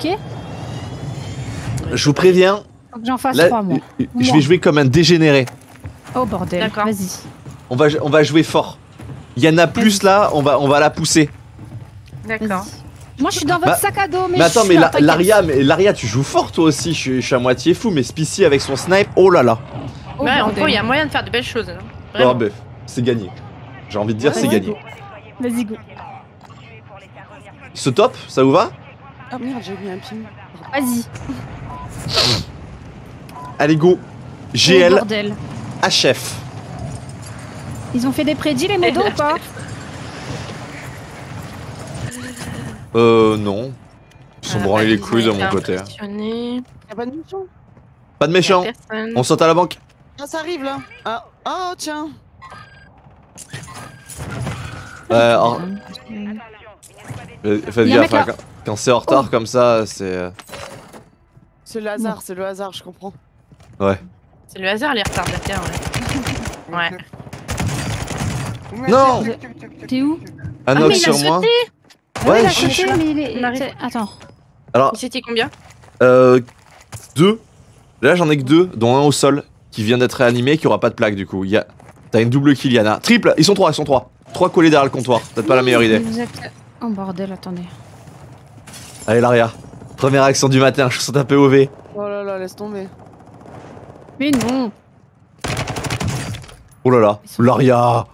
Ok. Je vous préviens. Faut que j'en fasse Là, 3 mois. je vais jouer comme un dégénéré. Oh bordel, D'accord. vas-y. On va jouer fort. Il y en a plus là, on va la pousser. D'accord. Moi je suis dans votre sac à dos, mais Mais attends, je mais suis là, t'inquiète. Laria, tu joues fort toi aussi. Je suis à moitié fou, mais Spicy avec son snipe, oh là là. Oh, Ouais, en bordel. gros, il y a moyen de faire de belles choses. Hein. Oh, Vraiment. bah, c'est gagné. J'ai envie de dire, c'est gagné. Vas-y, go. Ce top, ça vous va? Ah merde, j'ai mis un ping. Vas-y. Allez, go. Oh, GL, bordel. HF. Ils ont fait des prédits les modos ou pas? Non. Ils sont branlés les couilles de mon côté. Y'a pas de mission? Pas de méchant. On saute à la banque. Ah, ça arrive là. Ah, oh tiens. Faites Il y a un gaffe, mec hein, là. quand c'est en retard comme ça, c'est. C'est le hasard, c'est le hasard, je comprends. Ouais. C'est le hasard, les retardataires. Ouais. Non! T'es où? Un Ah, knock mais il a sur moi. sauté. Ouais, il a je- sauté, mais il est. On arrive. Attends. Alors, C'était combien? 2. Là, j'en ai que 2, dont un au sol, qui vient d'être réanimé, qui aura pas de plaque du coup. T'as une double kill, Yana. Triple! Ils sont 3, ils sont 3. 3 collés derrière le comptoir. Peut-être pas la meilleure idée. Vous êtes... Oh bordel, attendez. Allez, Laria. Première action du matin, je saute un POV. Oh là là, laisse tomber. Mais non. Oh là là. Laria!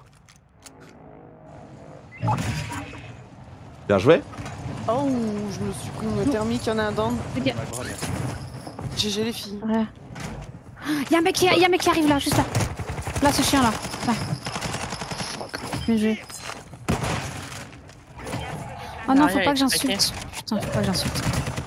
Bien joué. Oh, je me suis pris une thermique, y'en a un down. Regarde. GG les filles. Ouais. Y'a un mec qui arrive là, juste là. Là, ce chien là. Là. Bien joué. Oh non, faut pas que j'insulte. Putain, faut pas que j'insulte.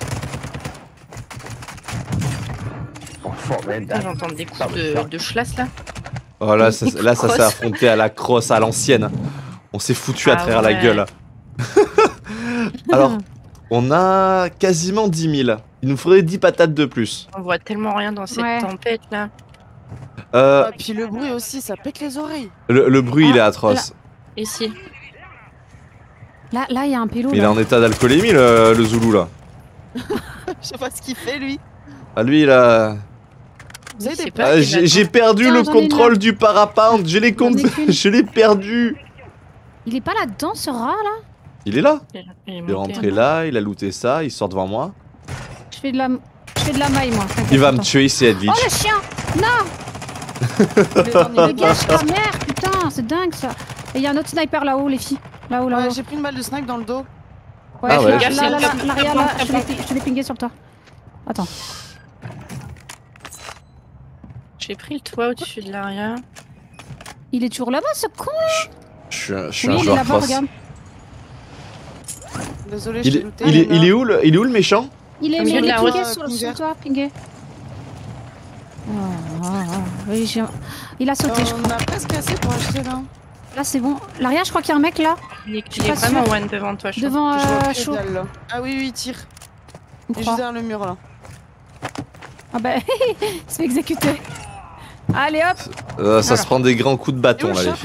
Ah, j'entends des coups de chlasse là. Oh là, ça Cross. s'est affronté à la crosse à l'ancienne. On s'est foutu à Ah travers la ouais. gueule. Alors, on a quasiment 10 000. Il nous faudrait 10 patates de plus. On voit tellement rien dans cette Ouais. tempête là. Euh, Ah, puis le bruit aussi, ça pète les oreilles. le bruit, il est Ah, atroce. Ici. Là, il y a un pélo. Mais il est là. en état d'alcoolémie, le Zoulou, là. Je sais pas ce qu'il fait lui. Ah, lui, il a... Vous avez C'est des pas- Ah, j'ai perdu Attends, le j'en ai contrôle du parapente. Je l'ai J'en ai qu'une. je l'ai perdu. Il est pas là-dedans, ce rat là? Il est là. Il Il est monté, rentré hein. là, il a looté ça, il sort devant moi. Je fais de la maille, moi. t'inquiète, Il va me attends. tuer ici, Edwidge. Oh le chien! Le Dégage ta mère, putain, c'est dingue ça. Et il y a un autre sniper là-haut, les filles. Là-haut, là-haut. Ouais, j'ai pris une balle de snipe dans le dos. Ouais, Ah ouais, là, je là, sais. là, l'arrière, là, Très bon. je l'ai pingé sur toi. Attends. J'ai pris le toit au-dessus de l'arrière. Il est toujours là-bas, ce con. Je suis Oui, un il est joueur là-bas, cross. regarde. Désolé, Il j'ai est, looté. il est où le méchant? Il est Au milieu de la pingé route. sur toi, pingé. Oui, il a sauté, je On crois. a presque assez pour acheter là. Là, c'est bon. L'arrière, je crois qu'il y a un mec là. Il suis est pas vraiment sûre. one devant toi, je trouve. Devant Je vois plus les chaud. dalles, là. Ah oui, oui, il tire. On Il est juste croit. derrière le mur là. Ah bah, il se fait exécuter. Allez hop. Ça Voilà. se prend des grands coups de bâton Et où là, le les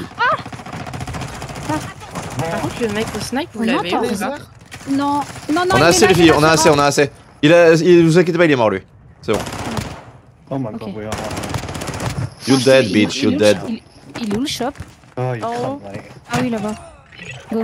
chat filles. Par contre, le mec au snipe, vous On l'avez entend. eu ou Les pas? heures. Non, non, non. On il a est assez, là, les il est filles, là, on a ce assez, rat. on a assez. Vous inquiétez pas, il est mort lui. C'est bon. Oh my Ok. god, we are. You Ah, dead, il- bitch, il you est où, dead. il est où le shop? Oh, you En haut. can't, like. Ah oui, là-bas. Go.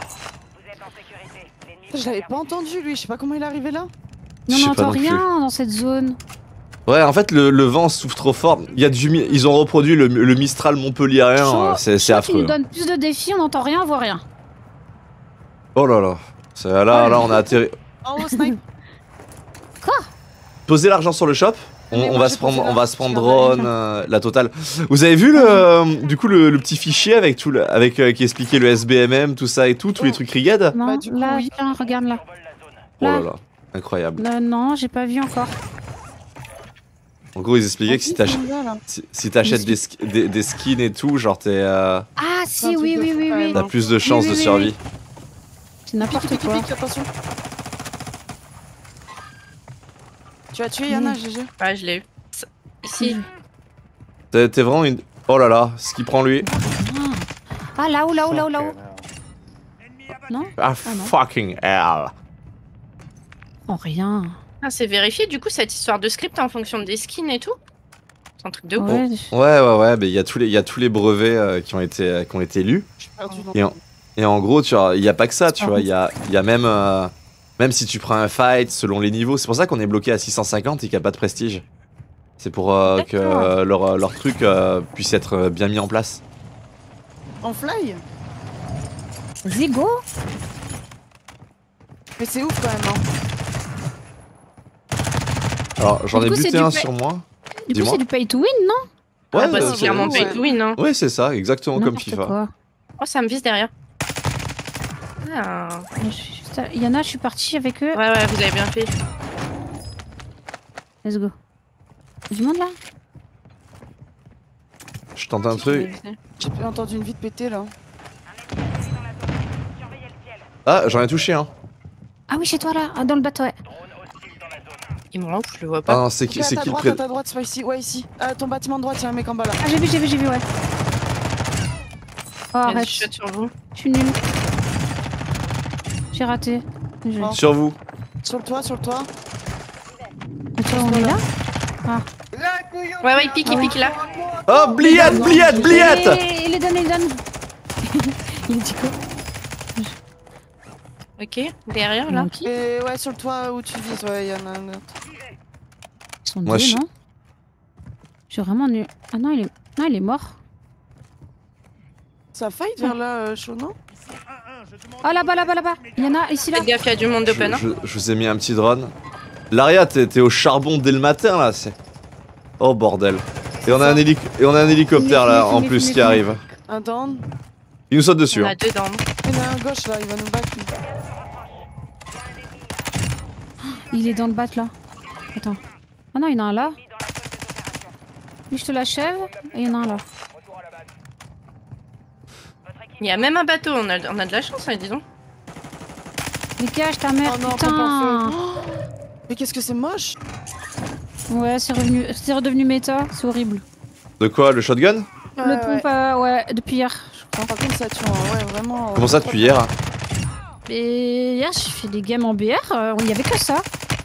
Je l'avais pas entendu lui, je sais pas comment il est arrivé là. Non, Je sais on pas n'entend non plus. rien dans cette zone. Ouais, en fait, le vent souffle trop fort. Ils ont reproduit le Mistral montpelliérain. Chaud, C'est Chaud qui affreux. nous donne plus de défis, on n'entend rien, on voit rien. Oh là là. Là, on a atterri. En haut, snipe. Posez l'argent sur le shop. Mais On moi, va j'ai se prendre, posé on va là. se prendre Je suis drone, la totale. Vous avez vu du coup le petit fichier avec tout qui expliquait le SBMM, tout ça et tout, tous les trucs Rigad. Non, du coup, là, oui. tiens, regarde là. Oh là Là. là, incroyable. Non, j'ai pas vu encore. En gros, ils expliquaient que si t'achètes Là. des skins et tout, genre Ah C'est un si, truc oui, de oui, fou, oui, quand oui. même. t'as plus de chances oui, de oui, survie. C'est n'importe Pique, quoi. pique, attention. Tu as tué Yana, GG. Ouais, je l'ai eu. Ici. T'es vraiment une. Oh là là, ce qui prend lui. Ah, là-haut, là-haut, là-haut, Fucking là-haut. hell. Non Ah Ah non. fucking hell. Oh, rien. Ah, c'est vérifié du coup cette histoire de script en fonction des skins et tout? C'est un truc de ouf. Ouais. mais il y a tous les brevets qui ont été lus. J'ai perdu Et en gros, tu vois, il y a pas que ça, tu vois, il y a même même si tu prends un fight selon les niveaux, c'est pour ça qu'on est bloqué à 650 et qu'il n'y a pas de prestige. C'est pour que leur truc puisse être bien mis en place. En fly. Vas-y, go. Mais c'est ouf quand même, hein. Alors, j'en Du ai coup, buté c'est un du sur moi. Du coup, Dis-moi. c'est du pay to win, non? Ah bah c'est c'est- clairement pay to win, hein. Ouais, c'est ça, exactement comme N'importe FIFA. quoi. Oh, ça me vise derrière. Ah. Il y en a, je suis partie avec eux. Ouais, vous avez bien fait. Let's go. Du monde là? Je tente un truc. J'ai entendu une vie de péter là. Ah, j'en ai touché un. Ah oui, chez toi là, dans le bateau, ouais. Il me rend ouf, je le vois Ah pas. non, c'est Ok, qui à ta le droite, pré... à ta droite, c'est pas ici. Ouais, ici. Ton bâtiment de droite, il y a un mec en bas là. Ah, j'ai vu, ouais. Oh, Vas-y, arrête, je shot sur vous. je suis nulle. J'ai raté. J'ai- Oh. Sur vous. Sur le toit, sur le toit. Attends, on est là? Ouais, il pique là. Oh, bliette. Il les donne. Il dit quoi? Ok, derrière là. Ok. Et ouais, sur le toit où tu vises, ouais, il y en a un autre. Ils sont Moi, deux, je- non? Je suis vraiment nul. Ah non, il est mort. Ça fight vers là, chaud, non? Ah là-bas. Il y en a ici là. Faites gaffe, il y a du monde d'open. Hein. Je vous ai mis un petit drone. Laria, t'es au charbon dès le matin là. Oh bordel. Et on a un hélicoptère là en plus qui arrive. Un down. Il nous saute dessus. On a Hein. deux dans. Il y en a un à gauche là, il va nous battre. lui. Il est dans le bat là. Attends. Ah non, il y en a un là. Lui, je te l'achève. Et il y en a un là. Il y a même un bateau, on a de la chance, hein, dis donc. Dégage ta mère, Oh non, putain. pas en feu. Mais qu'est-ce que c'est moche? Ouais, c'est redevenu méta. C'est horrible. De quoi, le shotgun? Le pompe, ouais, depuis hier, je crois. Par contre, ça tue, hein, ouais, vraiment. Comment ça depuis hier? Et hier, j'ai fait des games en BR, il y avait que ça.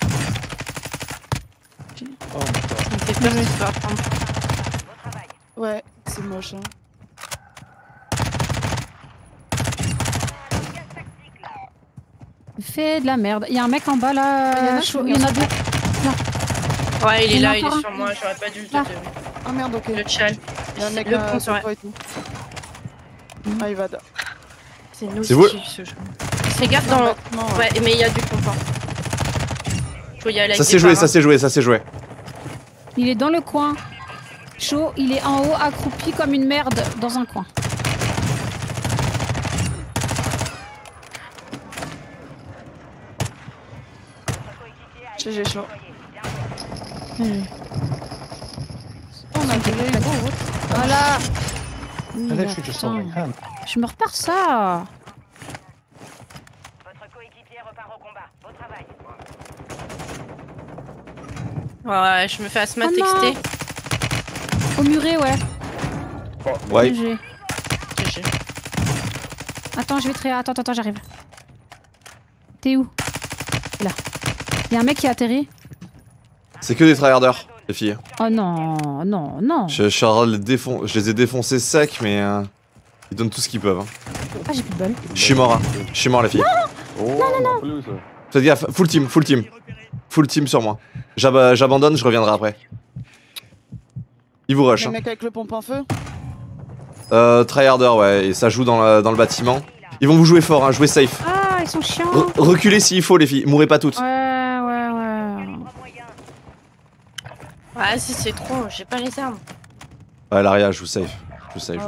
Ça me fait peur, tu vas apprendre. Ouais, c'est moche. Hein. Fait de la merde. Il y a un mec en bas là. Il y en a deux. Ouais, il est Il y en a là, il est encore sur moi, j'aurais pas dû le Ah. donner. Ah merde, ok. Le chal. Il y a un mec Le à pont, sur ouais. toi et tout. Ah, il va. C'est C'est vous- nocif ce jeu. Fais gaffe dans. Ouais, mais il y a du confort. Faut y aller avec Ça des s'est joué, parents. ça s'est joué. Il est dans le coin. Chaud, il est en haut, accroupi comme une merde dans un coin. J'ai chaud. Mmh. On a tiré gros. Voilà. I literally just saw my hand. Je me repars ça. Votre coéquipier repart au combat. Au travail. Ouais, je me fais asthma Oh non. texter. Au muret, ouais. Ouais. GG. GG. Attends, je vais te Attends, j'arrive. T'es où? Là. Il y a un mec qui a atterri. C'est que des tryharders, les filles. Oh non. Je suis en train de je les ai défoncés secs, mais ils donnent tout ce qu'ils peuvent. Hein. Ah, j'ai plus de bol. Je suis mort, les filles. Non. Faites gaffe, full team. Full team sur moi. J'abandonne, je reviendrai après. Ils vous rush. Le Hein. mec avec le pompe en feu. Tryharder, ouais, et ça joue dans le bâtiment. Ils vont vous jouer fort, hein, jouez safe. Ah, ils sont chiants. Reculez s'il faut, les filles, mourrez pas toutes. Ouais. Ouais, si c'est trop, j'ai pas les armes. Ouais, Laria, joue safe. Joue safe.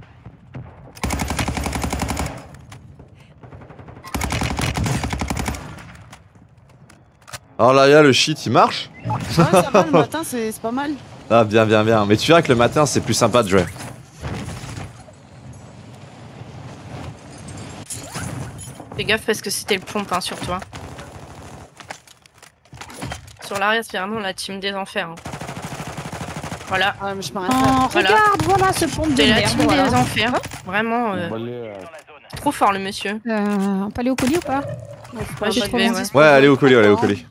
Alors Laria, le shit, il marche? Ouais, ça va, le matin, c'est pas mal. Ah, bien. Mais tu verras que le matin, c'est plus sympa de jouer. Fais gaffe parce que c'était le pompe hein, sur toi. Sur l'arrière, c'est vraiment la team des enfers. Hein. Voilà. Ah, mais je peux rien Oh, faire. Voilà. regarde, voilà ce pompe de C'est la merde. team Voilà. des enfers. Vraiment Balai, trop fort le monsieur. On peut aller au colis ou pas? Ouais, j'ai j'y trop vais, envie. ouais. Ouais, allez au colis, allez au colis.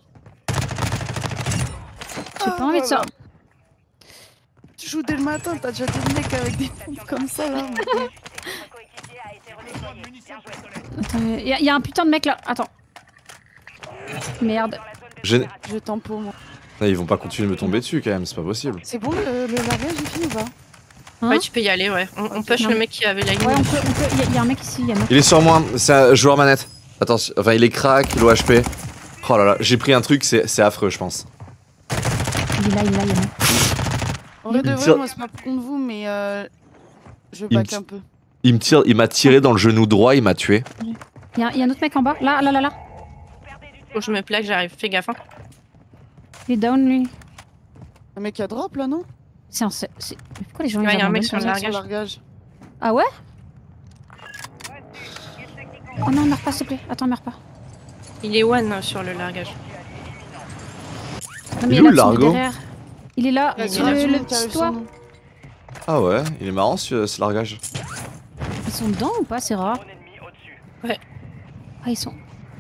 J'ai pas envie de ça. Tu joues dès le matin, t'as déjà des mecs avec des pompes comme ça là. Votre coéquipier a été redéployé. Bien joué. Attends, y a un putain de mec là. Attends. Merde. J'ai- Je tempo moi. Ah, ils vont pas continuer de me tomber dessus quand même, c'est pas possible. C'est bon le largage est fini ou pas? Hein Ouais, tu peux y aller, ouais. On push Non. le mec qui avait la ligne. Ouais, on peut. Y a un mec ici, y a un mec. Il est sur moi, c'est un joueur manette. Attention, enfin il est crack, l'OHP. Oh là là, j'ai pris un truc, c'est affreux je pense. Il est là, y a un mec. En vrai de Il vrai, tire- moi c'est pas contre vous, mais je Il me back tire- un peu. Il m'a tiré dans le genou droit, il m'a tué. Y a un autre mec en bas. Là. Faut que je me plaque, j'arrive. Fais gaffe. Hein. Il est down lui. Un mec qui a drop là, non? Mais pourquoi les gens Ouais, ils y a un abandonnent mec sur Un le mec sur largage. Ah ouais? Oh non, meurs pas s'il te plaît. Attends, meurs pas. Il est one sur le largage. Non, mais Il est où, là, le tu mets largo derrière. Il est là, Il y a sur tout le monde qui petit arrive sur toit. nous. Ah ouais, il est marrant ce largage. Ils sont dedans ou pas? C'est rare. Drone ennemi au-dessus. Ah, ils sont.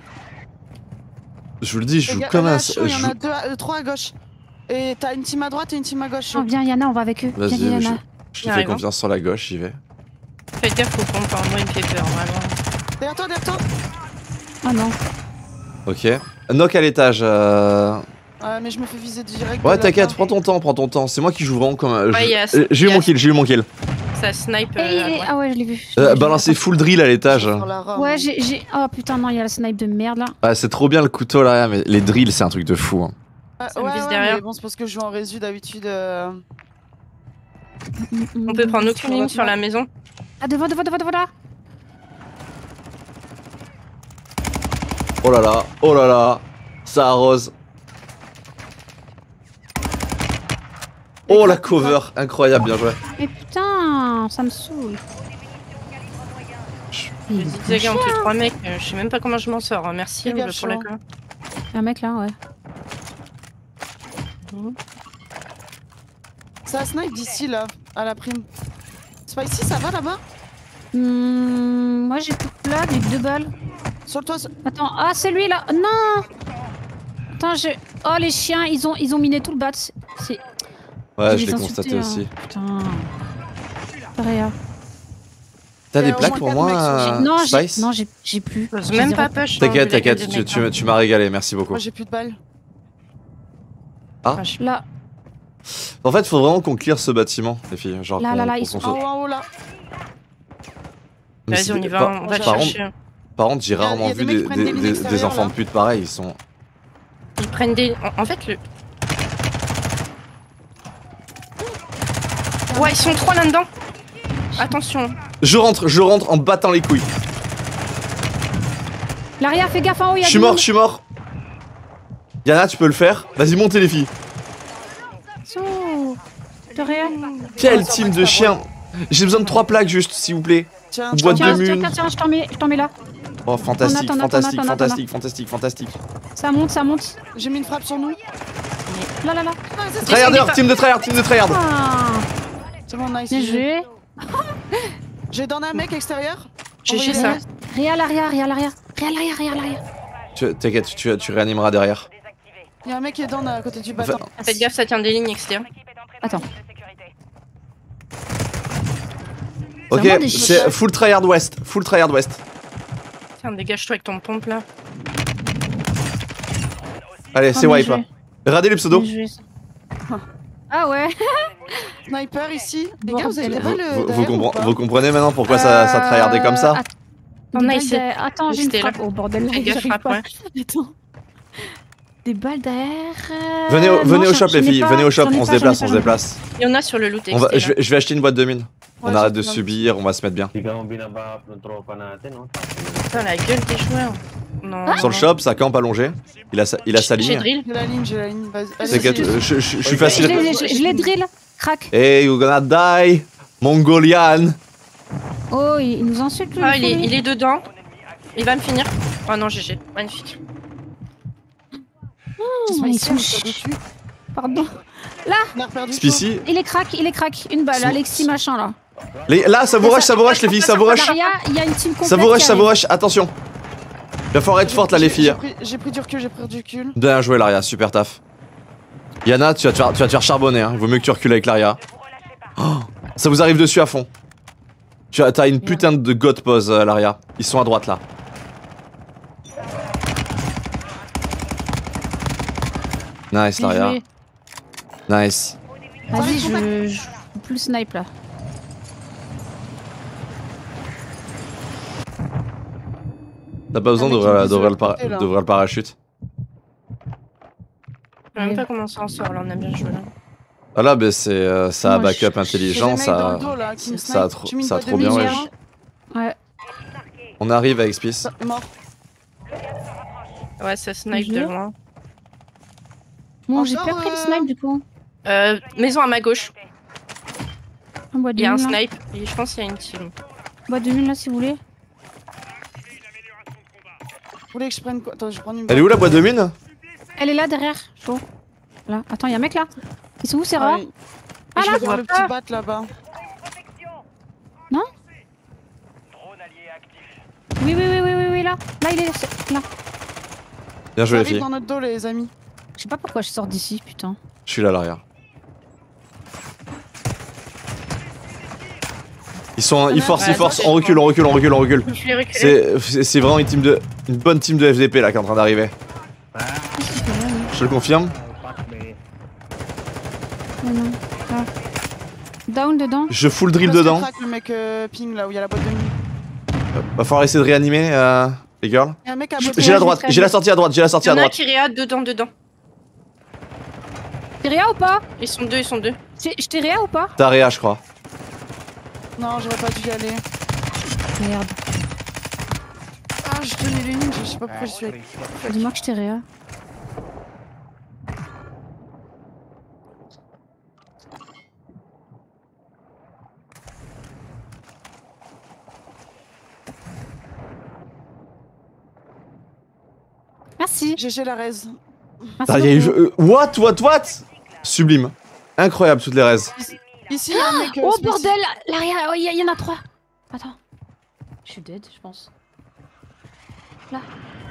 Je vous le dis, je Les joue gars, comme là, un... chaud, il y en je- a trois à gauche. Et t'as une team à droite et une team à gauche. Oh, viens, Yana, on va avec eux. Viens, Vas-y, Yana. je te Il fais arrive, confiance sur la gauche, j'y vais. Fais gaffe au pompe, hein. Moi il me fait peur, vraiment. Derrière toi, derrière toi. Oh non. Ok. Knock à l'étage. Ouais, mais je me fais viser direct. Ouais, de la t'inquiète, part. prends ton temps. C'est moi qui joue vraiment comme un... Ouais, J'ai eu mon kill. Ça snipe. Ah ouais, je l'ai vu. Je l'ai vu. Balancez full drill à l'étage. Sur la rame. Ouais, j'ai. Oh putain, non, il y a la snipe de merde là. Ah, c'est trop bien le couteau là, mais les drills, c'est un truc de fou. Hein. Ça me Ouais, vise ouais, derrière. mais bon, c'est parce que je joue en résu d'habitude. On peut prendre notre ligne sur la maison. Ah, devant là. Oh là là, ça arrose. Oh la cover, incroyable, bien joué. Mais putain, ça me saoule. Il Je est disais gars, chiant. entre 3 mecs, je sais même pas comment je m'en sors. Hein. Merci Fais Elbe, gaffe, pour la chaud. com. Il y a un mec là, ouais. Ça snipe d'ici là, à la prime. C'est pas ici, ça va là-bas? Moi j'ai plus de plat, j'ai 2 balles. Sur le toit. Attends, ah c'est lui là. Non. Attends, oh les chiens, ils ont miné tout le bat. C'est. Ouais, J'ai je les l'ai constaté insultés, aussi. hein. Putain. Rien. T'as Il y des a au plaques moins pour quatre moi, mecs sur- Non, Spice j'ai plus. J'ose J'ai même zéro. pas push. T'inquiète, hein, t'inquiète, des mecs, tu m'as régalé, merci beaucoup. Moi j'ai plus de balles. hein. Je- Là, En fait, faut vraiment qu'on clear ce bâtiment, les filles. Genre, Là, qu'on- là, là, qu'on ils s'en sont En saute. haut, en haut là. Mais Vas-y, c'est- on y va, par- on va par chercher. contre- Par contre, j'ai y a rarement des vu mecs qui prennent des lignes des extérieures, enfants là. de pute pareils, ils sont... Ils prennent des. En fait, le. Ouais, ils sont 3 là-dedans. Attention. Je rentre en battant les couilles. l'arrière, fais gaffe en haut, il y a Je suis du mort, monde. je suis mort. Yana, tu peux le faire. Vas-y, montez les filles. Oh, de rien. Quel team de chiens. J'ai besoin de 3 plaques juste, s'il vous plaît. Tiens, Boîte tiens, de Tiens, mune. je t'en mets là. Oh, fantastique, T'en as, fantastique, t'en as. fantastique, fantastique, fantastique. Ça monte. j'ai mis une frappe sur nous. Là. Tryharder, team de tryhard. Ah, C'est bon, nice. bien joué. J'ai dans un mec extérieur. GG ça. Rien à l'arrière. T'inquiète, tu réanimeras derrière. Désactivé. Il y a un mec qui est dans à côté du Enfin, bâtiment. Faites gaffe, ça tient des lignes extérieures. L'équipe est entrée Attends. dans la zone de sécurité. Ok, vraiment des c'est chiens. full tryhard west. Tiens, dégage-toi avec ton pompe là. Allez, c'est bien wipe. joué. Hein. Radez les pseudos. Bien joué, ça. Ah ouais. Sniper ici. Les Bon, gars, vous avez vous- pas le. Vous comprenez maintenant pourquoi ça tryhardait comme ça? Oh, nice. Attends, j'ai une C'était là. frappe. Oh bordel, là, Fais gaffe, j'arrive frappe, pas. ouais. Attends. Des balles derrière. Venez non, au shop j'en les ai filles, pas, venez au shop, j'en ai on se pas, déplace, j'en ai on se pas. déplace. Il y en a sur le loot On va, exté, là. je vais acheter une boîte de mine. On Ouais, arrête j'ai de plein de- subir, on va se mettre bien. Putain, la gueule des joueurs. Non. Sur le shop, ça campe allongé. Il a sa J'ai ligne. drill. J'ai la ligne, vas-y. Allez, T'inquiète, vas-y. je suis Je facile. l'ai drill. Crac. Hey, you're gonna die, Mongolian. Oh, il nous insulte lui. Ah, le il fou, est dedans. Il va me finir. Oh non, GG. Magnifique. lui. Ils sont chiants. Pardon. On a perdu. Spicy. Il est crack. Une balle. Son- Alexis machin là. Là, ça vous rush les filles, ça vous rush. L'arrière, il y a une team complète. Ça vous qui arrive. rush, attention. va falloir être forte là les filles. J'ai pris du recul, Bien joué Laria, super taf. Yana, tu vas te faire charbonner, hein. Il vaut mieux que tu recules avec Laria. Oh, ça vous arrive dessus à fond. T'as une putain de god pose, Laria. Ils sont à droite là. Nice Laria. Nice. Vas-y, je plus le snipe là. T'as pas besoin d'ouvrir le parachute. On a même pas commencé en sort là, on a bien joué là. Ah là, bah c'est ça a backup intelligent, ça a trop bien ouais. Ouais. On arrive avec Spice. Mort. Ouais, ça snipe de loin. Bon, j'ai pas pris le snipe du coup. Maison à ma gauche. Un bois de Il y a un mine, là. snipe, et je pense qu'il y a une team. Bois de mine là si vous voulez. Vous voulez que je prenne quoi? Attends, je prends une. Elle est où la boîte de mine? Elle est là derrière, chaud. Là, attends, il y a un mec là. Ils sont où, c'est Ah, rare? oui. Ah Je là, vais voir le petit bat là-bas. Non? Drone allié actif. Oui, là. Là, il est là. Bien joué Ça les filles. arrive dans notre dos, les amis. Je sais pas pourquoi je sors d'ici, putain. Je suis là à l'arrière. Ils forcent, on recule. Je l'ai reculé. C'est vraiment une bonne team de FDP là qui est en train d'arriver. Je te le confirme. Oh non. Là. Down dedans. Je full drill Parce que dedans. craque, le mec ping là où il y a la boîte de mine. Va falloir essayer de réanimer les girls. Il y a un mec à boîte J'ai la droite, j'ai la sortie à droite, Il y en a qui réa dedans. T'es réa ou pas? Ils sont deux. Je t'ai réa ou pas? T'as réa je crois. Non, j'aurais pas dû y aller. Merde. Ah, je tenais les lignes, je sais pas pourquoi je suis allé. Dis-moi que je t'ai réa. Merci. GG la raise. Merci Ah, y a eu, beaucoup. what? Sublime. Incroyable toutes les raises. Ici, il y a un mec. Oh Space. bordel! L'arrière, il y en a 3. Attends. Je suis dead, je pense. Là.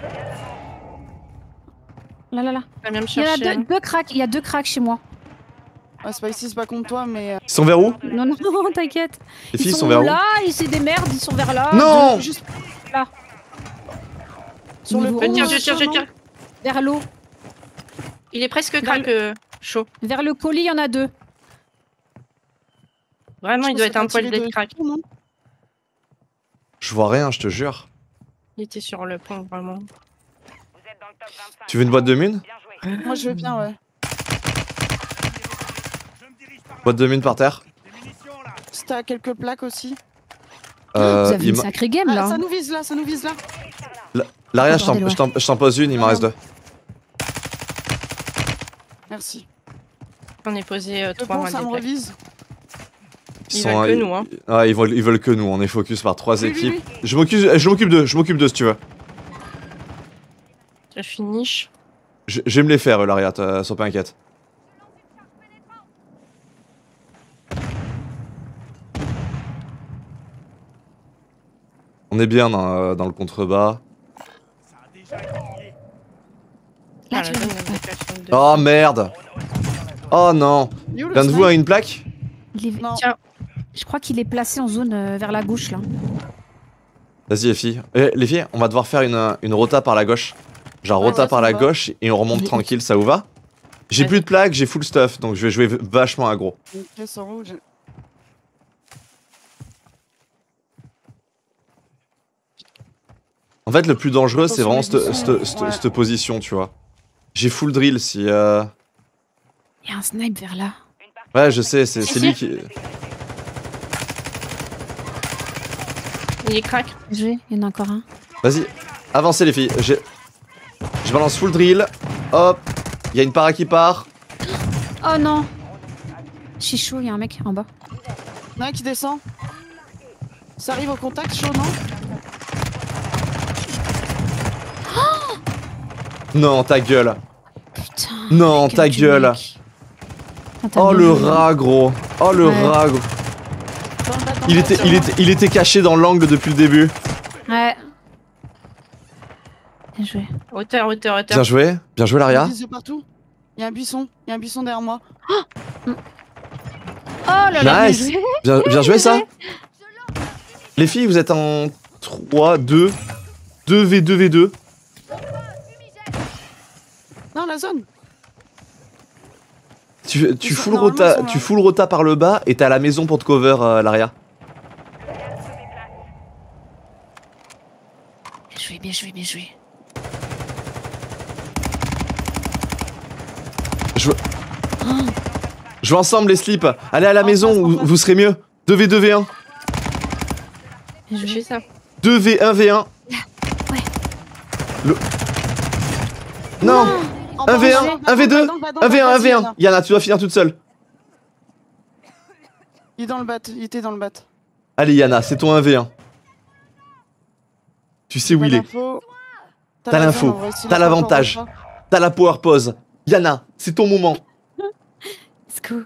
Là. Va bien me Il y a chercher. deux cracks, il y a 2 cracks chez moi. Ouais, c'est pas ici, c'est pas contre toi, mais. Ils sont vers où? Non, t'inquiète. Les filles sont vers où? là, ils c'est des merdes, ils sont vers là. Non! Deux, juste là. Sur le Niveau pont, Je tire. Vers l'eau. Il est presque crack chaud. Vers le colis, il y en a 2. Vraiment, il doit être un poil de dead crack. Je vois rien, je te jure. Il était sur le pont, vraiment. Vous êtes dans le top 25. Tu veux une boîte de mine? Bien joué. Moi, je veux bien, ouais. Boîte de mine par terre. Si t'as quelques plaques aussi. Vous avez il une m'a- sacrée game là. Ah, ça nous vise là, ça nous vise là. L'arrière, Oh, bordel, je t'en pose une, il m'en reste 2. Merci. On est posé Le 3 pont, mois ça me revise. Ils veulent que nous, hein. Ah, ils veulent que nous, on est focus par 3 Oui, équipes. oui. Je m'occupe d'eux si tu veux. Je finish. Je vais me les faire, Laria, sois pas inquiète. On est bien dans le contrebas. Là, Ah, tu la vois. zone d'indication de- Oh merde! Oh non! Il est où, le L'un de vous snipe a une plaque? Non. Tiens. Je crois qu'il est placé en zone vers la gauche là. Vas-y les filles. Les filles, on va devoir faire une rota par la gauche. Genre Ouais, rota ça par la va. gauche et on remonte Oui. tranquille, ça vous va? J'ai Vas-y. plus de plaques, j'ai full stuff, donc je vais jouer vachement aggro. Une pièce en rouge. En fait, le plus dangereux, c'est Attention, vraiment les buissons, ouais. cette position, tu vois. J'ai full drill si... Il y a un snipe vers là. Ouais, je sais, c'est lui qui... Il est crack. Il y en a encore un. Vas-y, avancez les filles. Je balance full drill. Hop, il y a une para qui part. Oh non! Je suis chaud, il y a un mec en bas. Il y en a un qui descend. Ça arrive au contact, chaud, non? Non, ta gueule. Putain. Non, ta quel gueule. mec. Putain, Oh t'as le bien joué. rat, gros. Oh le Ouais. rat, gros. Il était caché dans l'angle depuis le début. Ouais. Hauteur. Bien joué Laria. Ils sont partout. Il y a un buisson derrière moi. Oh là là, Nice. Bien joué ça. Les filles, vous êtes en 3, 2 V2. Non, la zone. Tu full rota par le bas et t'as la maison pour te cover, Laria. Bien joué. Jouez ensemble les slips. Allez à la maison où vous serez mieux. 2v2 V1. Je fais ça. 2v1 V1. Ouais. Non. En 1v1, bas, 1v2, va dans le 1v1, vas-y, 1v1. Yana, tu dois finir toute seule. Il est dans le bat, il était dans le bat. Allez Yana, c'est ton 1v1. Tu sais où il est. T'as l'info, t'as l'avantage, t'as la power pose. Yana, c'est ton moment. Let's go.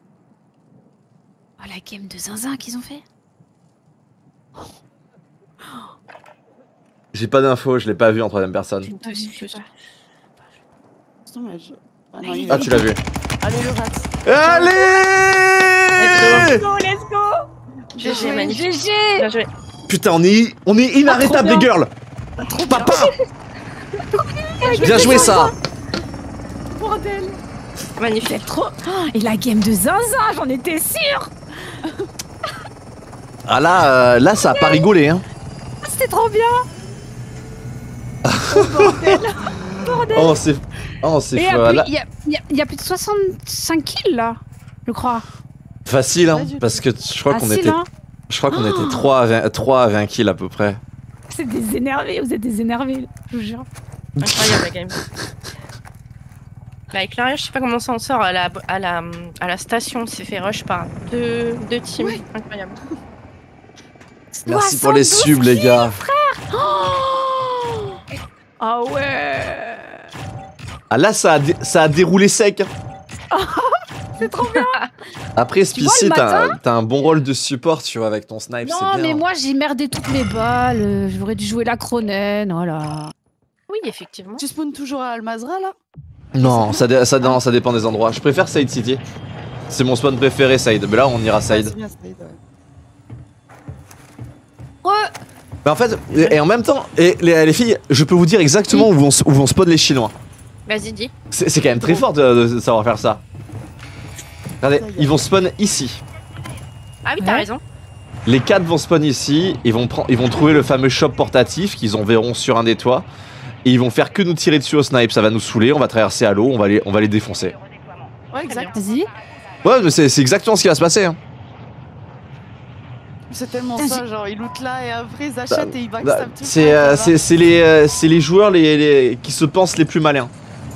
Oh, la game de zinzin qu'ils ont fait. J'ai pas d'info, je l'ai pas vu en troisième personne. Ah, tu l'as vu. Allez, le rat. Allez! Let's go. GG, magnifique. GG. Bien joué. Putain, on est inarrêtable, les bien. girls. Papa! Bien joué ça. Bordel. Magnifique. Trop. Oh, et la game de zinzin, j'en étais sûre. Ah là, ça a pas rigolé, hein. C'était trop bien. Bordel. Oh, c'est Et fou. après, Là, il y a plus de 65 kills là, je crois. facile, hein, parce que je crois qu'on Facile, était, hein. était 3 à 20 kills à peu près. C'est des énervés, vous êtes des énervés, je vous jure. Incroyable la game. Bah, avec Laria, je sais pas comment ça en sort à la station, on s'est fait rush par deux teams. Ouais. Incroyable. Merci pour les subs, les gars. Oh ah ouais. Ah là, ça a déroulé sec. C'est trop bien. Après, Tu vois, Spicy, le matin t'as un bon rôle de support, tu vois, avec ton snipe, c'est Non bien. mais moi j'ai merdé toutes mes balles, j'aurais dû jouer la Cronen, voilà. Oui, effectivement. Tu spawns toujours à Almazra là? Non, ça dépend des endroits. Je préfère Side City. C'est mon spawn préféré, Side. Mais là, on ira Side. C'est bien, Side, ouais. Mais en fait, et en même temps, les filles, je peux vous dire exactement où vont spawn les Chinois. Vas-y, dis. C'est quand même très fort de savoir faire ça. Regardez, ils vont spawn ici. Ah oui, t'as Ouais. raison. Les 4 vont spawn ici, ils vont trouver le fameux shop portatif qu'ils enverront sur un des toits. Et ils vont faire que nous tirer dessus au snipe, ça va nous saouler, on va traverser à l'eau, on va les défoncer. Ouais, exact. Vas-y. Ouais, mais c'est exactement ce qui va se passer. Hein. C'est tellement Vas-y. ça, genre il loot là et après ils achètent et ils Bah, backstab tout. c'est les joueurs qui se pensent les plus malins.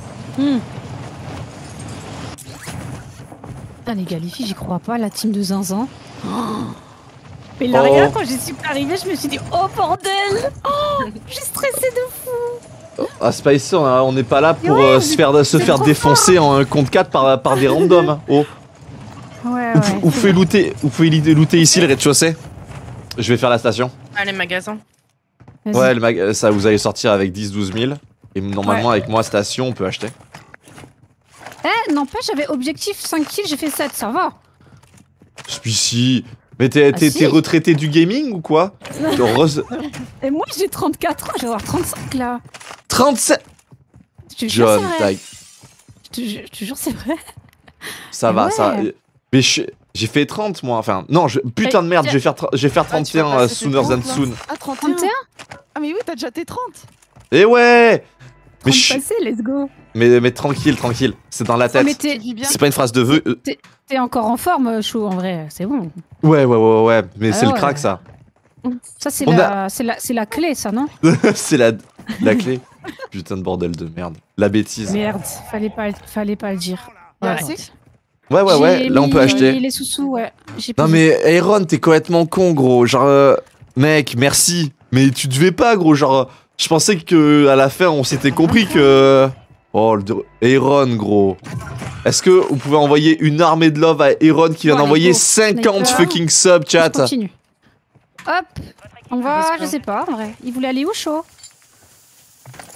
Putain les gars, les filles, j'y crois pas, la team de zinzin. Oh. Mais Laria, quand j'y suis arrivée, je me suis dit oh bordel. Oh, j'ai stressé de fou. Ah, Spicy, on n'est pas là pour Ouais, se faire trop défoncer en 1 contre 4 par des randoms. Hein. Oh. Ouais, Vous pouvez looter ici le rez-de-chaussée. Je vais faire la station. Ah, les magasins. Ouais, ça vous allez sortir avec 10-12 000. Et normalement, avec moi, station, on peut acheter. Eh, n'empêche, j'avais objectif 5 kills, j'ai fait 7, ça va. Spicy. Mais t'es si. retraité du gaming ou quoi? Et moi j'ai 34 ans, je vais avoir 35 là. 37. Je te jure, John, c'est vrai. tag. Je te jure, c'est vrai. Ça Mais va, ouais. ça. Mais j'ai fait 30 moi, enfin. Non, putain de merde, je vais faire 31 sooner than soon. Ah, 31? 31. Ah, mais oui, t'as déjà tes 30. Et ouais. Mais 30 passés, let's go. mais tranquille, c'est dans la Oh, tête. mais Tu vis bien. C'est pas une phrase de vœu. t'es encore en forme, Chou, en vrai, c'est bon. Ouais, mais Ah c'est le ouais. crack ça. Ça, c'est On la clé, ça, non? C'est la clé. Putain de bordel de merde. La bêtise. Merde, fallait pas le dire. Ouais, Merde. c'est- Ouais, là on peut acheter. Les sous-sous, ouais. Non mais Aaron, t'es complètement con gros. Genre, mec, merci. Mais tu devais pas gros. Genre, je pensais que à la fin on s'était compris que. Oh, Aaron gros. Est-ce que vous pouvez envoyer une armée de love à Aaron qui vient Bon, d'envoyer allez, go. 50 Sniper. fucking subs chat? Continue. Hop, on va, je sais pas, en vrai. Il voulait aller où, chaud?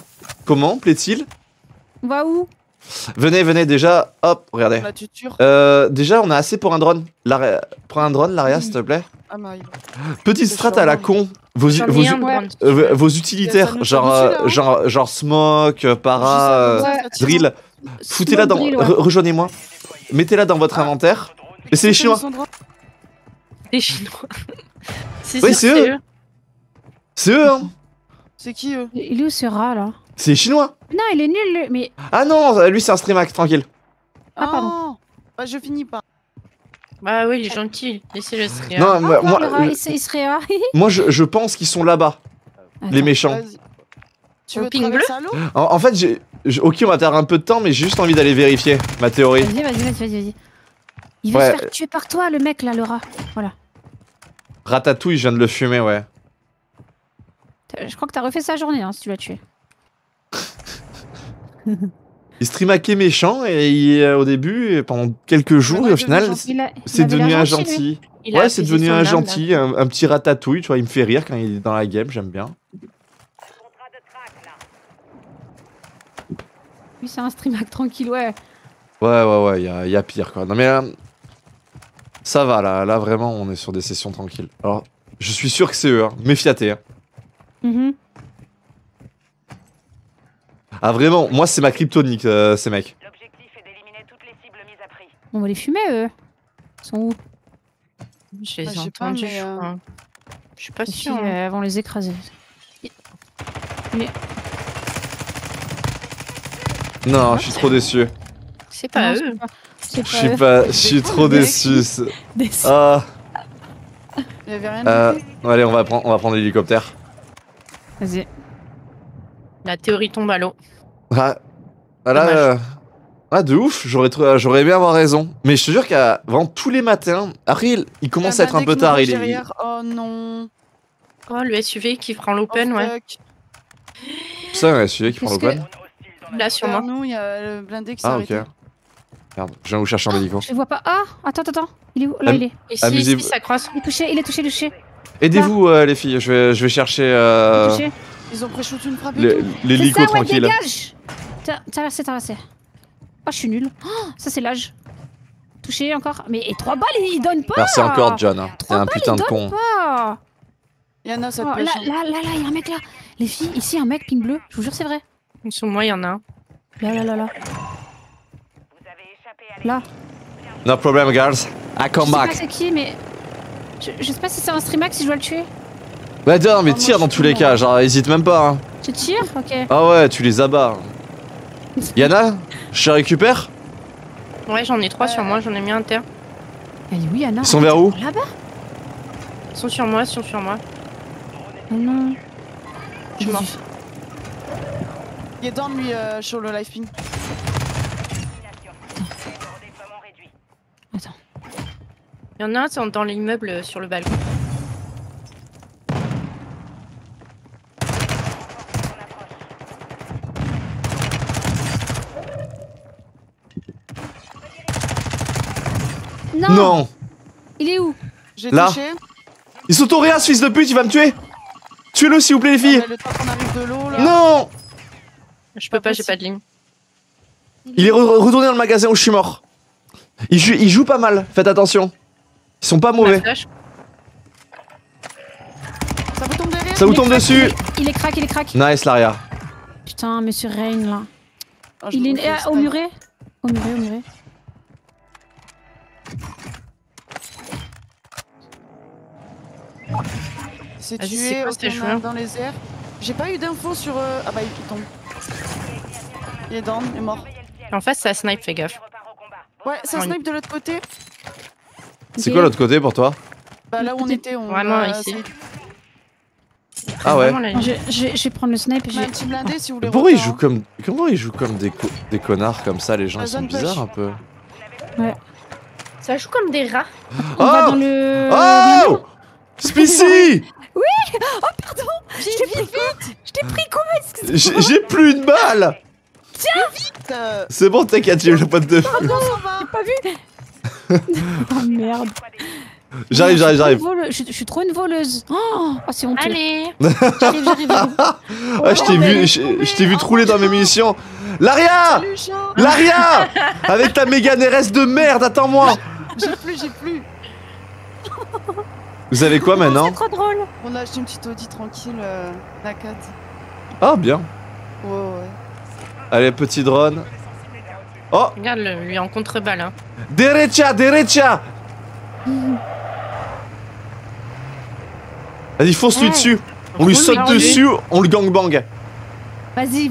Comment plaît-il? On va où? Venez, venez, déjà, hop, regardez. La tuture. Déjà, on a assez pour un drone. Prends un drone, Laria, s'il te plaît. Ah, bah, Petite strat à la con. Vos utilitaires, Ça nous genre, tombe dessus, là, hein. genre smoke, para, Ouais. drill. Foutez-la dans. Drill, ouais. Rejoignez-moi. Mettez-la dans votre inventaire. Et c'est les Chinois. Les Chinois. Oui, c'est eux. eux. C'est eux, hein. C'est qui eux? Il est où ce rat là? C'est les Chinois. Non, il est nul, mais. Ah non, lui, c'est un streamac, tranquille. Ah, pardon. Bah, je finis pas. Bah oui, il est gentil. Laissez-le se rire. Non, Au revoir, moi, le rat, il serait rat. moi je pense qu'ils sont là-bas, les méchants. Vas-y. Tu Au veux ping traverser à l'eau? En fait, ok, on va perdre un peu de temps, mais j'ai juste envie d'aller vérifier ma théorie. Vas-y. Il va Ouais. se faire tuer par toi, le mec là, le rat. Voilà. Ratatouille, je viens de le fumer, ouais. Je crois que t'as refait sa journée hein, si tu l'as tué. Il streamaquait méchant et au début, et pendant quelques jours, et au final, c'est devenu un gentil. Il a Ouais, c'est appaisé devenu son un âme, gentil, là. un petit ratatouille, tu vois, il me fait rire quand il est dans la game, j'aime bien. Contrat de traque, là. Lui, c'est un streamac tranquille, ouais. Ouais, y a pire, quoi. Non mais ça va, là vraiment, on est sur des sessions tranquilles. Alors, je suis sûr que c'est eux, hein. Méfiatez, hein. Mhm. Ah vraiment, moi c'est ma kryptonique, ces mecs. L'objectif est d'éliminer toutes les cibles mises à prix. On va les fumer, eux. Ils sont où? Je les Bah, ai je sais pas, entendus, mais, je crois. Je suis pas Les sûre. filles, elles vont les écraser. Non, je suis trop déçu. C'est pas Non, eux. c'est Je suis eux. pas, je suis trop déçu. Déçu. Ah, Il y avait rien de allez, on va prendre l'hélicoptère. Vas-y. La théorie tombe à l'eau. Ah, là, Dommage. ah de ouf, j'aurais aimé avoir raison. Mais je te jure qu'à vraiment tous les matins, après il commence à être un peu tard. Il est, Oh non. Oh, le SUV qui prend l'open, Oh, ouais. fuck. ça, ouais, celui qui prend Qu'est-ce l'open. Zone hostile dans la Là, zone. sur Derrière moi. nous, il y a le blindé qui s'est Ah ok. arrêté. Merde, je viens vous chercher en hélico. Je les vois pas. Ah, attends. Il est où? Là, il est. Ici, Amusez-vous. ici, ça croise. Il est touché. Aidez-vous les filles, je vais chercher Il est touché. Ils ont pré-shoot une frappe et tout. l'hélico C'est ça, ouais, tranquille. dégage. Traversez. Oh, je suis nulle. Oh, ça, c'est l'âge. Touché encore. Mais et 3 balles, il donne pas. Merci encore John, hein. T'es 3 un balles, putain il de donne con. pas. Yana, ça te Oh, pêche. là, il y a un mec là. Les filles, ici, un mec ping bleu. Je vous jure, c'est vrai. Sur moi, il y en a un. Là. Vous avez échappé à Là. No problem girls, I Je come sais pas back. c'est qui, mais. Je sais pas si c'est un streamax si je dois le tuer. Bah non mais moi, tire je dans suis tous les mort. cas, genre hésite même pas. Hein. Tu tires? Ok. Ah ouais, tu les abats. Yana, je te récupère? Ouais, j'en ai 3 sur moi, j'en ai mis un terre. Elle est où, Yana? Ils sont vers où? Là-bas? Ils sont sur moi, ils sont sur moi. Oh non. Je suis mort. Il est down lui sur le live ping. déploiement réduit. Attends. Il y en a un, c'est dans l'immeuble sur le balcon. Non, Non. Il est où? J'ai Là. touché. Il s'autoréa ce fils de pute, il va me tuer. Tuez-le s'il vous plaît les filles. Le temps qu'on arrive de l'eau là. Non. Je peux pas, j'ai pas de ligne. Il est retourné dans le magasin où je suis mort. Il joue pas mal, faites attention. Ils sont pas Ma mauvais. flash. Ça vous tombe derrière? Ça vous tombe dessus. Il est crack. Nice Laria. Putain, monsieur Rain là. Oh, je Il me est refais au stun. muret. Au muret. C'est Vas-y, tué, c'est quoi ok, ces on a joueurs dans les airs. J'ai pas eu d'infos sur. Ah bah il tombe. Il est down, il est mort. En face, ça snipe, fais gaffe. Repart au combat. Ouais, ça Ouais. snipe de l'autre côté. C'est quoi l'autre côté pour toi? Bah là où on était, on Vraiment, va ici. essayer- Ah ouais. Vraiment, la ligne. Je vais prendre le snipe. On a un petit blindé si vous voulez. Pourquoi ils refaire, jouent comme comment ils jouent comme des connards comme ça, les gens La ils sont zone bizarres push. un peu. Ça joue comme des rats. On va Oh dans le. Oh Spicy. Je t'ai pris quoi? J'ai plus une balle. hein. C'est bon, t'inquiète, j'ai eu le pote de feu. On s'en va. Oh merde. J'arrive. Je suis trop une voleuse. Oh, c'est honteux. Allez. J'arrive. Ah, je t'ai vu te rouler dans mes munitions. Laria! Salut, chat. Laria! Avec ta méga NRS de merde, attends-moi! J'ai plus. Vous avez quoi maintenant? C'est trop drôle. On a acheté une petite Audi tranquille, la 4. Ah, bien. Ouais. Allez, petit drone. Oh! Regarde lui en contre-balle. Hein. Derecha! Vas-y, fonce lui dessus. On lui saute dessus, on le gangbang. Vas-y.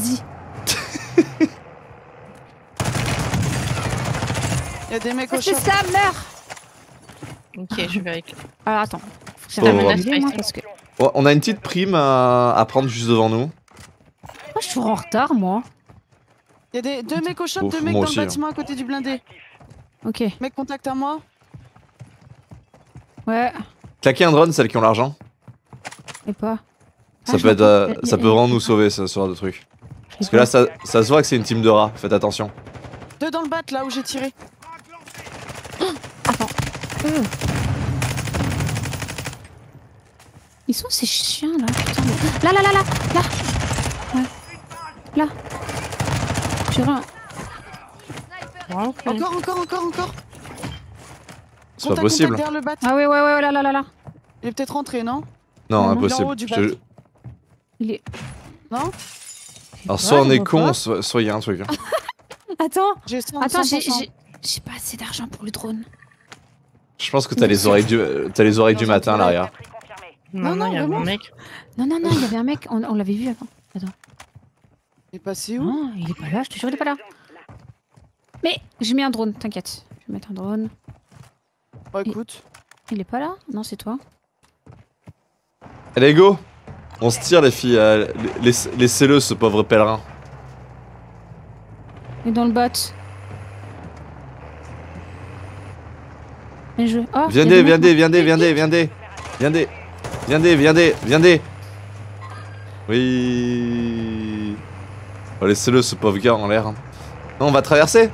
Y'a des mecs au C'est shop. ça, meurs. Ok, je vais avec. Alors attends. Faut que C'est la Pauvre. menace j'aille moi, Python. parce que... Oh, on a une petite prime à prendre juste devant nous. Moi, je suis toujours en retard, moi. Y'a deux mecs au shop, Ouf, deux mecs moi dans aussi, le bâtiment à côté du blindé. Ok. Mec, contact à moi. Ouais. Claquer un drone, celles qui ont l'argent. Et pas. Ça peut être, ça peut vraiment nous sauver ce genre de truc. Parce que là, ça se voit que c'est une team de rats. Faites attention. Deux dans le bat, là où j'ai tiré. Attends. Ils sont ces chiens là, putain. Là. Ouais. Là. J'ai rien. Encore. C'est pas possible. Derrière le bat. Ah ouais, là. Il est peut-être rentré, non? Non, Non, impossible. il est en haut du Je te- bac. Il est. Non? Alors, soit on est on con, soit il y a un truc. Hein. Attends, J'ai 100%. attends, j'ai pas assez d'argent pour le drone. Je pense que t'as les oreilles du matin, Laria. Non, il y a un vraiment. mec. Non, il y avait un mec, on l'avait vu avant. Attends. Il est passé où? Non, il est pas là, je te jure, il est pas là. Mais j'ai mis un drone, t'inquiète. Je vais mettre un drone. Bah écoute. Il est pas là? Non, c'est toi. Allez, go! On se tire, les filles. Laissez-le, ce pauvre pèlerin. Il est dans le bot. Mais je. Oh, il y a des Viendez. Oui. Oh, laissez-le, ce pauvre gars en l'air. Non, on va traverser.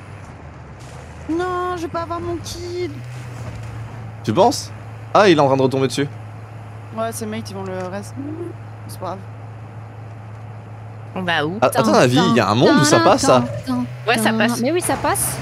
Non, je vais pas avoir mon kill. Tu penses? Ah, il est en train de retomber dessus. Ouais, ces mates, ils vont le reste. C'est pas grave. On va où? Ah, attends, la vie, il y a un monde où ça passe, ça? Ouais, ça passe. Mais oui, ça passe.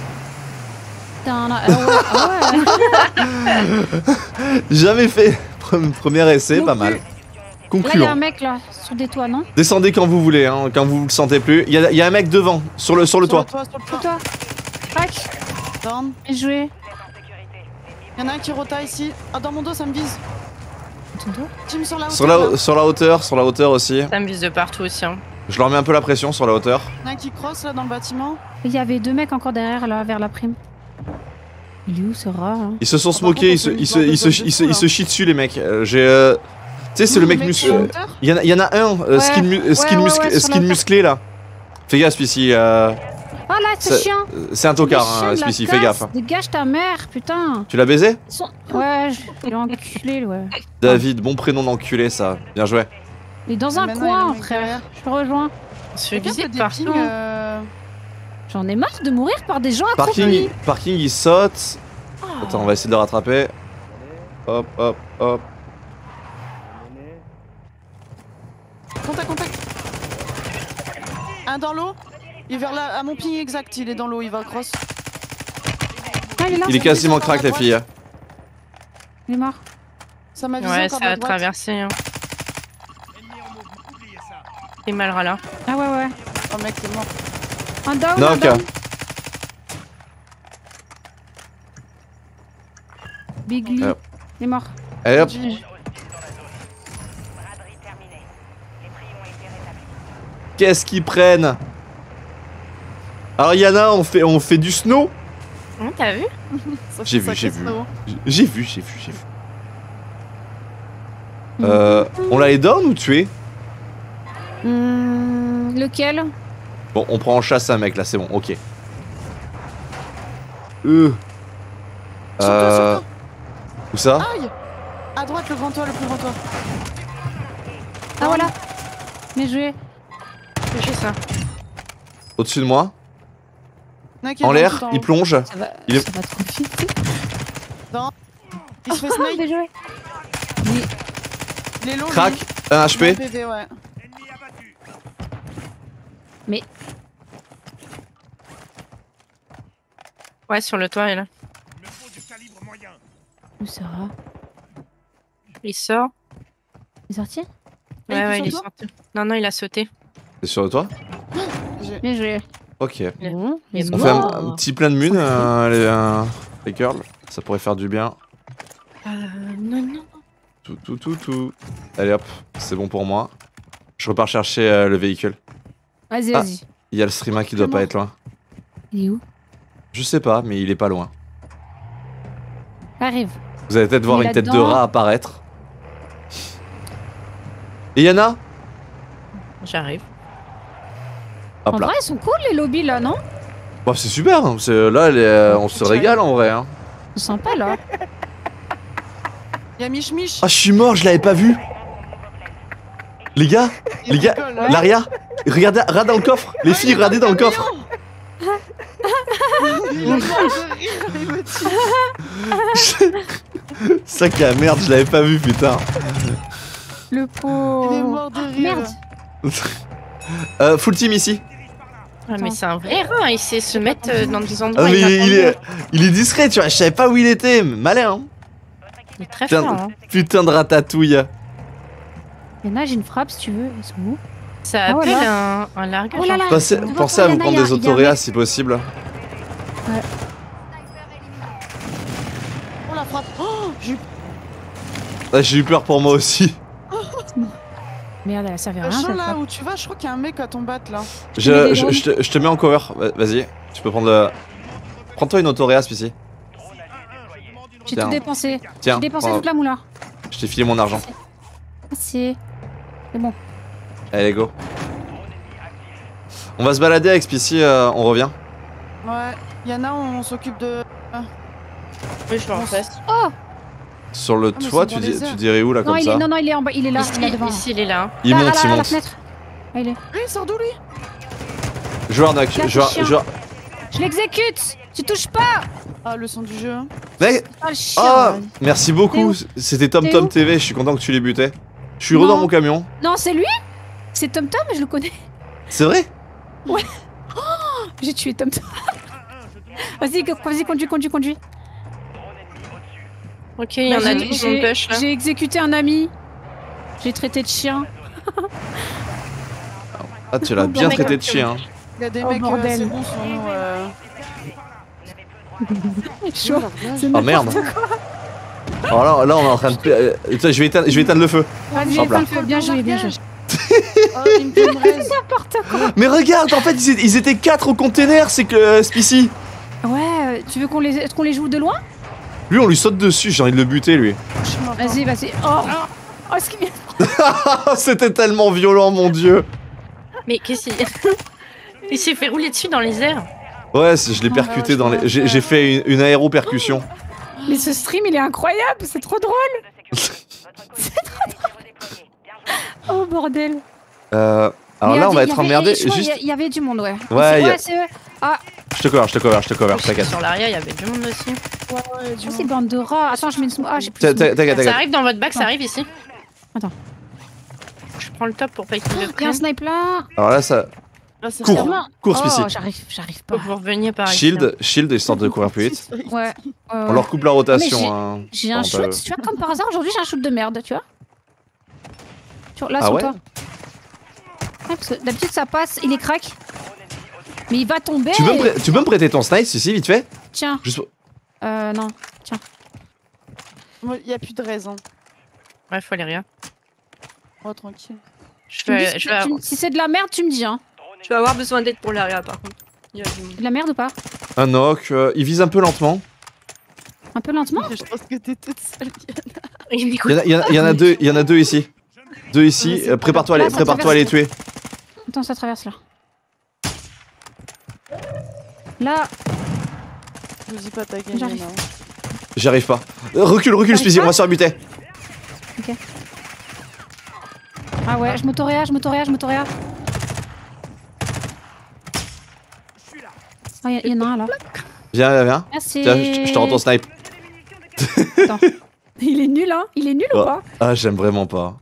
Ah ouais. Jamais fait. Premier essai, Non pas plus. mal. Là, il y a Concluant. un mec là, sur des toits, non? Descendez quand vous voulez, hein, quand vous le sentez plus. Il y a un mec devant, sur le toit. Sur le Sur toit. toi. Crac. Down. Bien joué. Y'en a un qui rota ici. Ah, dans mon dos, ça me vise. Ton dos. Team sur la hauteur. Sur la hauteur aussi. Ça me vise de partout aussi. Hein. Je leur mets un peu la pression sur la hauteur. Y'en a un qui cross là dans le bâtiment. Il y avait deux mecs encore derrière là, vers la prime. Il est où ce rat hein? Ils se sont par smokés, contre, ils on peut se chient dessus les mecs. J'ai tu sais, c'est le mec musclé. Il y en a un, skin musclé là. Fais gaffe ici. Ah là, ce C'est- chien. C'est un tocard, Le chien hein, de la Spicy, fais tasse. gaffe. hein. Dégage ta mère, putain. Tu l'as baisé? Ouais, il est enculé, ouais. David, bon prénom d'enculé ça. Bien joué. Il est dans un Maintenant, il y a coin, un mec frère. derrière. Je te rejoins. On se fait Regarde, viser t'as de des partout. pings, J'en ai marre de mourir par des gens accroupis. Parking, il saute. Attends, on va essayer de le rattraper. Hop. Contact. Un dans l'eau. Il est vers là, à mon ping exact. Il est dans l'eau, il va cross. Ah, il est là. Il est quasiment crack, les filles. Il est mort. Ça m'a visé Ouais, encore ça de a la droite. traversé. Hein. Et mal là. Ah ouais. Oh mec, c'est mort. Un down, un Knock. down. Big Lee. Hop. Il est mort. Allez hop. GG. Braderie terminée. Les prix ont été rétablis. Qu'est-ce qu'ils prennent? Alors Yana, on fait du snow. T'as vu? Ça J'ai fait vu, ça j'ai casse vu. le haut. J'ai vu. On l'a les down ou tué? Lequel? Bon, on prend en chasse un mec là, c'est bon, ok. Sur toi. Où ça? Aïe. À droite, le grand toit, le plus grand toit. Ah voilà. Bien joué. J'ai ça. Au-dessus de moi? Y'en a un qui est En dans l'air, tout en il haut. plonge. Ça va, Il est- ça va trop vite. Il se fait Ah, snipe. bien joué. Il est low. Crac, lui. 1 Il a HP. un PV, ouais. Ouais, sur le toit, il est là. Où ça va? Il sort. Il est sorti? il Ouais, est ouais, sur il est toi sorti. Non, il a sauté. C'est sur le toit? Bien joué. Ok. Bon, Il est On mort. fait un petit plein de mun, les curls. Ça pourrait faire du bien. Non, non. Tout. Allez hop, c'est bon pour moi. Je repars chercher le véhicule. Vas-y, Ah. vas-y. Il y a le streamer qui doit pas être loin. Il est où? Je sais pas, mais il est pas loin. Arrive. Vous allez peut-être voir Il est une tête de là-dedans. rat apparaître. Et Yana? J'arrive. Hop En là. vrai, ils sont cool les lobbies là, non? Bah, c'est super, hein. Là on se régale en vrai. Hein. Ils sont sympas là. Il y a Mich Mich. Ah, je suis mort, je l'avais pas vu. Les gars, Il rigole, hein. Laria, regardez, regardez dans le coffre. Les filles, regardez dans le coffre. Il est mort de rire, il me tue. Sac à merde, je l'avais pas vu, putain. Le Il est pauvre. mort de rire. Merde. Full team ici. Ah, mais c'est un vrai rat, il sait se mettre dans des Ah, endroits. mais inattendus. il est discret, tu vois, je savais pas où il était. Malin, hein. Il est très fort. Hein. Putain de ratatouille. Yana, j'ai une frappe si tu veux. Ils sont où? Ça Ah, appelle voilà. un largage. Oh là là. Pensez Devant à toi, vous Yana, prendre il y des a un autoréas mec. si possible. Oh la frappe. Oh, j'ai eu Ah, j'ai eu peur pour moi aussi. Merde, elle servait à le rien. champ cette là frappe. où tu vas, je crois qu'il y a un mec à ton bat là. Je te mets en cover. Vas-y, tu peux prendre le. Prends-toi une autoréa, ici. J'ai Tiens. tout dépensé. Tiens, J'ai dépensé prends- toute la moula. je t'ai filé mon argent. Merci. C'est bon. Allez, go. On va se balader avec Spicy, on revient. Ouais. Yana, on s'occupe de. Oui, je le refasse. Oh Sur le mais toit, c'est dans les airs. tu dirais où là, non, comme il ça est... non, il est en bas. Il est là. Ici, Il est devant. ici, il est là. Il Là, monte, là, il là, la monte. fenêtre. Ah, il est. Oui, sors d'où lui? Joueur knock, Là, joueur. chien. Je l'exécute. Tu touches pas. Ah, le son du jeu. Hein. Mec, Ah, le chien. oh, merci T'es beaucoup. où C'était T'es TomTom où TV, je suis content que tu l'aies buté. Je suis heureux dans Non. mon camion. Non, c'est lui. C'est Tom Tom, je le connais. C'est vrai? J'ai tué Tom Tom. Vas-y, conduis. Ok, il y en a deux qui sont J'ai push là. j'ai exécuté un ami. J'ai traité de chien. Ah, tu l'as Oh, bien mec, traité de chien. Il y a des Oh, mecs, bordel. c'est bon sur nous. Chaud. C'est Oh merde. Alors là, on est en train de. Attends, je vais éteindre le feu. Vas-y, Hop là. éteins le feu. Bien joué, bien joué. Oh, il me fait une raise. N'importe quoi. Mais regarde, en fait, ils étaient 4 au container, c'est que Spicy. Ouais, tu veux qu'on les joue de loin? Lui, on lui saute dessus, j'ai envie de le buter, lui. Je suis mort. Vas-y. Oh, ce qui C'était tellement violent, mon dieu. Mais qu'est-ce qu'il. Il s'est fait rouler dessus dans les airs. Ouais, je l'ai percuté dans les. J'ai fait une aéro-percussion. Mais ce stream, il est incroyable, c'est trop drôle. Oh bordel. Alors Mais là, on va il y être avait- emmerdé. je crois Juste. Il y avait du monde, ouais. Ouais, il y a- c'est eux. Ah, Je te cover, t'inquiète. Sur l'arrière, il y avait du monde aussi. Ouais, du c'est bande de rats. Attends, je mets une smoke. Ah, j'ai plus de smoke. T'inquiète, Ça t'inquiète. arrive dans votre bac, ça arrive ici. Attends. Je prends le top pour pas qu'il le Il y a un prenne. snipe là. Alors là, ça. Ah, c'est Cours, vraiment- cours, Oh, Spicy. j'arrive pas. Faut que vous reveniez par ici. Shield, histoire de courir plus vite. Ouais. On leur coupe la rotation. Hein. J'ai un Enfin, shoot, tu vois, comme par hasard, aujourd'hui j'ai un shoot de merde, tu vois. Là, Ah sur ouais toi. Ouais, parce que d'habitude ça passe, il est crack. Mais il va tomber. Tu peux me prêter ton snipe, ici, vite fait? Tiens. Juste pour- Non. Tiens. Moi, il y a plus de raison. Ouais, faut aller rien. Oh, tranquille. Tu me dis si c'est de la merde, tu me dis, hein. Je vais avoir besoin d'aide pour l'arrière par contre. Il y a du monde. C'est de la merde ou pas? Un knock, il vise un peu lentement. Un peu lentement? Je pense que t'es toute seule. Il Il y en a deux ici. Deux ici, prépare-toi Là, à ça prépare-toi à les tuer. Attends, ça traverse là. Là, Je dis pas ta game. J'arrive. non. J'y arrive pas. Recule, T'arrives Spicy, pas on va se faire buter. ah ouais, je m'autoréa. Ah, il y en a un là. Viens. Merci. Tiens, je te rends ton snipe. Attends. Il est nul, hein? Il est nul ou Oh. pas? Ah, j'aime vraiment pas.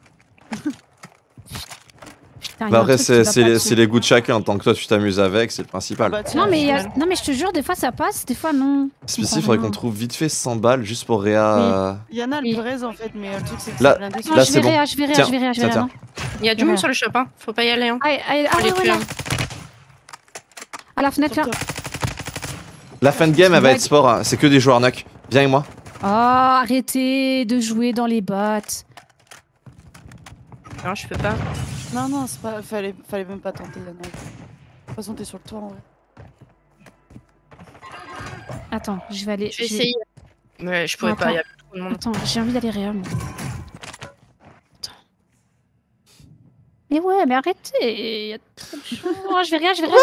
Putain, il y Bah a un après, truc qui va c'est pas les, dessus. c'est les goûts de chacun. Tant que toi tu t'amuses avec, c'est le principal. Bah, tiens, Non mais, final. non mais je te jure, des fois ça passe, des fois non. Spécifique, faudrait qu'on trouve vite fait 100 balles juste pour Réa. Il y en a Oui. le braise en fait, mais le truc c'est que Là- c'est blindé. Non, Là, je c'est verrai, bon. je verrai, Tiens, je verrai, je tiens, verrai. tiens. Il y a du monde sur le shop, hein. Faut pas y aller, hein. Ah, Faut les ouais, tuer, là. hein. À la fenêtre là. Sur top. La fin de game, elle va être sport. Hein. C'est que des joueurs knock. Viens avec moi. Oh, arrêtez de jouer dans les bottes. Non, je peux pas. Non, non, c'est pas... fallait même pas tenter, Yana. De toute façon, t'es sur le toit en vrai. Attends, je vais aller. Je vais essayer. Mais je pourrais Attends. pas, il y a plus trop de monde. Attends, j'ai envie d'aller réel. Attends. Mais ouais, mais arrêtez. Y a trop de choses. Oh, je vais rien, je vais rien.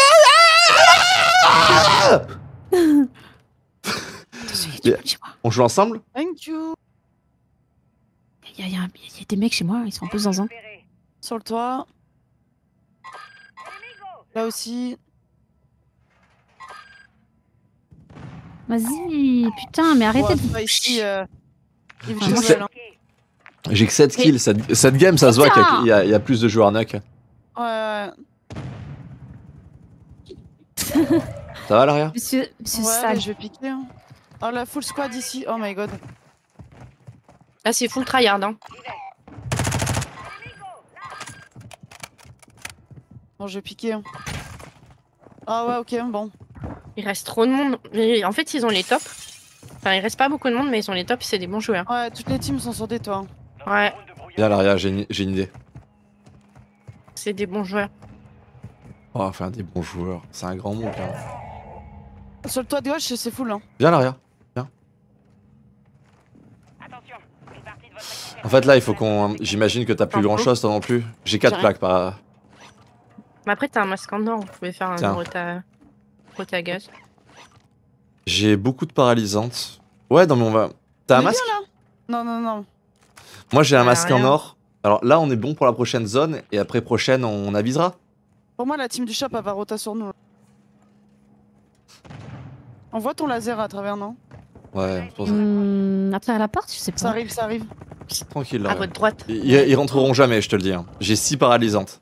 Attention, y a du monde chez moi. On joue ensemble? Thank you. Il y a des mecs chez moi, ils sont un peu zinzin. Sur le toit. Là aussi. Vas-y, putain, mais arrêtez Ouais, de. pas ici. Yves Ah, moi, Joël, hein. J'ai que 7 kills. Cette game, ça se voit qu'il y a plus de joueurs knock. Ouais, Ça va, Laria? Monsieur ouais, Sale. mais je vais piquer. Hein. Oh, la full squad ici. Oh my god. Là, c'est full tryhard, hein. Bon, je vais piquer. Hein. Ah ouais, ok, bon. Il reste trop de monde. Mais en fait, ils ont les tops. Enfin, il reste pas beaucoup de monde, mais ils ont les tops, c'est des bons joueurs. Ouais, toutes les teams sont sur des toits. Hein. Ouais, Viens, Laria, j'ai une idée. c'est des bons joueurs. Oh, enfin, des bons joueurs. C'est un grand mot, quand même. Sur le toit de gauche, c'est full. Hein. Viens, Laria. Attention, une partie de votre équipe est En fait, là, il faut qu'on. J'imagine que t'as plus Un peu. grand chose, toi non plus. J'ai 4 J'ai plaques par. Mais après, t'as un masque en or, vous pouvez faire un Tiens. rota à gaz. J'ai beaucoup de paralysantes. Ouais, non, mais on va. T'as un Mais masque? Non, non, non. Moi, j'ai un masque en rien. or. Alors là, on est bon pour la prochaine zone. Et après, prochaine, on avisera. Pour moi, la team du shop, elle va rota sur nous. On voit ton laser à travers, non? Ouais, c'est pour ça. À travers la porte, je sais Ça pas. arrive, ça arrive. Tranquille, À là. votre droite. Ils rentreront jamais, je te le dis. Hein. J'ai 6 paralysantes.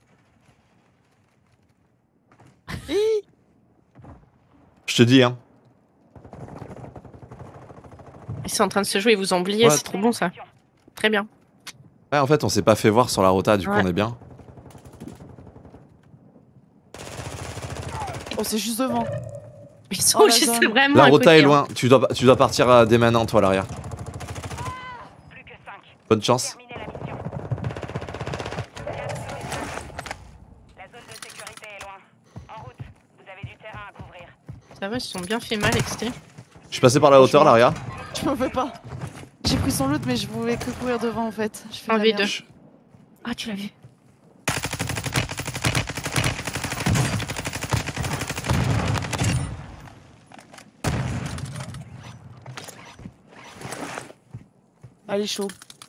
Je te dis, hein. Ils sont en train de se jouer, ils vous ont oublié, Ouais. c'est trop bon ça. Très bien. Ouais, en fait, on s'est pas fait voir sur la rota, du coup, Ouais. on est bien. Oh, c'est juste devant. Ils sont Oh, la juste zone. vraiment La à rota côté, est hein. loin. Tu dois partir dès maintenant, toi, l'arrière. plus que 5. Bonne chance. Terminez la mission. La zone de sécurité est loin. En route, vous avez du terrain à couvrir. Ça va, ils se sont bien fait mal, XT. Je suis passé par la hauteur, l'arrière. Je m'en fais pas. J'ai pris son loot, mais je pouvais que courir devant en fait. Je fais En de la V2. merde. Ah, tu l'as vu. Allez, chaud.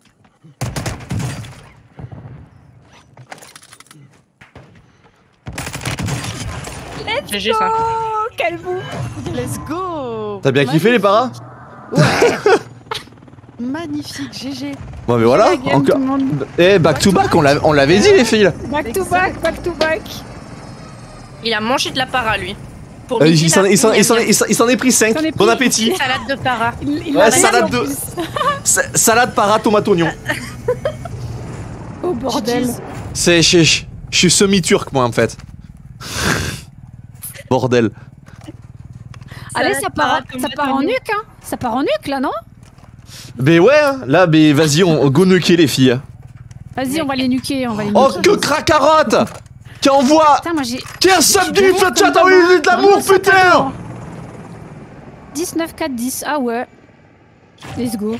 GG ça. Oh, quel bout. Let's go. T'as bien kiffé les paras? Magnifique, GG. Bon, mais voilà. La game, Encore. tout le monde. Eh, back to back, on l'avait dit, les filles. Back to back, back to back. Il a mangé de la para lui. Pour Il midi, s'en là, il s'en- il il s'en- aime bien. il s'en est pris 5. S'en est Bon pris. appétit. Une salade de para. Il Ouais, l'a salade régalé, en de- plus. Salade para tomate oignon. Oh bordel. C'est. Je suis semi-turc, moi, en fait. Bordel. Allez, Salade ça part tomate en oignon. nuque, hein. Ça part en nuque là, non? Mais ouais, hein, là, mais vas-y, on go nuker les filles. Vas-y, on va les nuquer, on va les Oh, nuquer. que cracarotte! Qui envoie! Putain, moi j'ai. Qui a un sub du J'ai feu de chat vraiment en une de l'amour, vraiment putain! 19, 4, 10. Ah ouais. Let's go.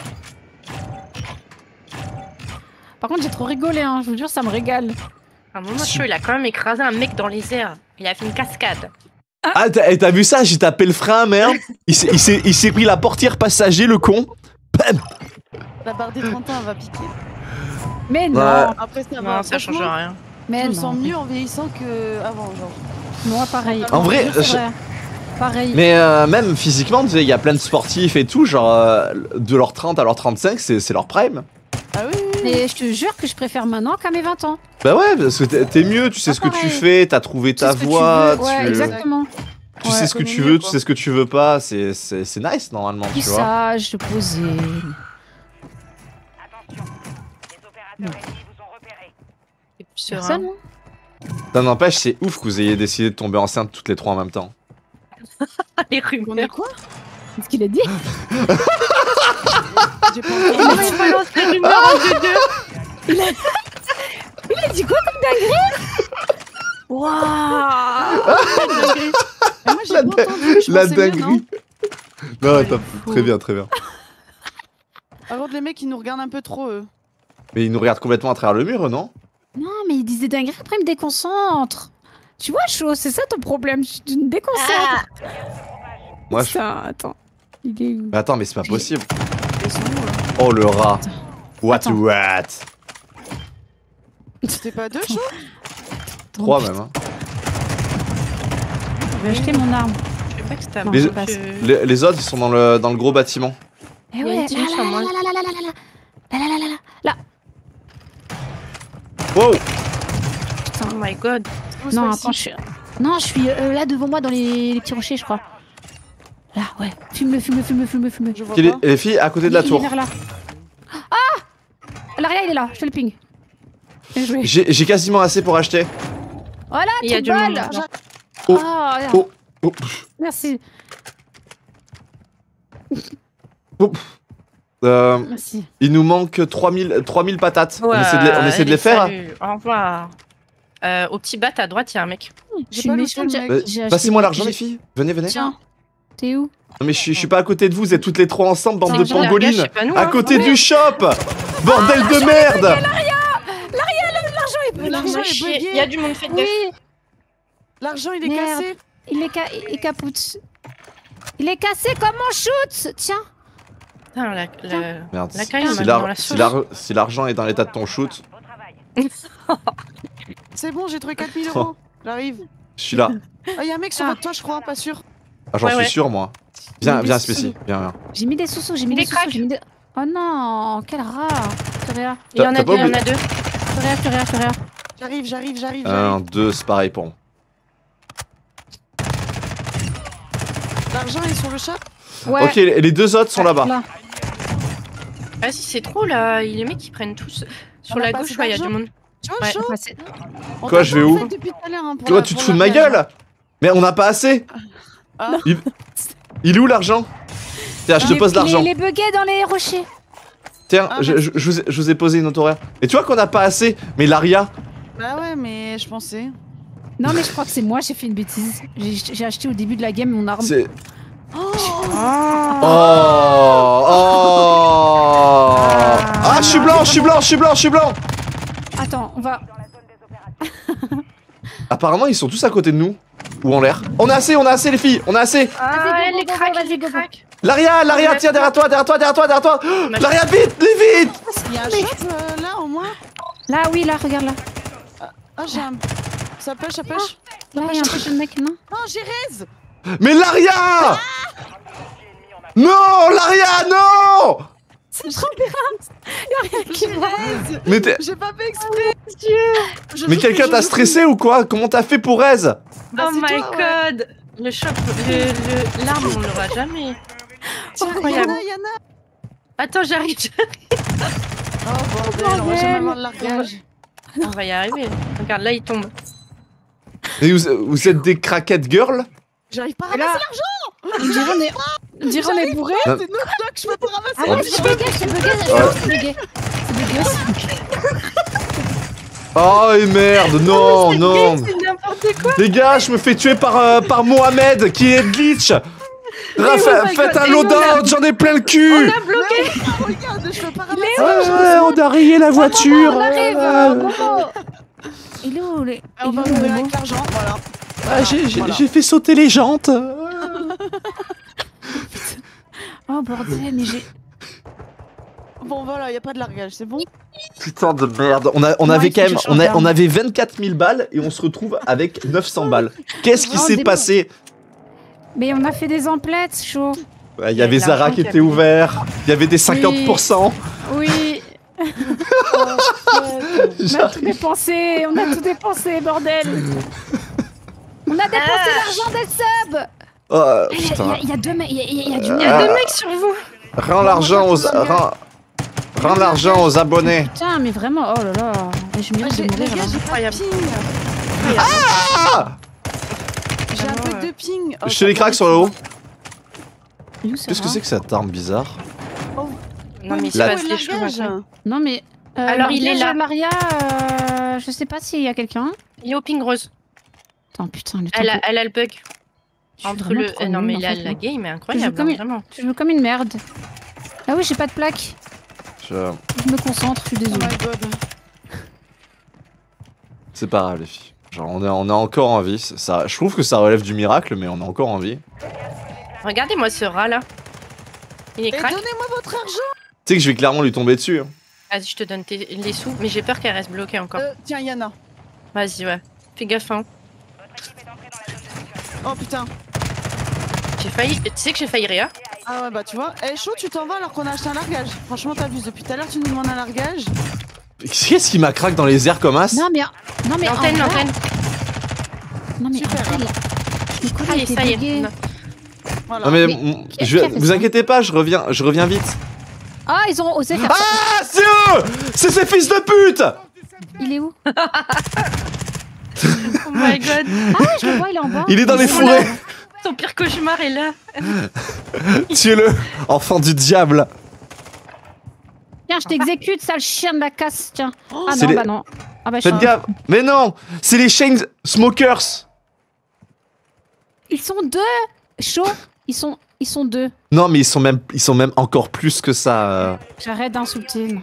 Par contre, j'ai trop rigolé, hein. Je vous jure, ça me régale. À un moment chaud, il a quand même écrasé un mec dans les airs. Il a fait une cascade. Ah, t'as vu ça? J'ai tapé le frein, merde. Il s'est pris la portière passager, le con. Bam! La barre des 30 ans, elle va piquer. Mais non. Ouais. Après, ça Non, va. ça change Franchement, rien. Mais Je me non. sens mieux en vieillissant que avant, genre. Moi, pareil. En vrai, C'est vrai. pareil. Mais même physiquement, tu sais, il y a plein de sportifs et tout, genre de leur 30 à leur 35, c'est leur prime. Ah oui, oui, oui. Mais je te jure que je préfère maintenant qu'à mes 20 ans. Bah ouais, parce que t'es mieux, tu sais ce que tu pareil. fais, t'as trouvé ta Tu sais ce que voie, tu veux. Ouais, exactement. tu sais ce que connais tu mieux, veux, tu quoi. sais ce que tu veux pas, c'est nice normalement, Plus tu vois. sage, posé. Attention, les opérateurs ennemis vous ont repéré. C'est plus serein. Personne, hein. Ça n'empêche, c'est ouf que vous ayez décidé de tomber enceinte toutes les trois en même temps. Les On est rumeurs. quoi? Qu'est-ce qu'il a dit? J'ai pas Il entendu. balance les rumeurs entre deux. Il a dit quoi comme dinguerie? Waouh! Moi j'ai pas entendu, je La pensais mieux, non. dinguerie. Non, attends, très bien, très bien. Par contre les mecs ils nous regardent un peu trop eux. Mais ils nous regardent complètement à travers le mur, non? Non, mais il disait dinguerie, après il me déconcentre. Tu vois, chaud, c'est ça ton problème, tu me déconcentres. Moi, je... Putain, attends. Il est où? Mais attends, mais c'est pas possible. Ils sont où là? Oh le rat. What Attends. what? C'était pas deux chaud? 3 même, hein. Je vais acheter mon arme. Je sais pas que c'était Non, Les- je passe. Les autres, ils sont dans le gros bâtiment. Eh Il y a ouais, une team sur moi. là. Wow! Oh my god. Non, attends, Non, je suis là devant moi dans les petits rochers, je crois. Là, ouais. Fume-le. Je vois Et pas. les filles à côté de la Il est tour. vers là. Ah! L'aria, il est là, je te le ping. Bien joué. J'ai quasiment assez pour acheter. Voilà, Il y a toute du balle. monde. Oh. Oh, regarde. Oh. Oh. Merci. Oh. Merci. Il nous manque 3000 patates. On essaie de les faire. Salut. Au revoir. Au petit bat à droite, il y a un mec. Je J'ai suis pas méchante. looté le mec. j'ai acheté- Passez-moi l'argent, j'ai- les filles. Venez. Tiens. T'es où? Non, mais je suis pas à côté de vous, vous êtes toutes les trois ensemble, bande de L'argent, les pangolines. gars, c'est pas nous, À hein. côté du shop. Bordel de merde. L'argent est bugué. L'argent est Chier. bugué. Il y a du monde, faites gaffe. Oui, L'argent il est Merde. cassé. il est capoute. Il est cassé comme on shoot. Tiens. Putain, Merde. La carrière Si m'a mis l'ar- dans la si sauce. l'ar- si l'argent est dans l'état de ton shoot, Beau travail. C'est bon, j'ai trouvé 4000 euros. J'arrive. je suis là. Ah, y'a un mec sur votre toit, je crois, pas sûr. Ah, j'en Ouais, suis ouais. sûr, moi. Viens, Mais viens, des Spécie. Viens. J'ai mis des sous-sous, j'ai mis Des des sous-sous, cracks. j'ai mis des... Oh non, quel rat. Rien, Il y en T'as a pas deux, il y en oublié- a deux. rien. J'arrive. 1, 2, c'est pareil pour moi. L'argent est sur le chat. Ouais. Ok, les deux autres sont là-bas. Là. Ah si, c'est trop là. Les mecs, ils prennent tous. Sur On a la pas gauche, assez ouais, il y a du d'argent. monde. Tu vois, Ouais. chaud. Enfin, c'est- On Quoi, je vais t'attend, où en fait, depuis tout à l'heure, hein, pour Toi, la- tu te pour fous de ma l'argent. gueule? Mais on n'a pas assez. Ah. Il est où l'argent? Tiens, je te pose l'argent. Il est bugué dans les rochers. Tiens, Ah, je vous ai posé une horaire. Et tu vois qu'on n'a pas assez. Mais l'Aria, Bah ouais, mais je pensais. Non, mais je crois que c'est moi, j'ai fait une bêtise. J'ai acheté au début de la game mon arme. c'est. Oh. Oh, oh. Ah, je suis blanc. Attends, on va... Dans la zone des opérations. Apparemment, ils sont tous à côté de nous. Ou en l'air. On a assez les filles, on a assez. Ah, Vas-y, go, les go, go, cracks, vas-y, les go, go. cracks. L'aria, tiens, derrière toi. L'aria, vite. Il y a un shop là au moins. Là, oui, là, regarde là. Ah, j'ai un. Ça pêche. Là, il y a un peu de mec, non? Non, j'ai raise. Mais l'aria. Non, l'aria, non. C'est trop bien. Y'a rien qui va. Mais, t'es- J'ai pas fait exprès. mais quelqu'un t'a stressé ou quoi? Comment t'as fait pour Rez? Bah, Oh c'est my toi, ouais. god. Le shop, l'arme, on l'aura jamais. Tiens, incroyable. Yana. Attends, j'arrive. Oh bordel, on va jamais avoir de largage. On va y arriver. Regarde, là, il tombe. Mais vous êtes des craquettes girls? J'arrive pas à Et là, ramasser on dirait on est bourré. Non. C'est notre doc, je peux pas ramasser. Ah ouais, c'est bugué. C'est bugué aussi. Oh et merde, non. C'est n'importe quoi. Les gars, je me fais tuer par Mohamed qui est glitch. oh my Faites God, un et nous, loadout, j'en ai plein le cul. On a bloqué. Regarde, je peux pas ramasser. Ouais, on a rayé la voiture. On arrive, Momo. Il est où les... On va mourir avec l'argent, voilà. Ah, j'ai fait sauter les jantes. Oh bordel, mais j'ai... Bon voilà, y a pas de largage, c'est bon. Putain de merde. On Ouais, avait il faut quand que même, je change d'arme. on avait 24 000 balles et on se retrouve avec 900 balles. Qu'est-ce qui Oh, s'est des passé? Mais on a fait des emplettes, chaud. Il y avait Zara qui était ouvert. Il y avait des 50%. Oui. On a tout dépensé, bordel. On a dépensé l'argent des subs. Oh, putain. Il y a deux mecs, il y a du Il y a deux mecs sur vous. Rends l'argent aux abonnés. Putain, mais vraiment, oh là là. Je mérite de mourir là. Incroyable. Ah, J'ai un peu de ping. je te les craque sur le haut. Qu'est-ce Qu'est-ce que c'est que cette arme bizarre? Non, mais il se La- passe des choses. maintenant. Non mais... Alors, il est là. Maria, je sais pas s'il y a quelqu'un. Il est au ping rose. Attends, putain, le Elle tempo. a le bug. Je suis Entre vraiment le. trop Non, mais nulle, en la fait, moi. game est incroyable, comme hein, une- vraiment. Je joue comme une merde. Ah oui, j'ai pas de plaque. Je me concentre, je suis Oh désolée. my god. C'est pas grave les filles. Genre on est encore en vie. Ça, je trouve que ça relève du miracle, mais on est encore en vie. Regardez-moi ce rat là. Il est Et crack. donnez-moi votre argent. Tu sais que je vais clairement lui tomber dessus. Hein. Vas-y, je te donne les sous, mais j'ai peur qu'elle reste bloquée encore. Tiens, Yana. Vas-y, ouais. Fais gaffe, hein. Oh putain. J'ai failli. Tu sais que j'ai failli Réa. Ah ouais, bah tu vois. Eh, chaud, tu t'en vas alors qu'on a acheté un largage. Franchement, t'abuses. Depuis tout à l'heure, tu nous demandes un largage. Qu'est-ce qui m'a craqué dans les airs comme as? Non mais L'antenne, en vrai- l'antenne. Non mais Super. en vrai, le coup, Ah, il était ça y est. bugué. Non. Voilà. Non mais, qui a fait vous ça inquiétez pas, je reviens vite. Ah, ils ont osé faire ça. Ah, c'est eux! C'est ces fils de pute! Il est où? Oh my god. Ah oui, je le vois, il est en bas. Il est dans les sont fourrés. là. Ton pire cauchemar est là. Tuez-le, enfant du diable. Tiens, je t'exécute, sale chien de la casse, tiens. Ah c'est non, les- bah non. Ah bah je Faites gaffe. Mais non, c'est les chain smokers. Ils sont deux. Chaud. Ils sont deux. Non mais ils sont même encore plus que ça. J'arrête d'insulter.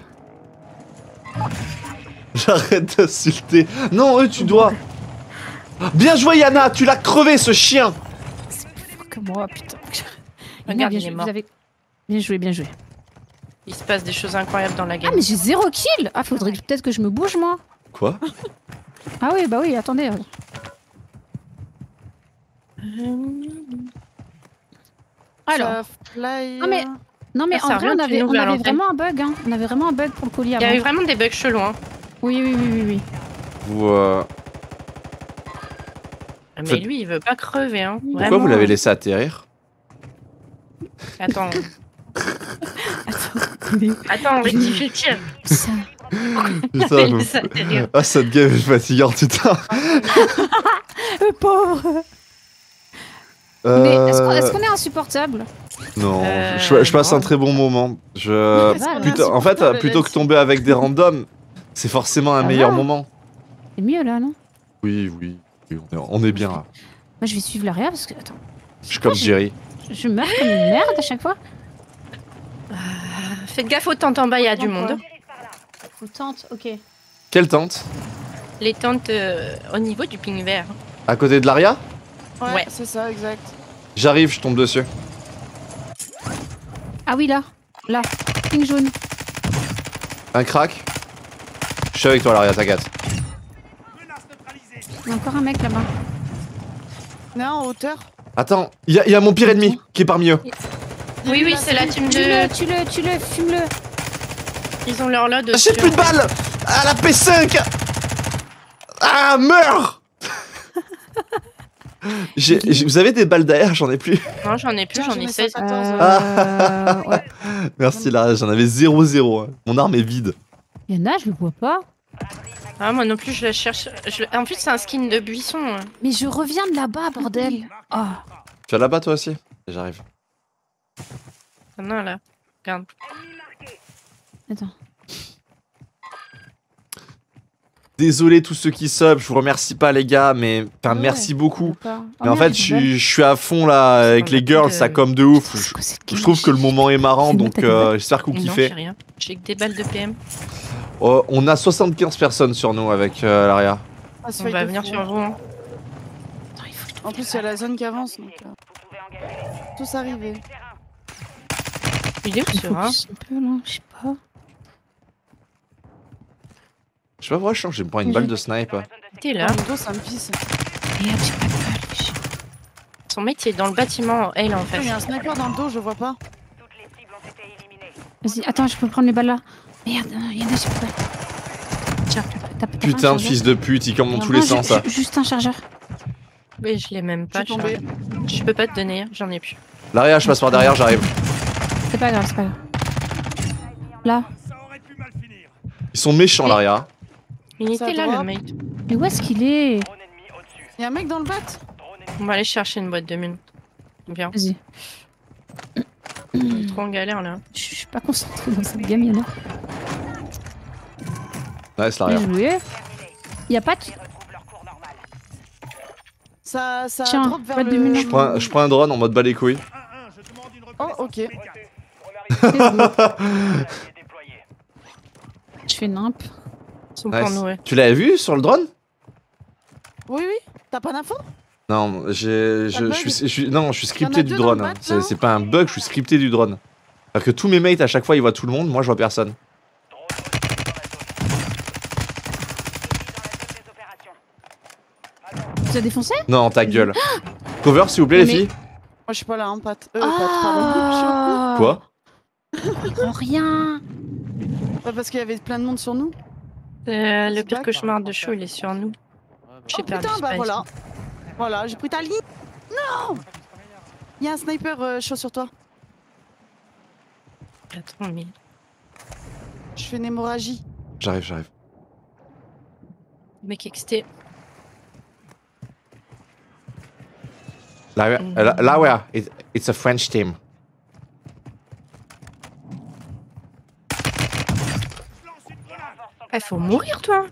J'arrête d'insulter. Non, eux tu dois. Bien joué Yana, tu l'as crevé ce chien. C'est plus fort que moi, putain. Regarde, bien il est joué, mort. vous avez... Bien joué, bien joué. Il se passe des choses incroyables dans la Ah game. mais j'ai 0 kill. Ah, faudrait peut-être que je me bouge moi. Quoi? Ah oui, bah oui, attendez. Alors, Ça fly. Ah, mais- non mais Ah, ça en vrai, revient, on tu avait, nous on vers avait l'antenne. vraiment un bug. Hein. On avait vraiment un bug pour le colis Il avant. y a eu vraiment des bugs chelous, hein. Oui, oui, oui, oui, oui. Vous, Mais Faites- lui, il veut pas crever, hein. pourquoi Vraiment. vous l'avez laissé atterrir? Attends. Attends, rectifie le tir. Ça. Putain, Il laisse atterrir. ah cette game est fatigante putain. Le pauvre. Mais est-ce qu'on est insupportable? Non, Euh, je passe non. un très bon moment. va, Putain, en fait, plutôt que tomber avec des randoms, c'est forcément un Ça meilleur va. moment. C'est mieux là, non? Oui, on est bien là. Moi je vais suivre l'arrière parce que. Attends. Je suis comme Jerry. Je meurs comme une merde à chaque fois. Faites gaffe aux tentes en bas, il y a du monde. Faut tente, ok. Quelle tente? Les tentes au niveau du ping vert. À côté de l'Aria? Ouais, Ouais. c'est ça, exact. J'arrive, je tombe dessus. Ah oui, là. Là. Ping jaune. Un crack. Je suis avec toi, l'Aria, t'inquiète. Il y a encore un mec là-bas. Non, en hauteur. Attends, il y a mon pire ennemi qui est parmi eux. Oui, oui, c'est la team de. Tue-le, fume-le. Ils ont leur lot de. J'ai plus de balles. Ah, la P5. Ah, meurs. Vous avez des balles d'air? J'en ai plus. Non, j'en ai plus, Tiens, j'en j'en ai ai 16. 114. Ouais. Merci, Lara, j'en avais 0-0. hein. Mon arme est vide. Il y en a, je le vois pas. Ah, moi non plus, je la cherche. En plus, c'est un skin de buisson. Mais je reviens de là-bas, bordel. Ah. Tu vas là-bas, toi aussi? J'arrive. Non, là. Regarde. Attends. Désolé tous ceux qui sub, je vous remercie pas les gars, mais enfin Ouais, merci beaucoup. d'accord. Mais Oh en fait, merde, je suis à fond là avec On a les girls, plus de- ça comme de ouf. C'est quoi cette Je trouve que le moment est marrant, donc j'espère que vous Non, j'ai kiffez. rien. J'ai que des balles de PM. On a 75 personnes sur nous avec l'Aria. Ah, ce On fight va de venir fou. sur vous. Hein. Attends, il faut que je- En plus, il y a la zone qui avance, donc tous arrivés. Il est où il ce faut rat que je- un peu, là, je sais pas. Je sais pas pourquoi je me prends une balle de snipe. T'es là. Dans le dos, ça me pisse. Regarde, j'ai pas de balle. Son mec il est dans le bâtiment, elle en fait. Il y a un sniper dans le dos, je vois pas. Toutes les cibles ont été éliminées. Vas-y, attends, je peux prendre les balles là. Merde, Yana, je peux pas. Tiens, t'as pas un Putain de chargeur fils de pute, il campe dans tous Non, les sens ça. Juste un chargeur. Mais je l'ai même pas. Je suis tombée. Je peux pas te donner, j'en ai plus. L'aria, je passe par derrière, j'arrive. C'est pas grave, c'est pas grave. Là. Ils sont méchants, l'aria. Il Ça était là drop. le mec. Mais où est-ce qu'il est? Drone ennemi au-dessus. Il y a un mec dans le bat. On va aller chercher une boîte de mine. Viens, Vas-y. on est trop en galère là. Je suis pas concentrée dans cette game, Yana. Nice, l'aria. Bien joué. Y'a pas de... Ils retrouvent leur cours normal. Ça Tiens, drop vers boîte de le... munitions. Je prends un drone en mode bas les couilles. Oh, ok. Je fais nimp. Ils sont Nice. pour nous, ouais. Tu l'avais vu sur le drone? Oui, oui. T'as pas d'infos? Non, Pas de je bug suis Il y scripté en a du deux dans drone. le bat, là. C'est pas un bug, je suis scripté du drone. C'est-à-dire que tous mes mates à chaque fois ils voient tout le monde, moi je vois personne. Tu as défoncé? Non, ta gueule. Cover s'il vous plaît les Mais- filles. Moi, je suis pas là, hein, Pat. Pardon. Ah. Quoi? Oh, rien. Pas parce qu'il y avait plein de monde sur nous. Le C'est pire pas- cauchemar de Chou, il est sur nous. J'ai Oh perdu putain, bah Spice. voilà. Voilà, j'ai pris ta ligne. Non! Il y a un sniper chaud sur toi. Attends, mais. Je fais une hémorragie. J'arrive. Mec XT. Laura, it's a French team. Ah, faut mourir toi!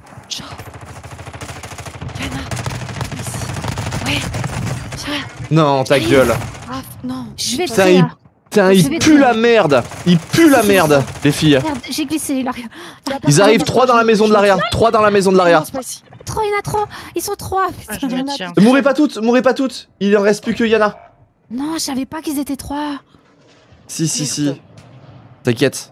Non, ta gueule. Ah, non. Je vais Putain, te il pue la merde. Il pue la merde, les filles. Merde, j'ai glissé, là. Ils arrivent 3 dans la maison de l'arrière. 3 dans la maison de l'arrière. Non, c'est pas ici. Trop, il y en a trop. Ils sont trois. Ah, Putain. je me tiens. Mourrez pas toutes. Il en reste plus que Yana. Non, je savais pas qu'ils étaient trois. Si. T'inquiète.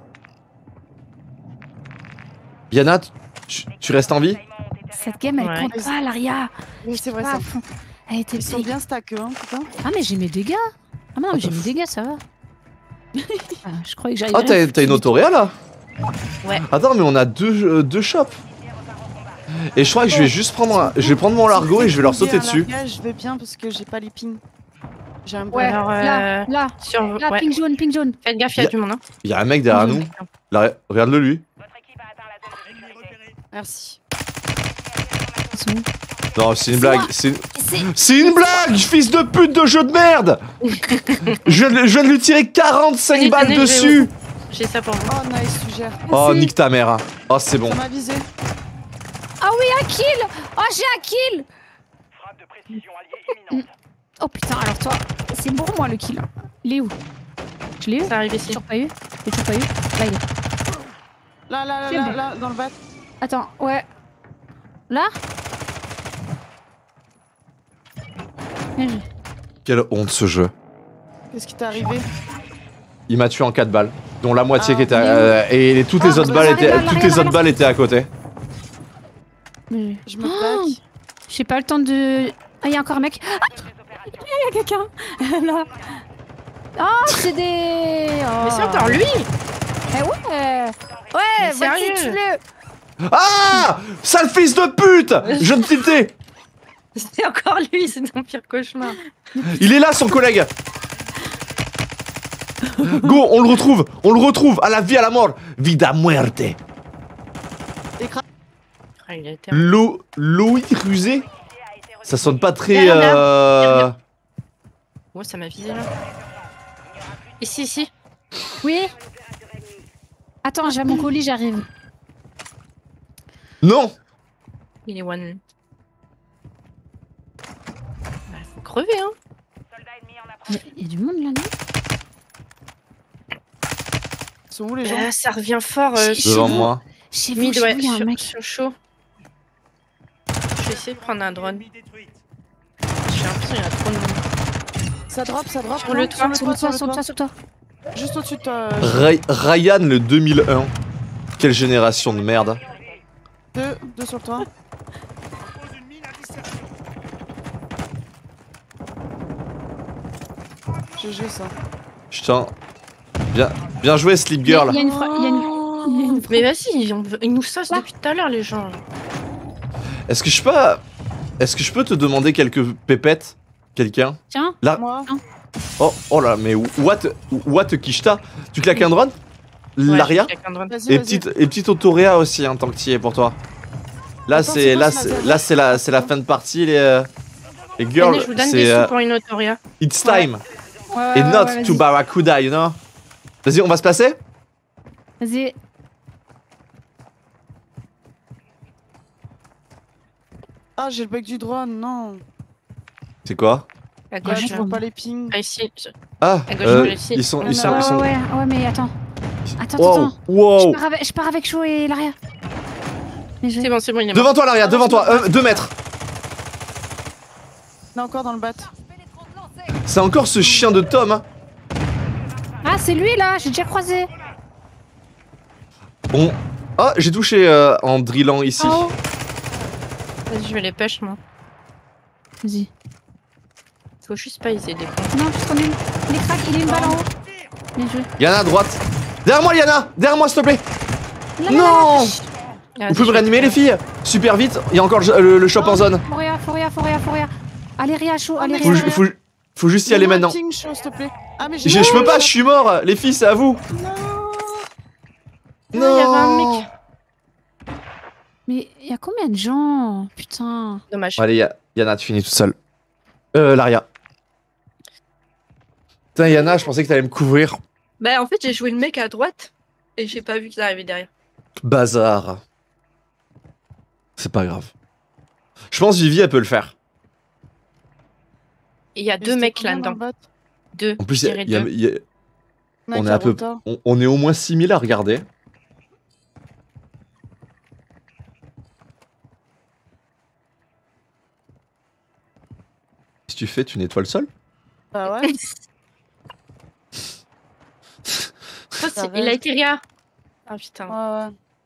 Yana, tu restes en vie? Cette game, elle Ouais. compte pas, Laria. Oui, c'est vrai, Pas ça. à fond. Elle était Ils sont bien stack, eux, hein, putain. Ah, mais j'ai mes dégâts. Ah, non, mais j'ai mes dégâts, ça va. Ah, je croyais que j'allais. Oh, t'as une autoréa là? Ouais. Attends, mais on a deux shops. Et je crois que je vais juste prendre, je vais prendre mon largo et je vais leur sauter dessus. Je vais bien parce que j'ai pas les pings. J'ai un Ouais, Alors, là, Sur... là, ouais. ping jaune, ping jaune. Faites gaffe, il y a du monde. Hein. Il y a un mec derrière nous. Là, regarde-le lui. Votre équipe a atteint la zone de sécurité. Merci. Ils sont où? Non, c'est une C'est blague. moi. C'est C'est. c'est une blague, fils de pute de jeu de merde. Je viens de lui tirer 45 Tenez, balles tenez, je vais dessus. J'ai ça pour vous. Oh, nice, tu gères. Oh, C'est- nique ta mère. Hein. Oh, c'est bon. Ça m'a visé. Ah oui, un kill. Oh, j'ai un kill. Frappe de précision alliée imminente. Oh putain, alors toi, c'est pour moi le kill. Il est où? Je l'ai eu? Ça arrive J'ai ici. toujours pas eu? J'ai toujours pas eu? Là, il est. C'est bon. Là, dans le bat. Attends, ouais. Là? Bien joué. Quelle honte ce jeu. Qu'est-ce qui t'est arrivé? Il m'a tué en 4 balles, dont la moitié Ah, qui était il et toutes les Ah, autres bah, balles ça étaient arrive, toutes arrive, les autres arrive. balles étaient à côté. Bien joué. Je me plaque. J'ai pas le temps de. Ah, il y a encore un mec. Ah, il y a quelqu'un. Là. Oh, c'est des. Oh. Mais c'est encore lui! Eh ouais. Ouais, Mais vas-y, sérieux tue-le. Ah, sale fils de pute. Je me tiltais. C'est encore lui, c'est ton pire cauchemar. Il est là, son collègue. Go, on le retrouve à la vie, à la mort. Vida muerte. Ah, il a été... Louis rusé. Ça sonne pas très. Derrière, Ouais, ça m'a visé là. Ici. Oui. Attends, j'ai mon colis, j'arrive. Non. Il est one. Bah, faut crever, hein. Soldat ennemi en approche. Il y a du monde là, non? Ils sont où les gens? Ça revient fort. Devant moi. Chez vous, Mid, chez ouais, vous, il y a un sur, mec. sur chaud. Je vais essayer de prendre un drone. J'ai l'impression qu'il y a trop de monde. Ça drop. Sur le toit, Sur toi. Juste au-dessus de toi. Ryan le 2001. Quelle génération de merde. Deux sur toi. GG ça. Putain. Bien joué, Sleep Girl. Il y a une fra- il y a une- Mais vas-y, ils nous saucent depuis tout à l'heure, les gens. Est-ce que je peux te demander quelques pépettes? Quelqu'un? Tiens, Là. Moi. Oh là, mais what Kishta? Tu claques un drone? Ouais, L'aria? j'ai quelqu'un de drone. Vas-y, Et vas-y. petite autoréa aussi, hein, tant que t'y es pour toi. Là, Attends, c'est c'est quoi là, ce c'est laser là, c'est la fin de partie, les girls. Tenez, je vous donne C'est des sous pour une autoria. it's time ouais, et not ouais, to Barracuda, you know. Vas-y, on va se placer. Vas-y. Ah, j'ai le bug du drone, non. C'est quoi? À Ouais, gauche, je là. vois pas les pings. Ah, ici. Ah, À gauche, je vais ici. ils sont, Ouais, ils sont, ouais, ils sont. Ouais, mais attends. Attends, Wow, attends. wow. Je pars avec Cho et Laria. Mais je- C'est bon, il est mort. Devant toi, Laria, devant toi, 2 mètres. Il est encore dans le bat. C'est encore ce chien de Tom. Hein. Ah, c'est lui là, j'ai déjà croisé. Bon. Ah, j'ai touché en drillant ici. En haut. Vas-y, je vais les pêcher, moi. Vas-y. Faut juste pas essayer des points. Non, je connais. Il est crack, il est une balle en haut. Bien joué. Yana à droite. Derrière moi, Yana. Derrière moi, s'il te plaît. Là, Non. là, Vous pouvez me réanimer, les filles? Super vite. Il y a encore le shop en zone. Foria. Allez, Ria, chaud, allez, mais Ria. Faut juste y aller Donne-moi un maintenant. ping chaud, s'il te plaît. Ah, mais Je peux pas, je suis mort. Les filles, c'est à vous. Non, il y avait un mec. Mais il y a combien de gens? Putain. Dommage. Allez, Yana, tu finis toute seule. Laria. Putain, Yana, je pensais que t'allais me couvrir. Bah, en fait, j'ai joué le mec à droite et j'ai pas vu qu'il arrivait derrière. Bazar. C'est pas grave. Je pense Vivi, elle peut le faire. Et il y a deux mecs là-dedans. Deux. En plus, je dirais deux. on est à peu, on est au moins 6000 à regarder. Si tu fais, tu nettoies le sol? Bah ouais. Il a été Ria. Ah putain. Ouais.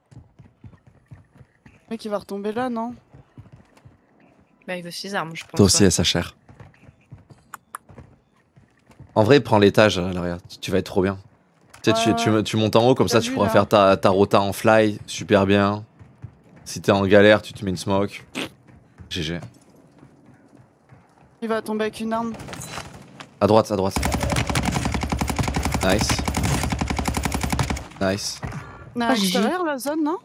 Le mec, il va retomber là, non? Bah, il veut ses armes, je pense. Toi aussi, ouais. elle s'achère. En vrai, prends l'étage, Laria. Tu vas être trop bien. Tu sais, tu montes en haut, comme ça, tu pourras faire ta rota en fly. Super bien. Si t'es en galère, tu te mets une smoke. GG. Il va tomber avec une arme. À droite, à droite. Nice. Nice. À GG. l'extérieur, la zone, non?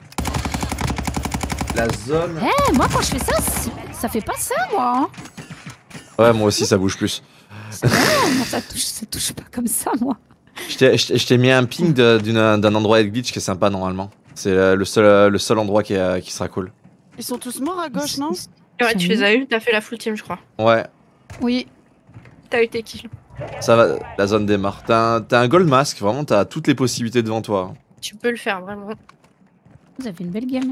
La zone. Eh, moi, quand je fais ça, ça fait pas ça, moi. Hein. Ouais, moi aussi, ça bouge plus. Non, moi, ça touche pas comme ça, moi. Je t'ai mis un ping d'un endroit avec glitch qui est sympa normalement. C'est le seul endroit qui sera cool. Ils sont tous morts à gauche, non? Ouais, tu les as eu, t'as fait la full team, je crois. Ouais, Oui. T'as eu tes kills. ça va, la zone démarre. T'as un gold mask, vraiment, t'as toutes les possibilités devant toi. Tu peux le faire, vraiment. Vous avez une belle game.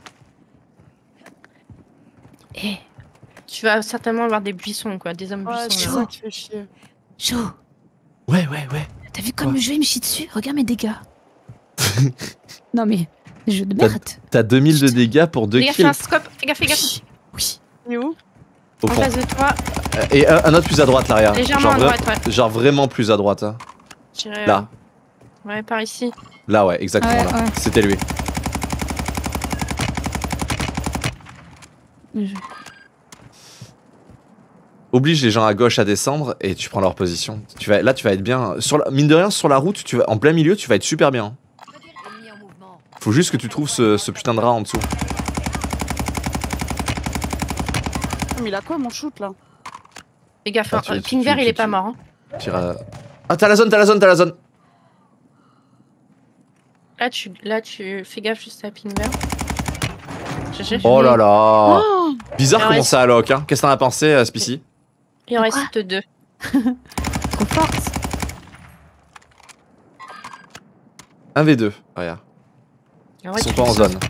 Eh, Tu vas certainement avoir des buissons, quoi. Des hommes Ouais, c'est buissons. ça là. qui fait chier. chaud. Ouais. T'as vu comme Quoi le jeu il me chie dessus? Regarde mes dégâts. Non mais, jeu de merde. T'as 2000 de dégâts pour 2 Fais gaffe, il y a un kills. scope. Fais gaffe, fais gaffe. Oui. Il est où? Au En fond. face de toi, Et un autre plus à droite, l'arrière. légèrement à droite, ouais. Genre vraiment plus à droite. Hein. Je dirais, Là. Ouais, par ici. Là, ouais, exactement Ouais, là. ouais. C'était lui. Oblige les gens à gauche à descendre et tu prends leur position. Là, tu vas être bien. Mine de rien, sur la route, en plein milieu, tu vas être super bien. Faut juste que tu trouves ce putain de rat en dessous. Mais il a quoi, mon shoot, là? Fais gaffe, Ah, hein. tu- Ping tu- vert, tu- il est tu- pas mort. Hein. Ah, t'as la zone. Là, tu fais gaffe juste à ping vert. GG. Oh là là. Oh, Bizarre Ah comment ouais. ça alloc, hein. Qu'est-ce que t'en as pensé, Spicy? Il en reste deux. trop forte. 1v2, regarde. En Ils vrai, sont tu pas en fais ça. zone.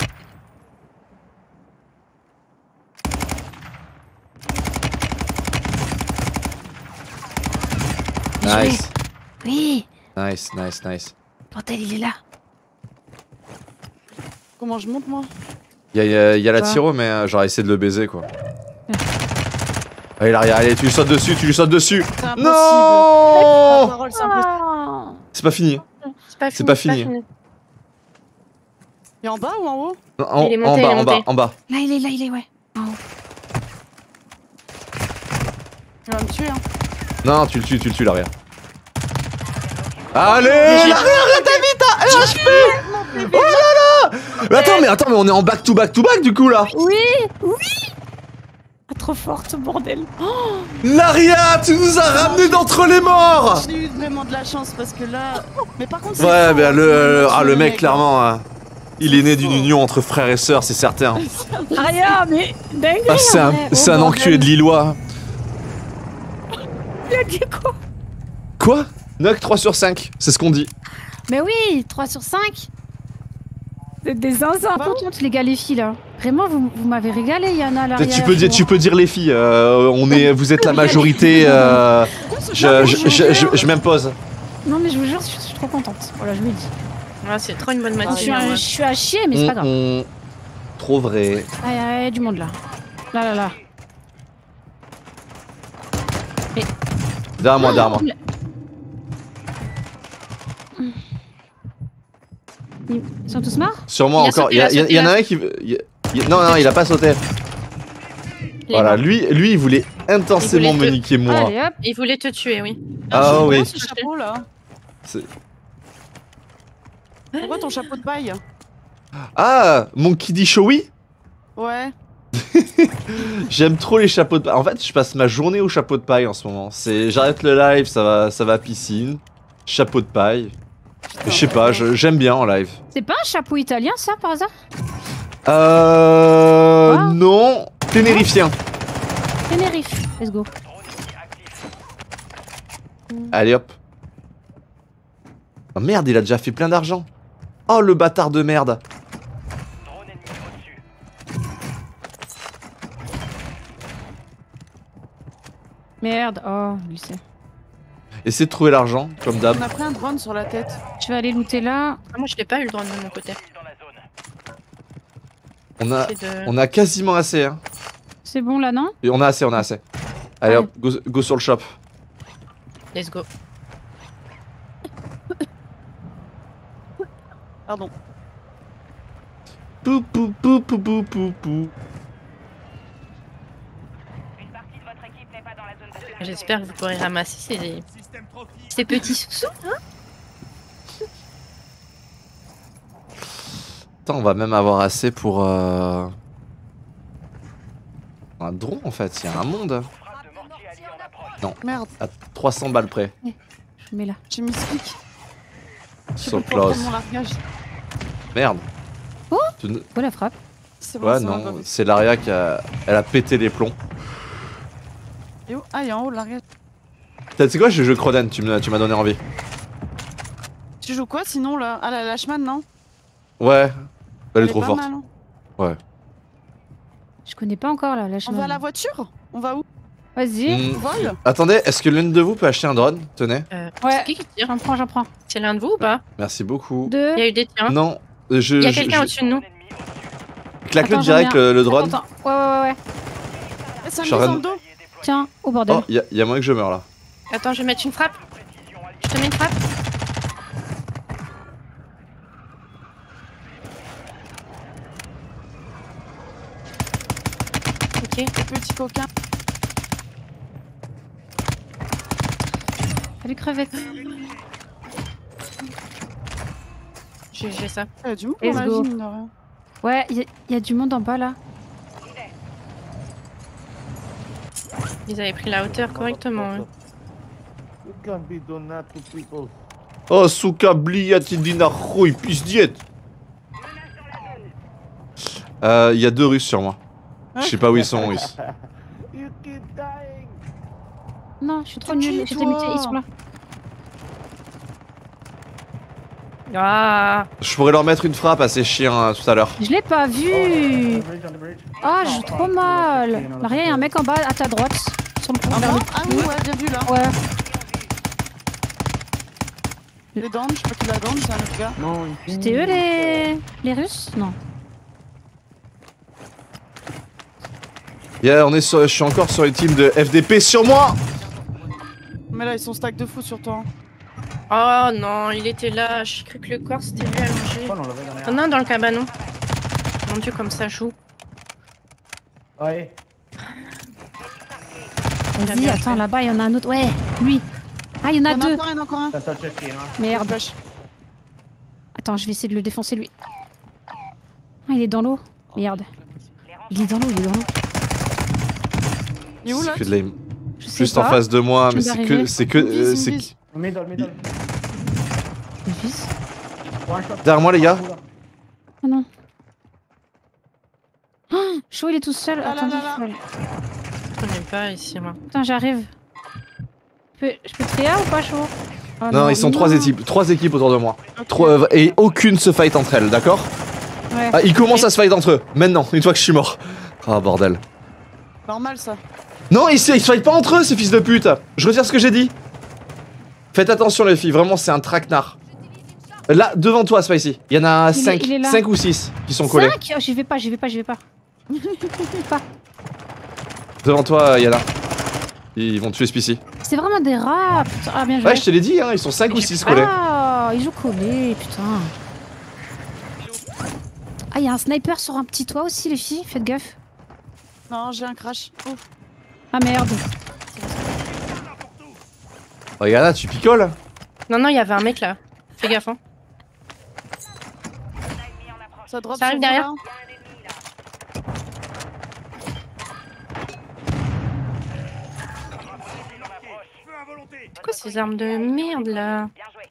Bien joué. Nice. Oui. Nice. Bordel, il est là. Comment je monte, moi? Il y a la Quoi tiro, mais j'aurais essayé de le baiser, quoi. Allez, l'arrière, allez, tu lui sautes dessus, tu lui sautes dessus. C'est impossible. Non Parole, c'est impossible. Ah. C'est pas fini. C'est pas fini. Il est en bas ou en haut? En, Il est en monté, bas, il est en bas, monté. en bas. Là, il est, ouais. En haut. Il va me tuer, hein. Non, tu le tues, l'arrière. Allez, l'arrière, t'as vite, t'as HP. Oh là là. Mais attends, mais on est en back to back du coup là. Oui, oui. Ah, trop forte, bordel. Oh, Laria, tu nous as ramenés d'entre les morts. J'ai eu vraiment de la chance parce que là. Mais par contre, c'est Ouais, faux, bah hein, le mec, hein. clairement, hein, il est né d'une union entre frères et sœurs, c'est certain. Aria, mais dingue. Ah, c'est un Oh, enculé de Lillois. Il a dit quoi? Quoi? Nock 3 sur 5, c'est ce qu'on dit. Mais oui, 3 sur 5. C'est des zinzins. Par contre, les gars, les filles, là. Vraiment, vous m'avez régalé, Yana, là. Tu peux dire les filles, vous êtes la majorité, je m'impose. Non, mais je vous jure, je suis trop contente. Voilà, je me dis. Ouais, c'est trop une bonne Je suis, matinée. je suis à chier, mais c'est pas grave. Trop vrai. Ah, il y a du monde, là. Là. Derrière moi. Ils sont tous morts? Sûrement Il a encore. sauté, Il il a sauté, y en a là. un qui veut. Non, il a pas sauté. Il est Voilà, mort. lui, il voulait intensément Il voulait me niquer moi. Allez, hop. Il voulait te tuer, oui. Ah C'est oui. quoi ce chapeau là? C'est- Pourquoi ton chapeau de paille? Ah, mon Kiddy Showy. Ouais. J'aime trop les chapeaux de paille. En fait, je passe ma journée au chapeau de paille en ce moment. J'arrête le live, ça va à piscine. Chapeau de paille. Je sais pas, j'aime bien en live. C'est pas un chapeau italien, ça, par hasard? Non. Ténérifien. Tenerife. Let's go. Allez hop. Oh merde, il a déjà fait plein d'argent. Oh le bâtard de merde. Merde. Oh, lui sait. Essaie de trouver l'argent, comme d'hab. On a pris un drone sur la tête. Je vais aller looter là. Ah, moi, je l'ai pas eu le droit de mon côté. On a quasiment assez, hein. C'est bon, là, non? Et on a assez. Allez Ouais. hop, go sur le shop. Let's go. Pardon. Pou. Une partie de votre équipe n'est pas dans la zone de sécurité. J'espère que vous pourrez ramasser ces petits sous-sous. Attends, on va même avoir assez pour un drone en fait, il y a un monde. Merde, À 300 balles près. Je mets là. j'ai mis speak. So Je peux pas prendre close. mon largage. Merde. Oh Tu ne- Oh, la frappe. C'est bon, Ouais, ça va, non, pas c'est Laria qui a pété les plombs. Et où? Ah, il est en haut le largage. Tu sais quoi, je joue Croden, tu m'as donné envie. Tu joues quoi sinon là? Ah, la Lashman, non? Ouais, elle est trop pas forte. mal, hein. Ouais. Je connais pas encore, là. Lâche On va à la voiture? On va où? Vas-y. Hmm. On vole? Attendez, est-ce que l'une de vous peut acheter un drone? Tenez. Ouais. C'est qui tire? J'en prends. C'est l'un de vous ou pas? Merci beaucoup. Deux. Il y a eu des tirs. Non, Il y a quelqu'un au-dessus de nous. claque-le Attends, direct j'en ai un. le drone. Attends. Ouais. Eh, ça me Je suis en met train dans de- le dos. Tiens, au bordel. Oh, y a moyen que je meure là. Attends, je vais mettre une frappe. Je te mets une frappe. Ok. Petit coquin. Salut, crevette. J'ai ça. Il y a du monde Let's dans la go. vie, mine de rien. Ouais, il y a du monde en bas, là. Ils avaient pris la hauteur correctement. Hein. You can't be doing that to people. Oh, suka bliatidina rouille pizdiet. Il y a 2 Russes sur moi. Je sais pas où ils sont, oui. You keep dying. Non, je suis trop Qui, nulle. J'étais toi mutée, ils sont là. Ah, Je pourrais leur mettre une frappe à ces chiens tout à l'heure. Je l'ai pas vu. On the bridge. Ah, je joue trop mal. Maria, il y a un mec en bas à ta droite. Sur le pont. Ah vers bon? le- Ah oui, ouais, bien vu là. Ouais. Les dents, je sais pas qui la dent, c'est un autre gars. C'était eux les Russes? Non. Je suis encore sur une team de FDP sur moi. Mais là, ils sont stack de fou sur toi. Oh non, il était là. J'ai cru que le corps c'était lui allongé. Oh non, l'avait dans les Oh non, dans le cabanon. Mon dieu, comme ça joue. Ouais. Vas-y, attends, là-bas, il y en a un autre. Ouais, lui. Ah, il y en a deux. Il y en a encore un. Ça t'a checké, hein. Merde. Flash. Attends, je vais essayer de le défoncer, lui. Ah, il est dans l'eau. Merde. Il est dans l'eau, il est dans l'eau. Il est où là? C'est que de la- Je sais Juste pas. en face de moi, Je mais viens c'est que. d'arriver. C'est que. Vise, c'est vise. Middle, middle. Le fils. One shot. Derrière moi, les gars. Oh non. Oh, Chaud, il est tout seul. Là, là, Attendez, là, là. faut aller. Je connais pas ici, moi. Putain, j'arrive. Je peux créer ou pas, Chaud? Oh Non, ils sont non. 3 équipes autour de moi. Ok. Et aucune se fight entre elles, d'accord? Ouais. Ah, ils commencent à se fight entre eux. Maintenant, une fois que je suis mort. Ah, bordel. Normal ça. Non, ils se fight pas entre eux, ces fils de pute. Je retire ce que j'ai dit. Faites attention, les filles. Vraiment, c'est un traquenard. Là, devant toi, Spicy. Il y en a Il est là. 5 ou 6 qui sont collés. 5 oh, j'y vais pas, j'y vais pas, j'y vais pas. Devant toi, Yana. Ils vont tuer Spicy. C'est vraiment des rats. Putain. Ah, bien joué. Ouais, je te l'ai dit, hein, ils sont 5 ou 6 collés. Ah, ils jouent collés, putain. Ah, il y a un sniper sur un petit toit aussi, les filles. Faites gaffe. Non, j'ai un crash. Ouf. Ah merde. Oh, Yana, tu picoles. Non, non, il y avait un mec là. Fais gaffe, hein. Ça drop Ça arrive sur derrière. vous, C'est quoi ces armes de merde là? Bien joué.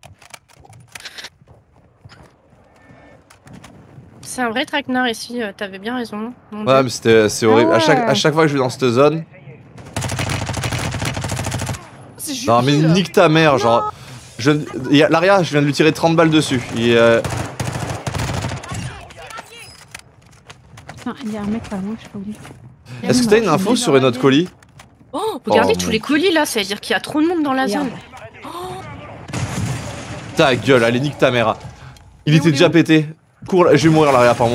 C'est un vrai traquenard ici, t'avais bien raison. Mon Ouais, Dieu. mais c'est horrible. Ah À ouais. chaque fois que je vais dans cette zone. C'est juste. Non, mais nique ta mère, genre. L'aria, je viens de lui tirer 30 balles dessus. Putain, il y a un mec là, moi, je sais pas où il est. Est-ce que t'as une info sur une autre colis? Oh, regardez Oh, tous mon les colis là, ça veut dire qu'il y a trop de monde dans la Regarde. zone. Ta gueule, allez, nique ta mère. Il Mais était où, déjà où pété. Cours, je vais mourir l'aria par mon.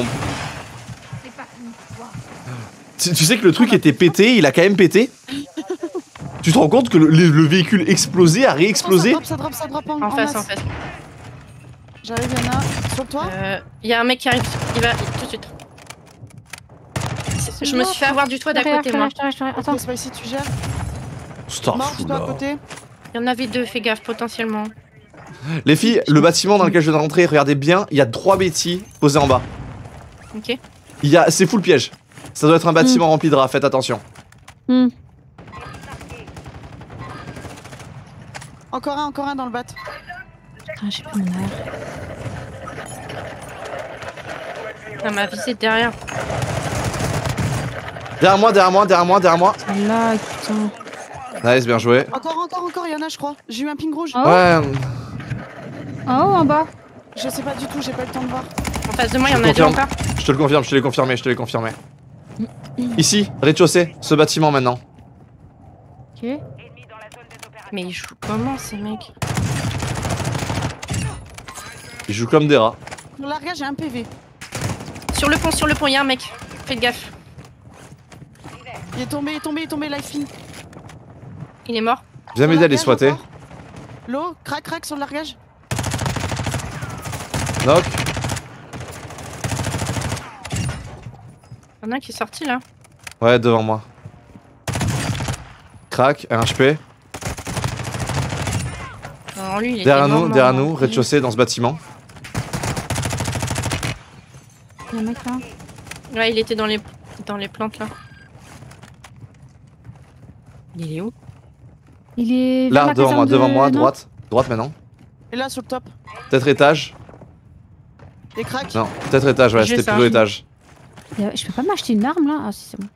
Tu sais que le truc était pété, il a quand même pété. Tu te rends compte que le véhicule explosé a réexplosé? Ça drop En face, masse. en face. J'arrive, Yana. Sur toi. Il y a un mec qui arrive, il va tout de suite. Je me suis fait avoir du toit d'à côté, moi. Attends. Ok, Spicy, tu gères. Starfou, Mort, toi à là. côté. Il y en avait deux, fais gaffe, potentiellement. Les filles, le bâtiment dans lequel je viens de rentrer, regardez bien, il y a 3 Betty posés en bas. Ok. C'est full piège. Ça doit être un bâtiment rempli de rats, faites attention. Hmm. Encore un dans le bat. Ah, j'ai plus mon air. Ça m'a visé derrière. Derrière moi, derrière moi, derrière moi, derrière moi. Là, putain. Nice, bien joué. Encore, Yana, je crois. J'ai eu un ping rouge. Oh. Ouais, En haut, en bas. Je sais pas du tout, j'ai pas eu le temps de voir. En face de moi, il y en Je a deux confirme. encore. je te le confirme, je te l'ai confirmé, je te l'ai confirmé. Ici, rez-de-chaussée, ce bâtiment maintenant. Ok. Ennemi dans la zone des opérations. Mais ils jouent comment ces mecs? Ils jouent comme des rats. Sur l'arrière, j'ai un PV. Sur le pont, il y a un mec. Faites gaffe. Il est tombé, life in. Il est mort. Viens m'aider à les squatter. L'eau, crac sur le largage. Knock. Il y en a un qui est sorti là. Ouais, devant moi. Crac, un HP. Alors lui, il était Derrière mort, nous, rez-de-chaussée dans ce bâtiment. Il y a un mec là. Ouais, il était dans les plantes là. Il est où? Il est. vers Là, la devant moi, caserne devant de- moi, non droite. Droite maintenant. Et là, sur le top. Peut-être étage. Et crac. Non, peut-être étage, ouais, J'ai c'était ça. plutôt étage. Je peux pas m'acheter une arme là? Ah, si, c'est bon.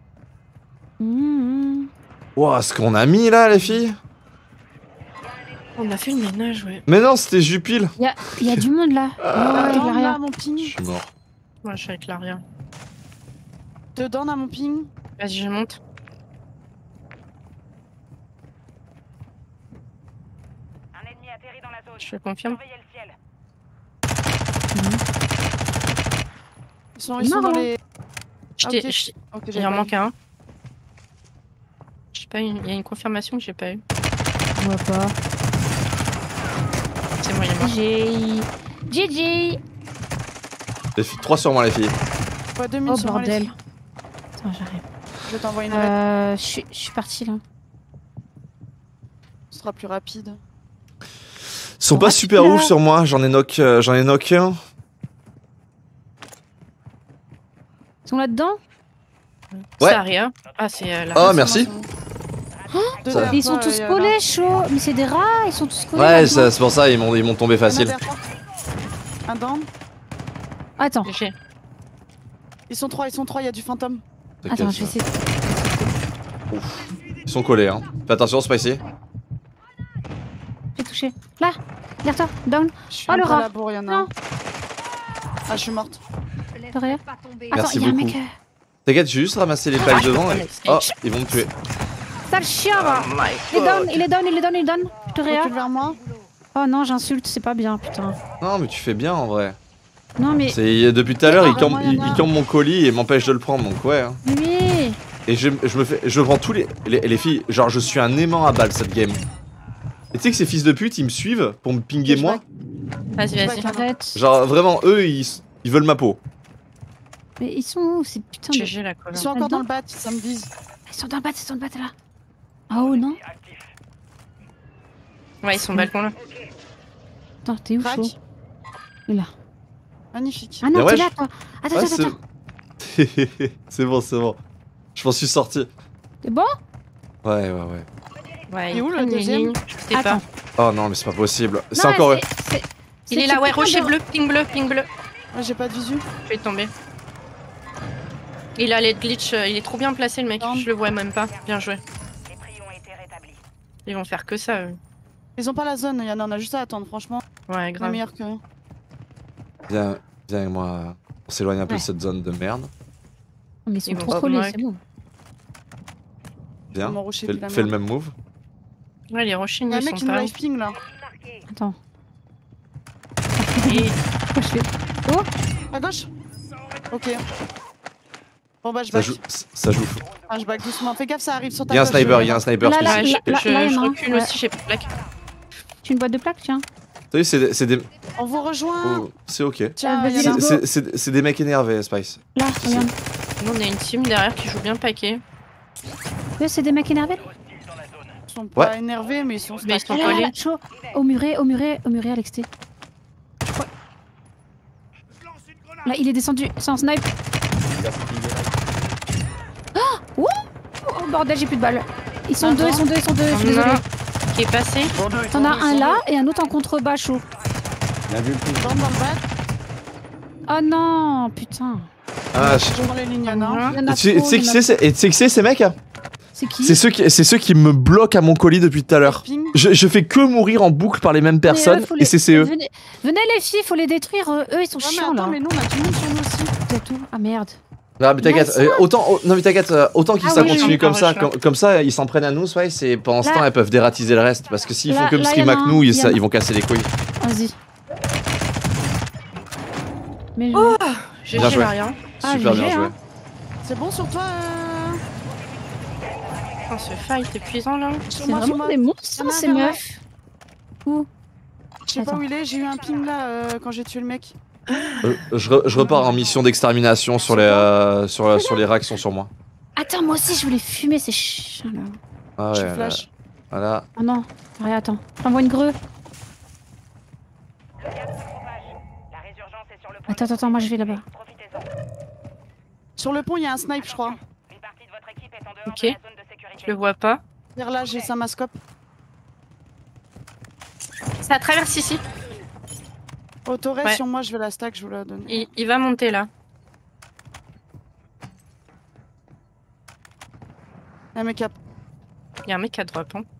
Wow, ce qu'on a mis là, les filles. On a fait le ménage, ouais. Mais non, c'était Jupil. Il y a du monde là. Dedans, Ouais, là, là, mon ping. Je suis mort. Moi, je suis avec l'arrière. Dedans, là, mon ping. Vas-y, je monte. Un ennemi atterri dans la zone. Je confirme. Surveillez le ciel. Ils sont dans Non. les. Je Ah, t'ai- ok. je- Ok, Il j'avais en pas manque vu. un. pas eu. Il y a une confirmation que j'ai pas eu. Je vois pas. C'est moi, il est mort. GG. Les filles, 3 sur moi, les filles. Pas 2 Oh minutes sur moi, les bordel. filles. Attends, j'arrive. Je vais t'envoyer une lettre. Je suis partie là. Ce sera plus rapide. Ils sont pas Ouais, super là. ouf sur moi, j'en ai knock un. Ils sont là-dedans? Ouais. C'est Aria. Ah, c'est la. Oh, merci. Deux Ça- derrière Ils sont toi, tous et, collés, chaud. Mais c'est des rats, ils sont tous collés. Ouais, là-dedans. c'est pour ça, ils m'ont tombé il y en a facile. derrière toi. Un down. Attends, GG. Ils sont 3, il y a du fantôme. T'inquiète, attends, je vais essayer. Ils sont collés, hein. Fais attention, Spicy. J'ai touché. Là, derrière toi, down. Je suis Oh, un le peu rat. à la bourre, il y en a Non. un. Ah, je suis morte. Derrière. Attends, Merci il y a un beaucoup. mec. T'inquiète, j'ai juste ramassé les plaques devant et... Oh, ils vont me tuer. Sale chien, va. Oh my Il est god. down, il est down, il est down, il est down. Je te réa. Recule vers moi. Oh non, j'insulte, c'est pas bien, putain. Non, mais tu fais bien en vrai. Non, mais Depuis tout à l'heure, Ah, il campe, vraiment, y en a. il campe mon colis et m'empêche de le prendre, donc ouais. Hein. oui. Et je prends tous les filles. Genre, je suis un aimant à balles cette game. Et tu sais que ces fils de pute, ils me suivent pour me pinguer Je moi. Vas-y, vas-y. Arrête. Genre, vraiment, eux, ils veulent ma peau. Mais ils sont où ces putains de... GG la colle. Ils sont encore dans le bat, ça me vise. Ils sont dans le bat, ils sont dans le bat là. Oh non. Ouais, ils sont balcon là. Attends, t'es où, Crac. chaud? Il est là. Magnifique. Ah non, Mais ouais, t'es là, toi. Attends, Ouais, attends, c'est... attends. c'est bon, c'est bon. Je m'en suis sorti. T'es bon? Ouais. Ouais, Il est ils où, le prennent les deuxième lignes. Je sais pas. Attends. Oh non, mais c'est pas possible. C'est Non, encore eux. Il est là, ouais, rocher bleu, ping bleu. Ouais, j'ai pas de visu. Je vais tomber. Il a les glitch, il est trop bien placé le mec, je le vois même pas. Bien joué. Les prix ont été rétablis. Ils vont faire que ça eux. Ils ont pas la zone, il y en a, on a juste à attendre, franchement. Ouais, On est grave. meilleur que. Viens avec moi. On s'éloigne un peu Ouais. de cette zone de merde. Mais ils sont Ils vont trop pas collés, blague. c'est bon. Viens. Mon rocher, Fais, puis la fais le merde. même move. Ouais, les rochers Il y a un ils mec sont qui nous pas. live ping là. Attends. Et Pourquoi je fais... À gauche. Ok. Bon bah je Ça back. joue. Ça joue. Ah, je back doucement. Fais gaffe, ça arrive sur ta Il y a un gauche, sniper, il y a un sniper Là, là, spécifique. ouais, là, là, il y en a un. recule Ouais. aussi, j'ai pas de plaque. Tu as une boîte de plaques, tiens. T'as vu, c'est des. On vous rejoint. Oh, c'est ok. Tiens, vas-y, il y en a let's un. go. C'est des mecs énervés, Spice. Là, regarde. Nous on a une team derrière qui joue bien paquet. Ouais, c'est des mecs énervés. Ils sont pas Ouais. énervés, mais ils sont Mais ils stackés. sont Là, là, collés. là, chaud. Au muret, à l'exté. Là, il est descendu, c'est un snipe. Oh, bordel, j'ai plus de balles. Ils sont deux, je suis On désolée. a un qui est passé. T'en as un là et un autre en contrebas chaud. Bien vu le coup. Dans le bat. Oh non, putain. Ah, Je prends les lignes, il y en a un. Il y en a tu trop, sais il y qui en a- c'est et tu sais qui c'est ces mecs? C'est qui? C'est ceux qui me bloquent à mon colis depuis tout à l'heure. Ping. Je fais que mourir en boucle par les mêmes personnes faut et les- c'est eux. Venez les filles, faut les détruire. Eux, ils sont Ouais, mais chiants attends, là. mais nous on a du monde sur nous aussi. C'est tout. Ah merde. Ah mais t'inquiète, Nice. non mais t'inquiète, autant qu'ils Ah ça oui, continue oui, comme oui. ça, comme ça ils s'en prennent à nous, Spice, et pendant ce Là- temps elles peuvent dératiser le reste, parce que s'ils font Là- que me là, stream y en a avec un, nous, y en a- ils vont casser les couilles. Vas-y. Mais Oh, Bien GG joué. rien. Ah, Super GG, bien joué. hein. C'est bon sur toi Oh, ce fight épuisant là. c'est vraiment des monstres, Il y en a un ces vers là. meufs. Où? Je sais pas Attends. où il est, j'ai eu un ping là quand j'ai tué le mec. Je repars en mission d'extermination sur les rats qui sont sur moi. Attends, moi aussi je voulais fumer ces chiens là. Ah Je ouais, flash. voilà. Oh non, rien, attends. J'envoie une greu. Le gaz se propage. La résurgence est sur le point. Attends, moi je vais là-bas. Profitez-en. Sur le pont, il y a un snipe, je crois. Une partie de votre équipe est en dehors Ok. de la zone de sécurité. Je le vois pas. Vers là, j'ai ça mascope. Ça traverse ici. Autoré Ouais. sur moi, je vais la stack, je vous la donne. Il va monter là. Un mec à... Il y a un mec à drop. Hein.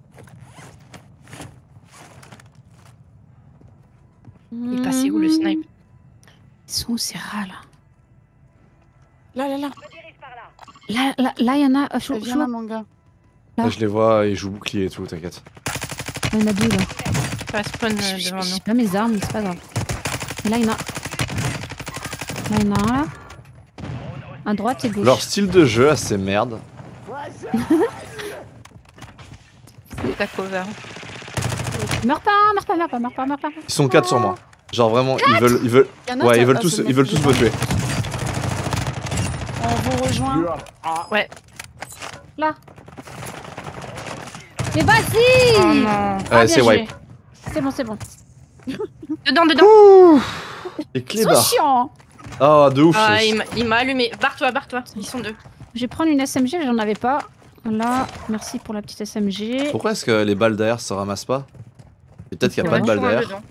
Il est passé où le snipe? Ils sont où ces rats là? Là. Je dirige par là. Là, il y en a. Chaud, Viens chaud. là, mon gars. Là. Là, je les vois, ils jouent bouclier et tout, t'inquiète. Il y en a deux là. Pas spawn Je devant nous. sais pas mes armes, mais c'est pas grave. Et là, il y en a. Là, il y en a un là. À droite et gauche. Leur style de jeu, assez merde. ta cover. Meurs pas, meurs pas, meurs pas, meurs pas, meurs pas. Ils sont 4 sur moi. Genre vraiment, ils veulent. Y en a Ouais, qui- ils veulent ah, tous, c'est ils veulent tous me tuer. On vous rejoint. Ouais. Là. Mais vas-y. Oh non. Ah, Ouais, c'est bien wipe. joué. C'est bon, c'est bon. Dedans, dedans. Et Ils sont clébard. chiants. Ah, de ouf. Ah, c'est- il m'a allumé. Barre-toi, barre-toi. Ils sont deux. Je vais prendre une SMG, j'en avais pas. Là, merci pour la petite SMG. Pourquoi est-ce que les balles derrière se ramassent pas? Et peut-être qu'il n'y a pas de balles derrière. Dedans.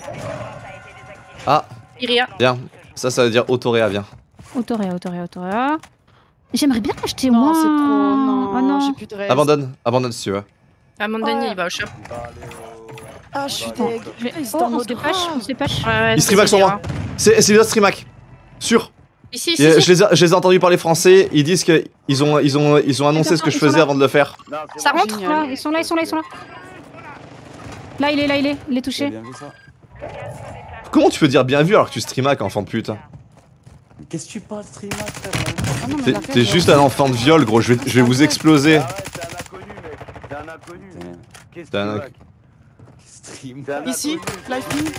Ah, Iria. viens. Ça veut dire Autoréa, viens. Autoréa, Autoréa, Autoréa. J'aimerais bien acheter Non, moi. c'est trop. Non, Oh non. j'ai plus de reste. Abandonne si tu veux. Amandani, Ouais. il va au shop. Ah, je suis deg. Je vais- Putain, ils sont Oh, en on mode se dépêche, on se dépêche. Ouais, ouais, Ils c'est streamax sur Iria. moi. C'est les autres streamax. Sûr. Ici, ici. Et, ici. je les ai entendus parler français. Ils disent qu'ils ont annoncé ce que je Ils sont faisais là. avant de le faire. Ça rentre Génial. là, ils sont là, ils sont là, ils sont là. Là, il est touché. J'ai bien vu ça. Comment tu peux dire bien vu alors que tu streamac, enfant de pute? Qu'est-ce que tu parles, streamer, frère? Ah non, mais T'es la fête, t'es juste un enfant de viol, gros. Je vais vous exploser. Ah ouais, t'es un inconnu, mec. T'es un inconnu. Qu'est-ce T'es un que inc- Stream. T'es un Ici, inconnu. live ping.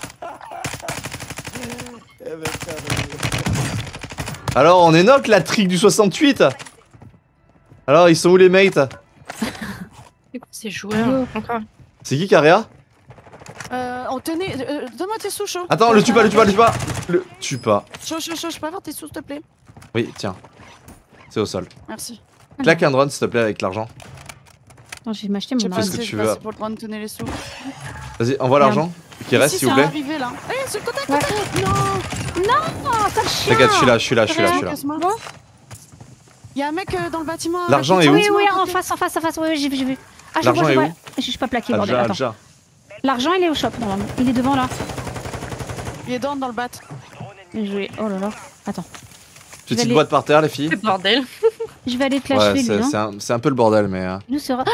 Eh ben, frère, Alors, on énoque la trick du 68. Alors, ils sont où les mates? C'est quoi ces joueurs? Encore. C'est qui Caria? On tenait. Donne-moi tes sous, chaud. Attends, le tue pas. Le tue pas. Chaud, je peux avoir tes sous, s'il te plaît. Oui, tiens. C'est au sol. Merci. Claque un drone, s'il te plaît, avec l'argent. Attends, je vais m'acheter J'ai mon fais pas ce que drone. tu merci veux. pour le drone, tenez les sous. Vas-y, envoie l'argent. Qui reste, Ici, s'il vous c'est plaît. arrivé là. Eh, sur le côté, Ouais. côté. Non. Oh, sale chien. T'inquiète, je suis là. Casse-moi. Il y a un mec dans le bâtiment. L'argent avec est une où Oui, casse-moi oui, à en côté. face, oui, j'ai vu. Ah, je L'argent vois, est je où vois. Je suis pas plaqué, bordel. Attends. Alja. L'argent, il est au shop, normalement. Il est devant là. Il est dans le bat. Bien joué. Oh là là. Attends. Petite aller- boîte par terre, les filles. C'est bordel. Je vais aller te Ouais, l'achever, lui. Hein. c'est un peu le bordel, mais. Nous sera.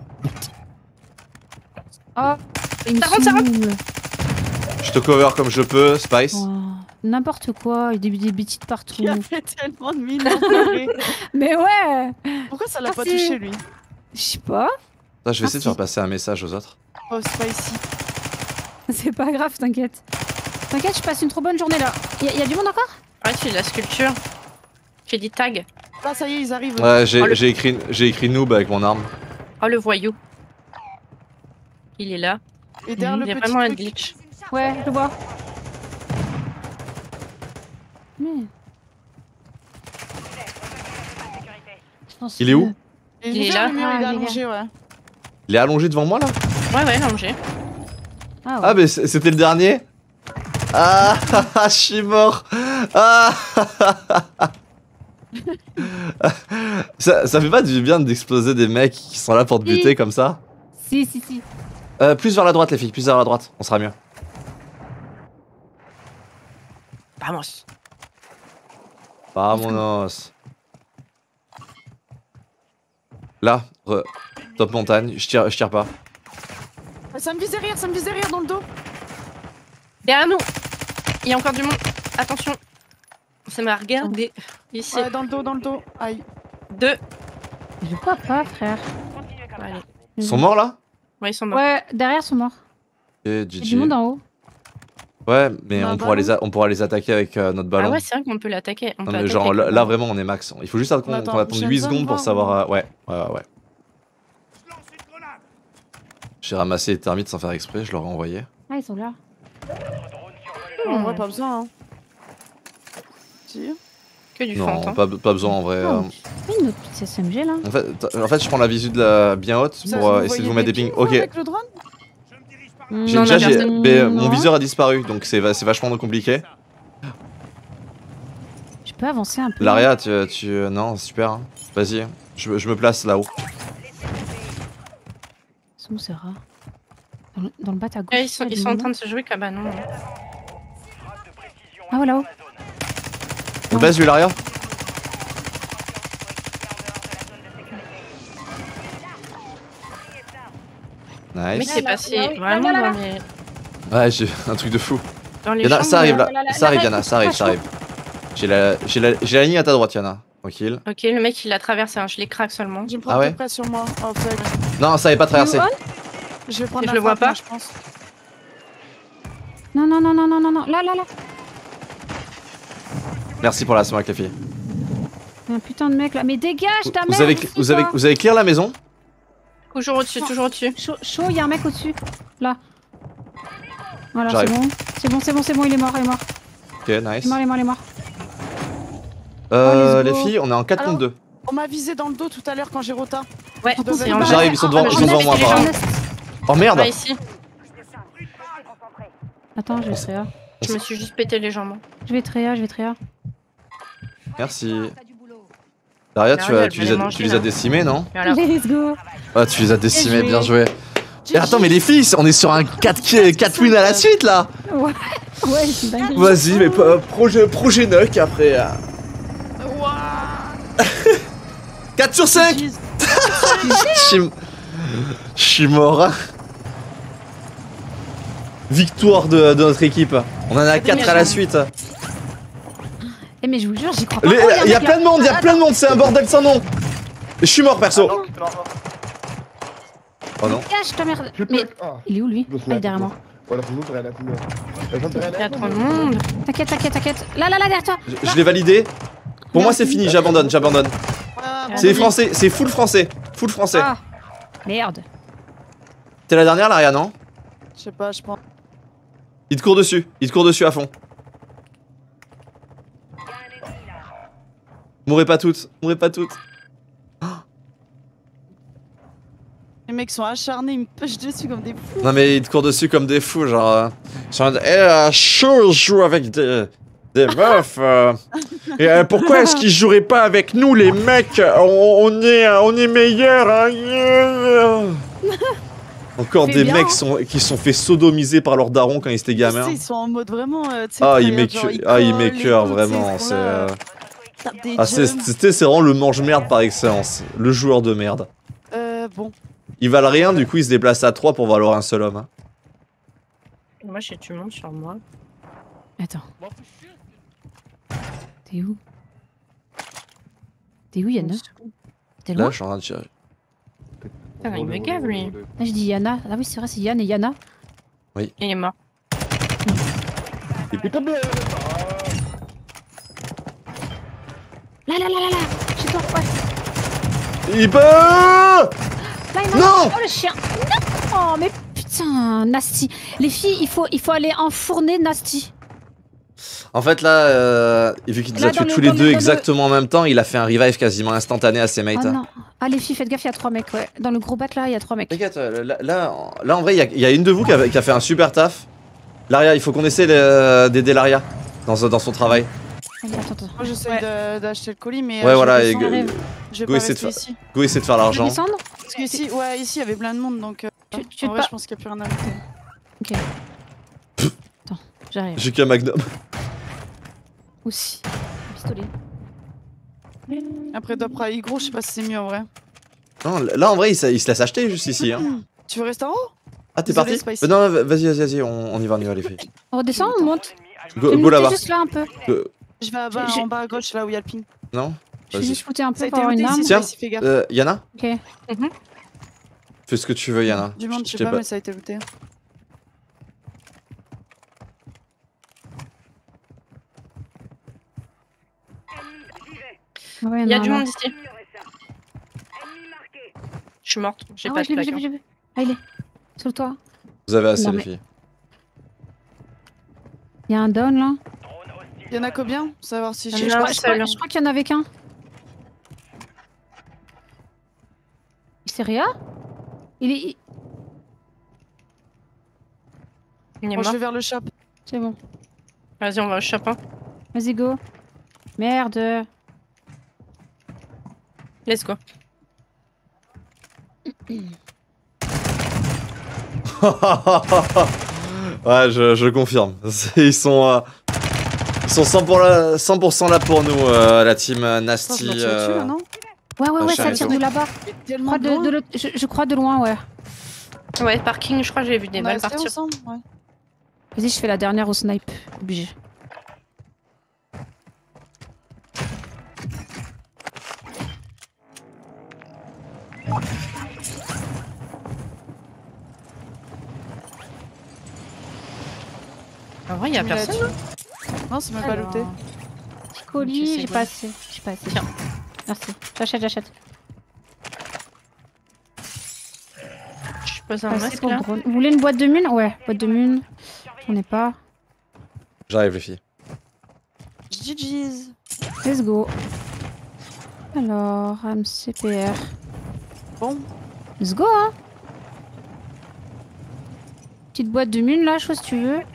Oh, il me Ça rentre, ça rentre. saoule. Je te cover comme je peux, Spice. Oh, n'importe quoi, il y a des bêtises partout. Il a fait tellement de mine. à pleurer. Mais ouais. Pourquoi ça l'a pas Merci. touché lui? Je sais pas. Ça, je vais essayer de faire passer un message aux autres. Oh, spicy. C'est pas grave, t'inquiète. T'inquiète, je passe une trop bonne journée là. Y a du monde encore? Ouais, c'est de la sculpture. J'ai dit tag. Là, ça y est, ils arrivent. Ouais, Oh, le- j'ai écrit noob avec mon arme. Oh, le voyou. Il est là. Et derrière Il le y a petit vraiment un truc. glitch. Ouais, je le vois. Mais... Il est où? Il est vers là. le mur, Ah, il est les gars. allongé, ouais. Il est allongé devant moi là? Ouais, ouais, allongé. Ah, ouais. Ah, mais c'était le dernier? Ah, je suis mort. Ah. Ça fait pas du bien d'exploser des mecs qui sont là pour te buter comme ça? Si. Plus vers la droite, les filles, plus vers la droite, on sera mieux. Vamos. Vamonos. Là, top montagne, je tire pas. Ça me vise derrière dans le dos. Derrière nous. Il y a encore du monde. Attention. Ça m'a regardé. Ici. Ouais, dans le dos. Aïe. 2. Je vois pas, frère. Continuez comme Allez. ça. Ils sont morts là? Ouais, ils sont morts. Ouais, derrière, ils sont morts. Et Il y a du GG. monde en haut. Ouais, mais On a un on pourra les attaquer avec notre ballon. Ah ouais, c'est vrai qu'on peut l'attaquer. On Non, peut mais attaquer genre avec là, le là, ballon. vraiment on est max. Il faut juste qu'on Attends, attende 8 prochaine secondes pour zone, savoir. Ouais. J'ai ramassé les termites sans faire exprès, je leur ai envoyé. Ah, ils sont là. En vrai, pas besoin. Hein. Si. Que du Non, fond. pas besoin en vrai. Oh, c'est une autre petite SMG là. En fait, je prends la visu de la bien haute Ça, pour vous essayer de voyez vous mettre des pings. Ok. Avec le drone J'ai Non, déjà, la personne- mon Non. viseur a disparu, donc c'est vachement compliqué. Je peux avancer un peu. Laria, non, super. Hein. Vas-y, je me place là-haut. C'est où, c'est rare. Dans le bat à gauche. Ouais, il y a ils du sont en monde. train de se jouer cabanon. Ah, ouais, là-haut. On baisse lui, Laria. Mais Nice. c'est passé là, oui. vraiment Là, là, dans les, Ouais, j'ai un truc de fou. dans les Yana, chambres. ça arrive là, là, ça arrive là, Yana, ça arrive. J'ai la ligne à ta droite Yana. Tranquille. Ok, le mec il a traversé, hein. Je les craque seulement. Je vais me Ah prendre ouais tout près sur moi. Oh fuck. Non, ça avait pas traversé. Je vais prendre Je la le vois frappe, pas. moi, je pense. Non, non, non, non, non, non, non. Là, là, là. Merci pour la smoke, les filles. Il y a un putain de mec là. Mais dégage ta Vous mère. avez clear la maison? Toujours au-dessus, toujours au-dessus. Chaud, il y a un mec au-dessus. Là. Voilà, c'est J'arrive. bon. C'est bon, c'est bon, c'est bon, il est mort, il est mort. Ok, nice. Il est mort, il est mort, il est mort. Les let's go. filles, on est en 4 contre 2. On m'a visé dans le dos tout à l'heure quand j'ai rota. Ouais, Ils doivent c'est être en barrés. J'arrive, ils sont devant, Ah, ils sont devant moi, les gens apparemment. Oh merde! Pas ici. Attends, je vais tréa. Je me suis juste pété les jambes. Je vais tréa, je vais tréa. Merci. Daria, Daria, tu elle les va as, les tu les manger, as décimés, non? Voilà. Let's go. Ah, tu les as décimés, Bien bien joué. joué. Et attends, mais les filles, on est sur un 4 wins à la suite là! Ouais, ouais, c'est dingue. Vas-y, mais projet knock après. 4 sur 5! Je suis mort. Victoire de notre équipe. On en a 4 à la suite. Eh, mais je vous jure, j'y crois pas. Il y a plein de monde, il y a plein de monde, c'est un bordel sans nom. Je suis mort perso. Oh non. Cache ta merde. Mais il est où lui? Ah, il est derrière moi. Il y a trop de monde. T'inquiète, t'inquiète, t'inquiète. Là, là, là, derrière toi. Je l'ai validé. Pour moi c'est fini, j'abandonne. Ah, C'est les français, c'est full français. Full français. Ah, merde. T'es la dernière Laria, non? je sais pas, je pense. Il te court dessus à fond. Mourrez pas toutes. Les mecs sont acharnés, ils me pushent dessus comme des fous. Non mais il te court dessus comme des fous, genre. Chaud, je joue avec des meufs. Et pourquoi est-ce qu'ils joueraient pas avec nous, les mecs? On est meilleurs. Hein. Encore Fais des bien, mecs hein. qui se sont fait sodomiser par leurs darons quand ils étaient Tu gamins. sais, ils sont en mode vraiment. Tu sais, Ah, il tryhard, genre, met collent, cœur, les coudes, vraiment. ils sont C'est. là, tapent des Ah, c'est jumps. vraiment le mange-merde par excellence. Le joueur de merde. Bon. Ils valent rien, du coup ils se déplacent à 3 pour valoir un seul homme. Hein. Moi, je sais, tu montes sur moi. Attends. T'es où? T'es où, Yana? T'es Là, loin? je suis en train de tirer. Putain, il me gave lui. Là, je dis Yana. Ah oui, c'est vrai, c'est Yann et Yana. Il est mort. Là, là, là, là, là. Chez toi, ouais. Il peut. Là, il m'a- Non. Oh, le chien. Non. Oh, mais putain, Nasty. Les filles, il faut aller enfourner Nasty. En fait là, vu qu'il nous a Là, tués dans tous le- les dans deux le- exactement en même temps, il a fait un revive quasiment instantané à ses mates. Oh non. Ah, les filles, faites gaffe, il y a 3 mecs, ouais. Dans le gros bat, là, il y a 3 mecs. T'inquiète, là en vrai, il y a une de vous qui a fait un super taf. Laria, il faut qu'on essaie d'aider Laria dans son travail. Allez, attends, attends. Moi, j'essaie d'acheter le colis, mais. Ouais, je voilà, vais et descendre. Arrive. Je vais go pas essayer de rester faire- ici. Go essayer de faire Tu veux l'argent. descendre? Parce que ici, ouais, ici, il y avait plein de monde, donc. Tu en veux vrai, pas- je pense qu'il n'y a plus rien à noter. Ok. Attends, j'arrive. J'ai qu'un magnum. Aussi. Pistolet. Après, d'après Igro, je sais pas si c'est mieux en vrai. Non, là en vrai, il se laisse acheter juste ici. Hein. Tu veux rester en haut? Ah, t'es Désolé, parti? Spicy. Non, vas-y, on y va les filles. On redescend ou on monte? Go Tu me là-bas. juste là un peu. Je vais en bas à gauche, là où il y a le ping. Non? Je vais Vas-y. juste fouter un Ça a peu été pour avoir looté une arme. ici, Tiens. Spicy, fais gaffe. Yana? Ok. Fais ce que tu veux, Yana. Du monde, je t'ai sais pas, mais ça a été looté. Ouais, Il y a non, du non. monde ici. Je suis morte. J'ai Ah pas ouais, de je l'ai vu, plaque. j'ai vu. Ah, il est. Sur le toit. Vous avez assez, Non, les mais- filles. Il y a un down là. Il y en a combien? Pour savoir si Il y j'ai. en Je a crois, un je crois- seul. je crois qu'il y en avait qu'un. C'est Réa? Il est. Il est Bon, je mort. vais vers le shop. C'est bon. Vas-y, on va au shop. Hein. Vas-y, go. Merde. Let's go. Ouais, je confirme. Ils sont 100% là pour nous, la team Attends, Nasty. je me tire dessus, là, non? Ouais, ouais, ouais, Machin ça et tire tout. de là-bas. Mais Je tellement crois de loin. je crois de loin, ouais. Ouais, parking, je crois que j'ai vu des On a balles resté partir. ensemble, ouais. Vas-y, je fais la dernière au snipe. Obligé. En vrai, y'a J'ai mis personne. là-dessus. Non, c'est même pas Alors, looté. Petit colis, sais j'ai quoi. pas assez. J'ai pas assez. Tiens. Merci. J'achète. Je pose un Assez masque pour le là. drone. Vous voulez une boîte de mine? Ouais, boîte de mine. J'en ai pas. J'arrive les filles. GG's. Let's go. Alors, MCPR. Bon, Let's go, hein. Petite boîte de mine là, chose tu veux.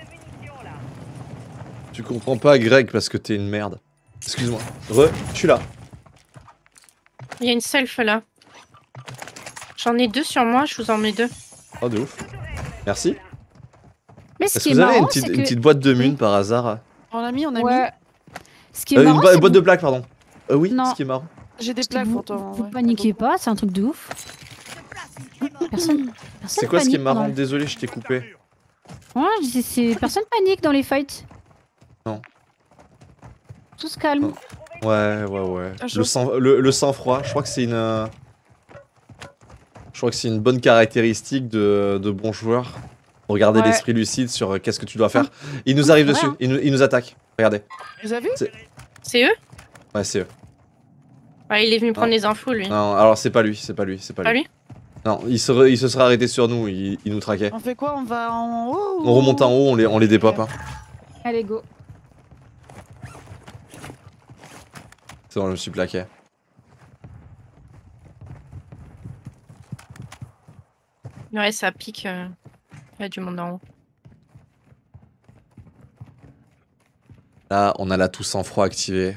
Tu comprends pas Greg parce que t'es une merde. Excuse-moi. Je suis là. Il y a une self là. J'en ai 2 sur moi, je vous en mets 2. Oh de ouf. Merci. Mais ce Est-ce qui que est vous avez marrant, une c'est petite, que... une petite boîte de mine par hasard? on a mis. Ouais. Ce qui est marrant, Une c'est boîte que de plaques, pardon. Oui, Non. ce qui est marrant. J'ai des vous, plaques pour toi. vous ouais. paniquez pas, c'est un truc de ouf. Personne C'est quoi ce qui est panique marrant? dans- Désolé, je t'ai coupé. Ouais, je disais, personne panique dans les fights. Non. Tout se calme. Non. Ouais. Ah, Le sang-froid, je crois que c'est une. Je crois que c'est une bonne caractéristique de bons joueurs. Regardez Ouais. l'esprit lucide sur qu'est-ce que tu dois faire. Il nous arrive Ouais, dessus, hein. il nous attaque. Regardez. Vous avez vu? C'est eux? Ouais, c'est eux. Ouais, il est venu prendre Non. les infos lui. Non, alors c'est pas lui. Pas lui? Non, il se serait arrêté sur nous, il nous traquait. On fait quoi? On va en haut? On remonte en haut, on les dépop. Hein. Allez, go. C'est bon, je me suis plaqué. Ouais, ça pique. Il y a du monde en haut. Là, on a la tout sang froid activée.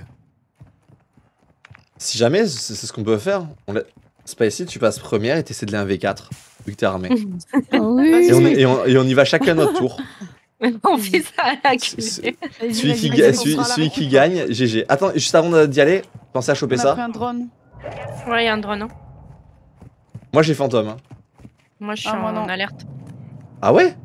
Si jamais, c'est ce qu'on peut faire. Spicy, tu passes première et t'essaies de les 1v4, vu que t'es armé. Oui. Et on y va chacun notre tour. On fait ça à la Ce- clé. Celui qui, vas-y, on celui- fera la celui qui rencontre. gagne, GG. Attends, juste avant d'y aller, pensez à choper On a ça. pris un drone. Ouais, il y a un drone. Hein. Moi j'ai fantôme. Hein. Moi, je suis Ah, moi, en non. alerte. Ah ouais?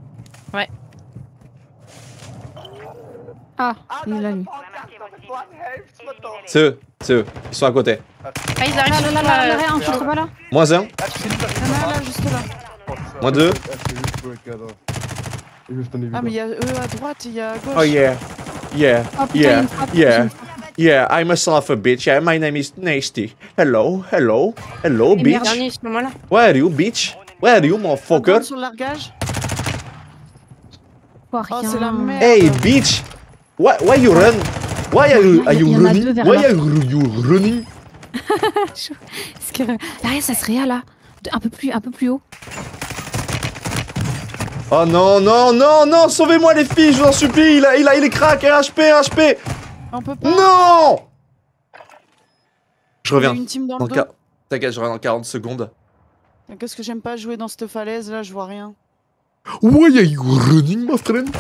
Ah, il est là, lui. C'est eux, ils sont à côté. Ah, ils arrivent Ah sur là là toi, là, là, on filtre pas là. Moins 1, Il y en a un là, juste là. moins 2. Ah, mais il y a eux à droite, il y a à gauche. Oh yeah, yeah, Oh putain, il y a yeah, une frappe, yeah, j'ai une frappe. yeah, I'm a son of a bitch, yeah, my name is Nasty. Hello, Et bitch. merde. Dernier, ce moment-là. Where are you, bitch? Where are you, Un motherfucker? drone sur le largage. Oh, Oh, rien. c'est la merde. Hey, bitch! Why you run? Why are you Il y en a running? deux vers Why là. are you running? Parce que derrière, ça serait là. Un peu plus haut. Oh non, non, non, non, sauvez-moi les filles, je vous en supplie, il est crack, HP. On peut pas. Non! Je Il y a reviens. une team dans Dans le le dos. T'inquiète, je reviens dans 40 secondes. Qu'est-ce que j'aime pas jouer dans cette falaise là, je vois rien. Why are you running, my friend?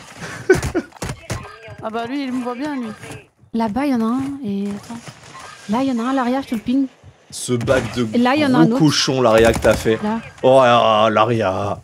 Ah bah lui, il me voit bien lui. Là-bas, il y en a un. Et attends. Là, il y en a un à l'arrière, je te le ping. Ce bac de Et là, il y en a un gros autre. cochon, l'Aria, que t'as fait. Là. Oh, l'Aria.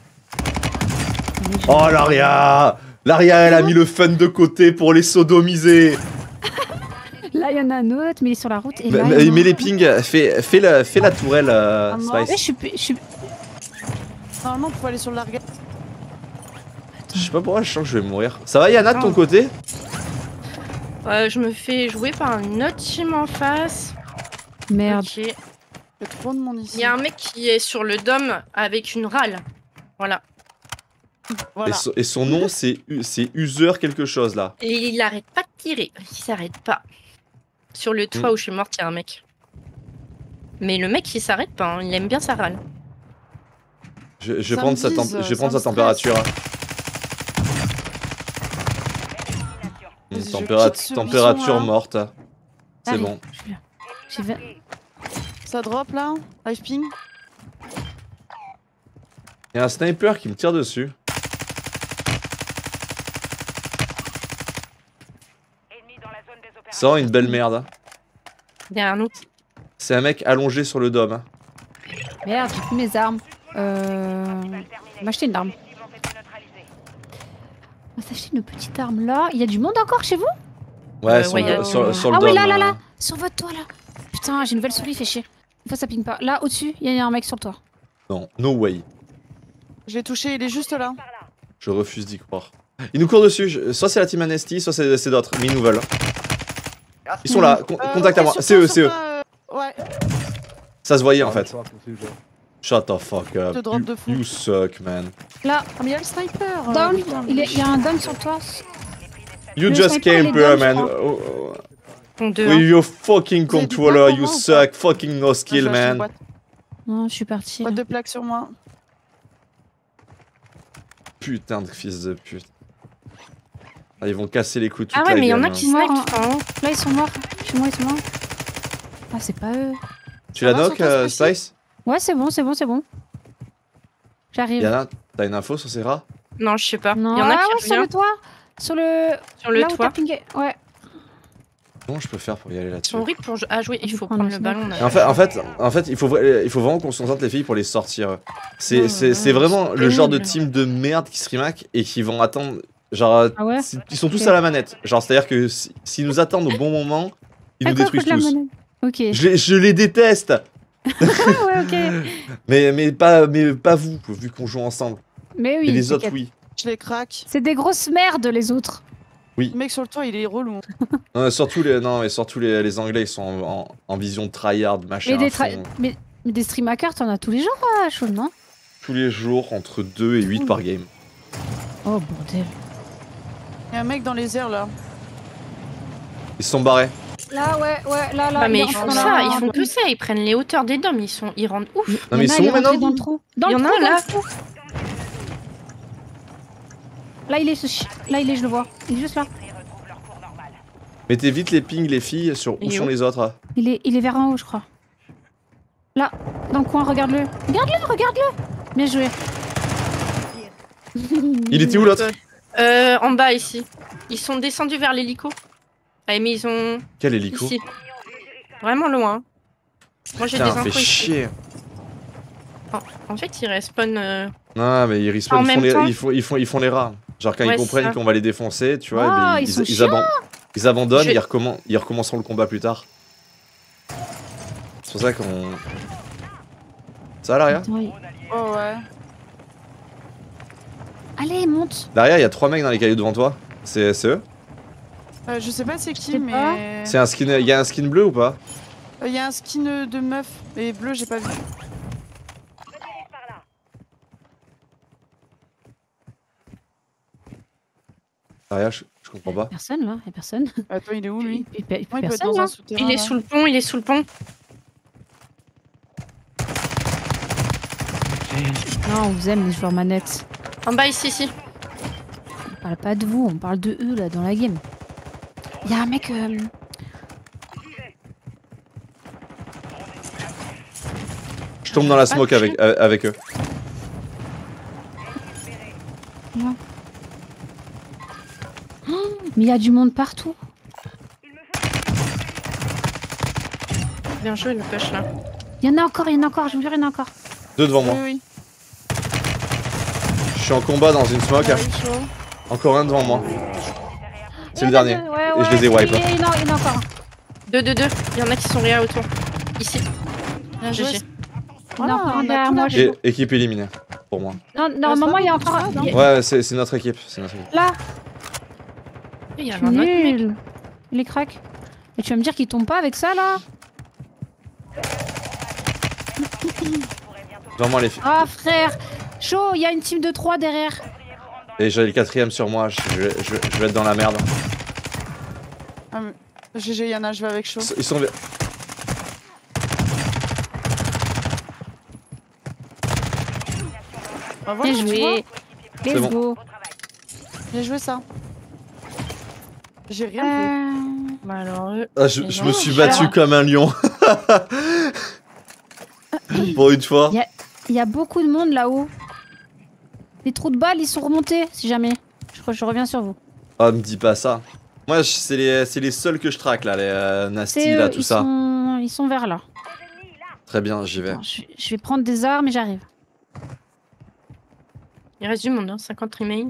Oh, l'Aria. L'Aria, elle a mis le fun de côté pour les sodomiser. Là, il y en a un autre, mais il est sur la route. Et Mais, là, il y en a mais un. les pings, fais la tourelle, non. Ouais, Spice. je suis. Normalement, on peut aller sur le largage. Je sais pas pourquoi, je sens que je vais mourir. Ça va, Yana, de ton côté? Je me fais jouer par un autre team en face. Merde. Ok. Il y a trop de monde ici. Il y a un mec qui est sur le dôme avec une râle. Voilà. Voilà. Et son nom, c'est User quelque chose, là. Et il arrête pas de tirer. Il s'arrête pas. Sur le toit où je suis morte, il y a un mec. Mais le mec, il s'arrête pas. Hein. Il aime bien sa râle. Je vais Ça prendre me sa, vise, je vais ça prendre me sa température. Vas-y, je Tempéra- quitte ce température bison, là. morte. C'est Allez, bon. je suis là. J'ai vingt- Ça drop là. Live ping. Il y a un sniper qui me tire dessus. Ennemi dans la zone des opérations. C'est vraiment une belle merde. Derrière nous. C'est un mec allongé sur le dôme. Merde, j'ai plus mes armes. M'acheter une arme. Les cibles ont été neutralisées. On va s'acheter une petite arme là. Il y a du monde encore chez vous? Ouais, sur, ouais, y a- le, sur le Ah dôme. oui, là. Sur votre toit là. Putain, j'ai une nouvelle souris, fait chier. Une fois ça ping pas. Là, au-dessus, il y a un mec sur le toit. Non, no way. Je l'ai touché, il est juste là. Je refuse d'y croire. Ils nous courent dessus. Soit c'est la team Amnesty, soit c'est d'autres. Mais ils nous veulent. Ils sont là. Contact à moi. C'est eux, c'est eux. Ouais. Ça se voyait en fait. Shut the fuck up. Te drop de fou. You suck, man. Là, Ah mais y'a le sniper. down. putain. Il y a un down sur toi. You Le just sniper, il came est here, down, je man. crois. Bon, deux, With hein. your fucking Vous avez dit controller, quoi you pour moi ou suck. Fucking no skill, J'ai acheté une man. boîte. Non, je suis partie. Boîte de plaques sur moi. Putain de fils de pute. Ah, ils vont casser les coups toute Ah la ouais, mais il y en a game, qui hein. Mort, snipent, hein. Là, ils sont morts. Chez moi, ils sont morts. Ah, c'est pas eux. Tu la Ça va, knock, sur toi, ce coup-ci Spice? Ouais, c'est bon, c'est bon, c'est bon. J'arrive. Yana, t'as une info sur ces rats? Non, je sais pas. Non, Il y en a ah ouais, qui sur le reviennent toit. Sur le. sur le là où toit. t'as pingé. Ouais. Comment je peux faire pour y aller Ils là-dessus? sont horribles pour jouer. Il Je faut prends prendre le le ballon. là. En fait, il faut vraiment qu'on se concentre les filles pour les sortir. C'est vraiment c'est le genre de pénible. team de merde qui se remac et qui vont attendre. Genre, Ah ouais. ils sont tous Ok. à la manette. Genre, c'est-à-dire que s'ils nous attendent au bon moment, ils nous À quoi détruisent coûte la tous. monnaie Ok. Je les déteste. Ah ouais, ok. Mais pas vous, vu qu'on joue ensemble. Mais oui. Et les autres, t'inquiète. oui. Je les craque. C'est des grosses merdes, les autres. Le mec sur le toit, il est relou. Non, surtout les Anglais, ils sont en vision tryhard, machin. Mais à des, fond. mais des stream hackers, t'en as tous les jours, chaud, non Tous les jours, entre 2 et 8 par game. Oh bordel. Y'a un mec dans les airs là. Ils se sont barrés. Là, ouais, là. Ah, mais il ils rentre font dans ça, la- ils font que ça. Ils prennent les hauteurs des dômes. Ils rendent ouf. Non, mais ils Il y en a, sont il où est rentré maintenant? dans le trou. Dans Il y le en a trou, un, dans là. le trou. Là, il est, là, il est, je le vois. Il est juste là. Mettez vite les pings, les filles, sur où Il est sont où les autres. Il est vers en haut, je crois. Là, dans le coin, regarde-le. Regarde-le. Bien joué. Il était où l'autre? En bas, ici. Ils sont descendus vers l'hélico. Ah, mais ils ont... Quel hélico? Ici. Vraiment loin. Moi, j'ai des Putain, infos fait ici. chier. En fait, ils respawnent... Non, mais ils respawnent, En même temps. ils font les rats. Genre quand Ouais, ils comprennent c'est ça. qu'on va les défoncer, tu vois, Ah, eh ben, ils sont ils abandonnent, Je- ils recommenceront le combat plus tard. C'est pour ça qu'on... Ça va, Laria? Attends, Oh ouais. allez, monte. Laria, il y a 3 mecs dans les cailloux devant toi. C'est eux? Je sais pas c'est Je qui, sais mais. C'est un skin... Il y a un skin bleu ou pas? Il y a un skin de meuf. Et bleu, j'ai pas vu. Laria, je comprends pas. Personne, là. Il y a personne. Attends, il est où lui? Il y a Moi, il peut être personne, dans là. un souterrain. Il est là. sous le pont, il est sous le pont. Non, on vous aime, les joueurs manettes. En bas, ici. On parle pas de vous, on parle de eux, là, dans la game. Il y a un mec... Je tombe dans la smoke avec eux. Mais il y a du monde partout. Bien joué, le push, là. Il y en a encore, je vous jure, il y en a encore. 2 devant moi. Oui. Je suis en combat dans une smoke. Ah oui, chaud. Encore un devant moi. C'est le Il y en a dernier. deux, ouais, Et je les ai ouais, wipe. Il y en a encore. 2. Il y en a qui sont rien autour. Ici. Bien joué. GG. Il y en a encore on a derrière tout moi. lâché. Équipe éliminée. Pour moi. Non, normalement, il y a encore... ça, non Ouais, c'est notre équipe. C'est notre équipe. Là, Il y je a suis un autre mec. nul. Il est crack. Et tu vas me dire qu'il tombe pas avec ça, là? Devant moi les filles. Ah, frère. Chaud, il y a une team de 3 derrière. Et j'ai le 4ème sur moi. Je vais être dans la merde. Ah, mais- GG, Yana, je vais avec chaud. Ils sont... Bah, voilà, Bien tu vois. joué. C'est Let's bon. go. J'ai joué ça. J'ai rien fait. Bah alors, eux... Ah, je me suis battu Ah. comme un lion. Pour une fois. Il y a beaucoup de monde là-haut. Les trous de balles, ils sont remontés, si jamais. Je reviens sur vous. Oh, me dis pas ça. Moi, c'est les seuls que je traque là, les Nasty, C'est là, eux, tout ça. ils sont vers là. Très bien, j'y vais. Attends, je vais prendre des armes et j'arrive. Il reste du monde, hein. 50 remain.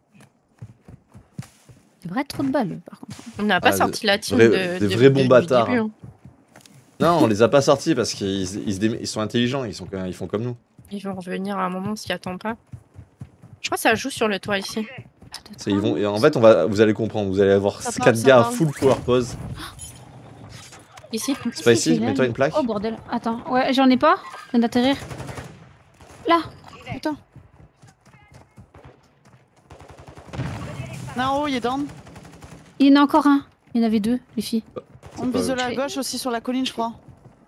Des vrais trous de balles, par contre. On n'a pas Ah, sorti la team des de vrais bons du bâtards, début, hein. hein. Non, on les a pas sortis parce qu'ils sont intelligents, ils font comme nous. Ils vont revenir à un moment, on s'y attend pas. Je crois que ça joue sur le toit ici. Ils vont, et en fait, vous allez comprendre, vous allez avoir Ça 4 parle, ça gars à parle. full power pose. Ici. C'est pas ici, là. mets-toi une plaque. Oh bordel, attends. Ouais, j'en ai pas. Je viens d'atterrir. Là. Putain. Là en haut, il est down. Il y en a encore un. Il y en avait deux, les filles. On me pas vise de eux. la gauche aussi sur la colline, je crois.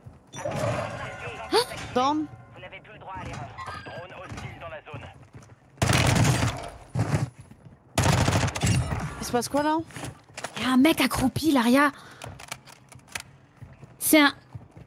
Down. Vous n'avez plus le droit à l'erreur. Drone hostile dans la zone. Il se passe quoi là? Il y a un mec accroupi, Laria. C'est un...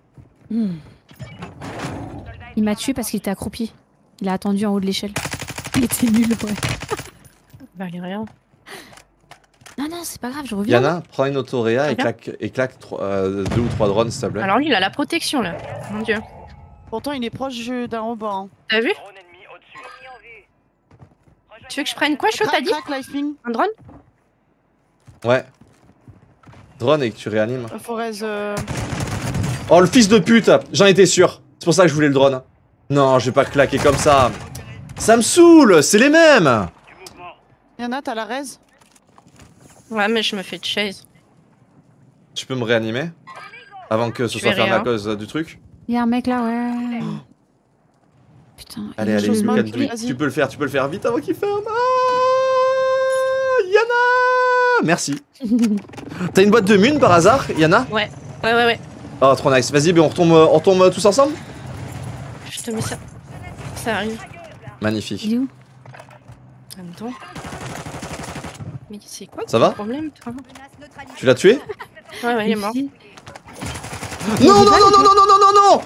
Il m'a tué parce qu'il était accroupi. Il a attendu en haut de l'échelle. Il était nul, ouais. Bah, il y a rien. Non, non, c'est pas grave, je reviens. Yana, prends une autoréa et Très claque 2 ou 3 drones s'il te plaît. Alors lui, il a la protection là. Mon dieu. Pourtant, il est proche d'un rebord. Hein. T'as vu? Drone ennemi au-dessus. Tu veux que je prenne quoi, chaud, t'as dit? Crac, life ping. Un drone? Ouais. Drone et que tu réanimes. Forez. Oh le fils de pute, j'en étais sûr. C'est pour ça que je voulais le drone. Non, je vais pas claquer comme ça. Ça me saoule, c'est les mêmes. Yana, t'as la raise? Ouais, mais je me fais chase. Tu peux me réanimer avant que ce Je soit verrai, fermé à hein. cause du truc. Il y a un mec là, ouais. Putain. Allez, il allez, est chose Lucas, mal, gelé. vas-y. tu peux le faire vite avant qu'il ferme. Ah, Yana, merci. T'as une boîte de mun par hasard, Yana? Ouais. Ouais. Oh trop nice. Vas-y, ben on retombe tous ensemble. Je te mets ça. Ça arrive. Magnifique. Il est où? En même temps. Mais c'est quoi Ça ton va problème, toi? Tu l'as tué? Ouais, il est mort. Ici. Non, non, non, non, non, non, non, non, non.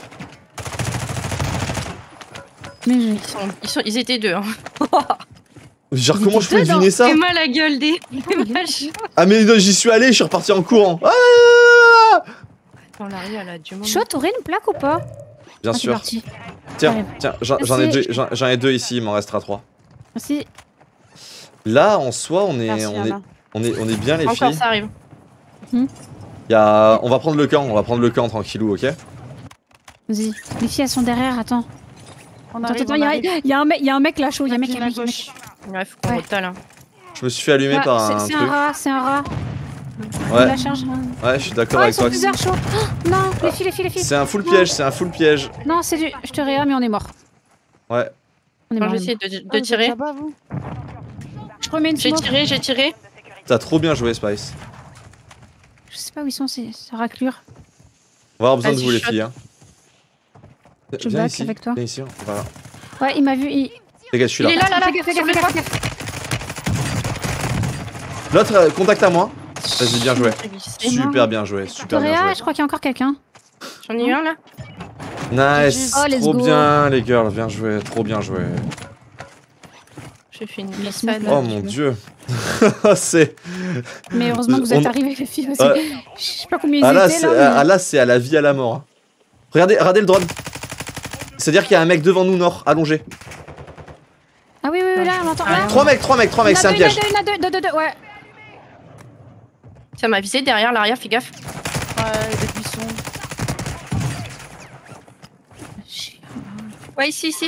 Mais Ils étaient deux. Hein. Genre Ils comment étaient je pouvais dedans. deviner ça? Fais-moi la gueule des vaches. Ah mais non, j'y suis allé, je suis reparti en courant. Ah Attends, Larry, elle a du monde. Chaud, t'aurais une plaque ou pas? bien Ah, c'est sûr. parti. Tiens, Allez. tiens, j'en ai deux ici, il m'en restera 3. Merci. Là, en soi, on est Merci, Yana. bien les Encore, filles. ça arrive. On va prendre le camp tranquillou, ok? Vas-y. Les filles, elles sont derrière, attends. On Attends, arrive, attends, on arrive. il y a un mec là, chaud. Il y a un mec, il y a un mec. gauche. Ouais, faut qu'on Ouais. retale. Hein. Je me suis fait allumer Ouais, par un c'est truc. un rat, c'est un rat. Il Ouais, la charge. ouais, je suis d'accord Oh, ils avec sont toi. plusieurs chauds. Oh, non, les filles. C'est un full piège, c'est un full piège. Non, c'est du. Je te réa, mais on est mort. Ouais. On est Attends, mort. j'essaie de Ah, vous êtes tirer. là-bas, vous? Je remets une J'ai smoke. tiré. T'as trop bien joué, Spice. Je sais pas où ils sont, c'est raclure. On va avoir besoin de Vas-y, vous les shot. filles. Hein. Je Viens back ici, avec toi. viens ici, voilà. Ouais, il m'a vu. Les gars, je suis Il là. est là, Fais gaffe, fais sur gaffe, le fais toit. gaffe. L'autre, contact à moi. Vas-y, bien joué. Et moi Super bien joué, super bien Toréa, joué. je crois qu'il y a encore quelqu'un. J'en ai eu un là. Nice, Oh, let's trop go. bien les girls, bien joué, trop bien joué. J'ai fait une Mais glissade. sinon, Oh mon dieu. C'est... Mais heureusement que vous êtes On- arrivés, les filles. Aussi. Ouais. Je sais pas combien ils Ah là, étaient c'est là. mais- là, c'est à la vie, à la mort. Hein. Regardez le drone. C'est-à-dire qu'il y a un mec devant nous, nord, allongé. Ah oui, là, on l'entend. Là. 3 mecs, c'est un piège. Il y en a deux, ouais. Ça m'a visé derrière l'arrière, fais gaffe. Ouais, des buissons. Ouais, ici.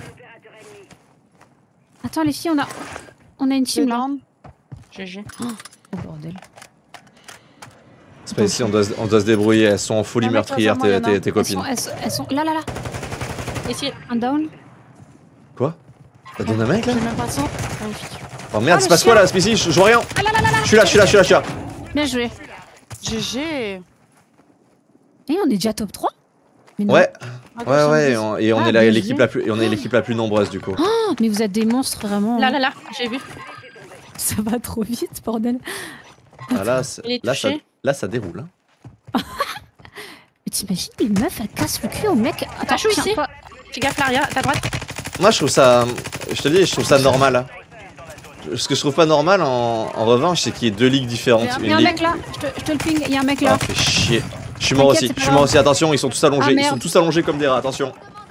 Attends, les filles, on a une team là. Down. GG. Oh bordel. C'est pas ici, on doit se débrouiller, elles sont en folie Un mec meurtrière, face à moi, tes Elles copines. sont là. Ici. Un down. Quoi? T'as donné un mec là? J'ai même pas ça. Magnifique. Oh merde, Oh, c'est le passe quoi chien. là, Smithy? Je vois rien. Je suis là. Bien joué. GG. Et on est déjà top 3? Mais non. Ouais, Ah, ouais, et on Ah, est bien l'équipe joué. la plus nombreuse du coup. Oh, mais vous êtes des monstres vraiment. Là, j'ai vu. Ça va trop vite, bordel. Ah, là, Il est là, touché. ça déroule. Hein. Mais t'imagines, les meufs, elles cassent le cul au mec. Attends, chou tiens, ici. pas- Fais gaffe l'arrière, à ta droite. Moi je trouve ça, je te dis, je trouve ça normal. Hein. Ce que je trouve pas normal en revanche, c'est qu'il y ait deux ligues différentes. Il y a un Une mec là, je te le ping, il y a un mec là. Ah, fait chier. Je suis mort T'inquiète, aussi, c'est pas je suis mort grave. aussi, attention, ils sont tous allongés, Ah, ils merde. sont tous allongés comme des rats, attention.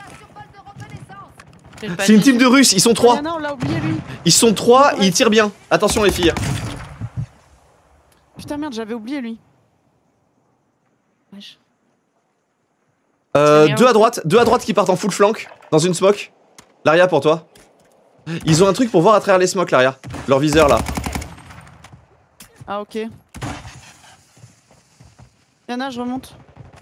J'ai pas C'est une dit. team de Russes, ils sont 3. Non, on l'a oublié lui. Ils sont 3, ils tirent bien. Attention les filles. Putain, merde, j'avais oublié lui. C'est bien. Deux à droite qui partent en full flank dans une smoke. Laria pour toi. Ils ont un truc pour voir à travers les smokes, l'arrière. Leur viseur, là. Ah, ok. Yana, je remonte.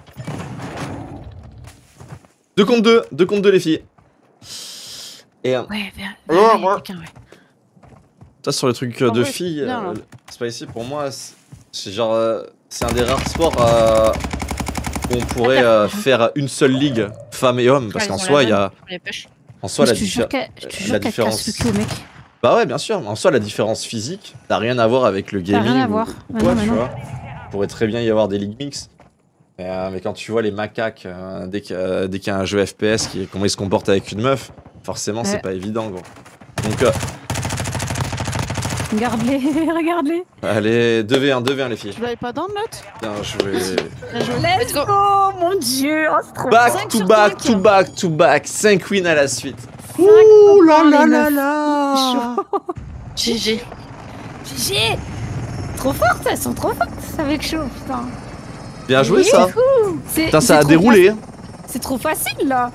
2 contre 2, les filles. Et Ouais, Oh, moi. quelqu'un, ouais. ça, sur le truc En de vrai, filles, bien, là. Spicy, pour moi, c'est genre. C'est un des rares sports où on pourrait faire une seule ligue, femmes et hommes. Parce Ah, qu'en ils ont soi, la il y a. vanne, les pêches. En soi, la Je te jure différence. qu'elle casse le cul au mec. Bah ouais, bien sûr. En soi, la différence physique n'a rien à voir avec le Ça n'a gaming. rien à ou- voir. ou Bah quoi, non, bah tu non. vois. Il pourrait très bien y avoir des ligues mixtes. Mais quand tu vois les macaques, dès qu'il y a un jeu FPS, comment ils se comportent avec une meuf, forcément, c'est Ouais. pas évident, gros. Donc, Regarde-les, regarde-les. allez, 2v1, les filles. Tu l'avais pas dans le note? Bien joué. Bien joué. Let's go, mon dieu. Oh, c'est trop Back 5 to sur back 5. to back to back. 5 wins à la suite. Ouh là là là là. GG. GG. Trop fortes, elles sont trop fortes avec chaud, putain. Bien joué, ça. Putain, ça a déroulé. Hein. C'est trop facile là.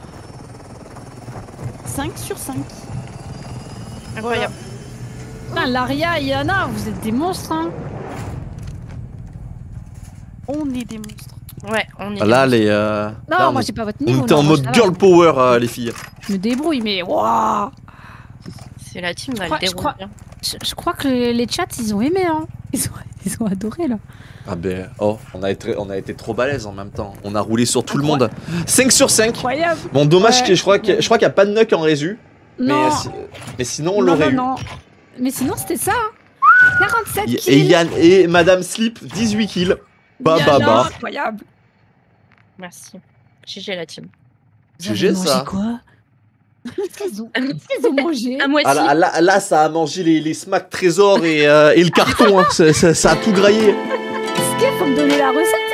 5 sur 5. Incroyable. Putain, Laria et Yana, vous êtes des monstres, hein. On est des monstres. Ouais, on est. Là, les. Non, là, moi on j'ai pas votre niveau. était en non, mode moi, ça girl va. power, les filles. Je me débrouille, mais waouh. C'est la team, Je elle crois- je déroule crois- bien. Je crois que les chats ils ont aimé, hein. Ils ont adoré là. Ah ben, oh, on a été trop balèze en même temps. On a roulé sur tout le monde. 5 sur 5. Incroyable. Bon, dommage Ouais. que je crois qu'il n'y a pas de knock en résu. Non. Mais sinon, on non, l'aurait non, eu. non. Mais sinon c'était ça. Hein. 47 Et kills. Yann et Madame Slip, 18 kills. Bah, Yana, bah, bah. Incroyable. Merci. GG la team. Vous GG, avez mangé ça. quoi? Qu'est-ce qu'ils ont mangé? À moitié. Ah, là, ça a mangé les smacks trésors et le carton. Hein. Ça a tout graillé. Est-ce qu'il faut me donner la recette?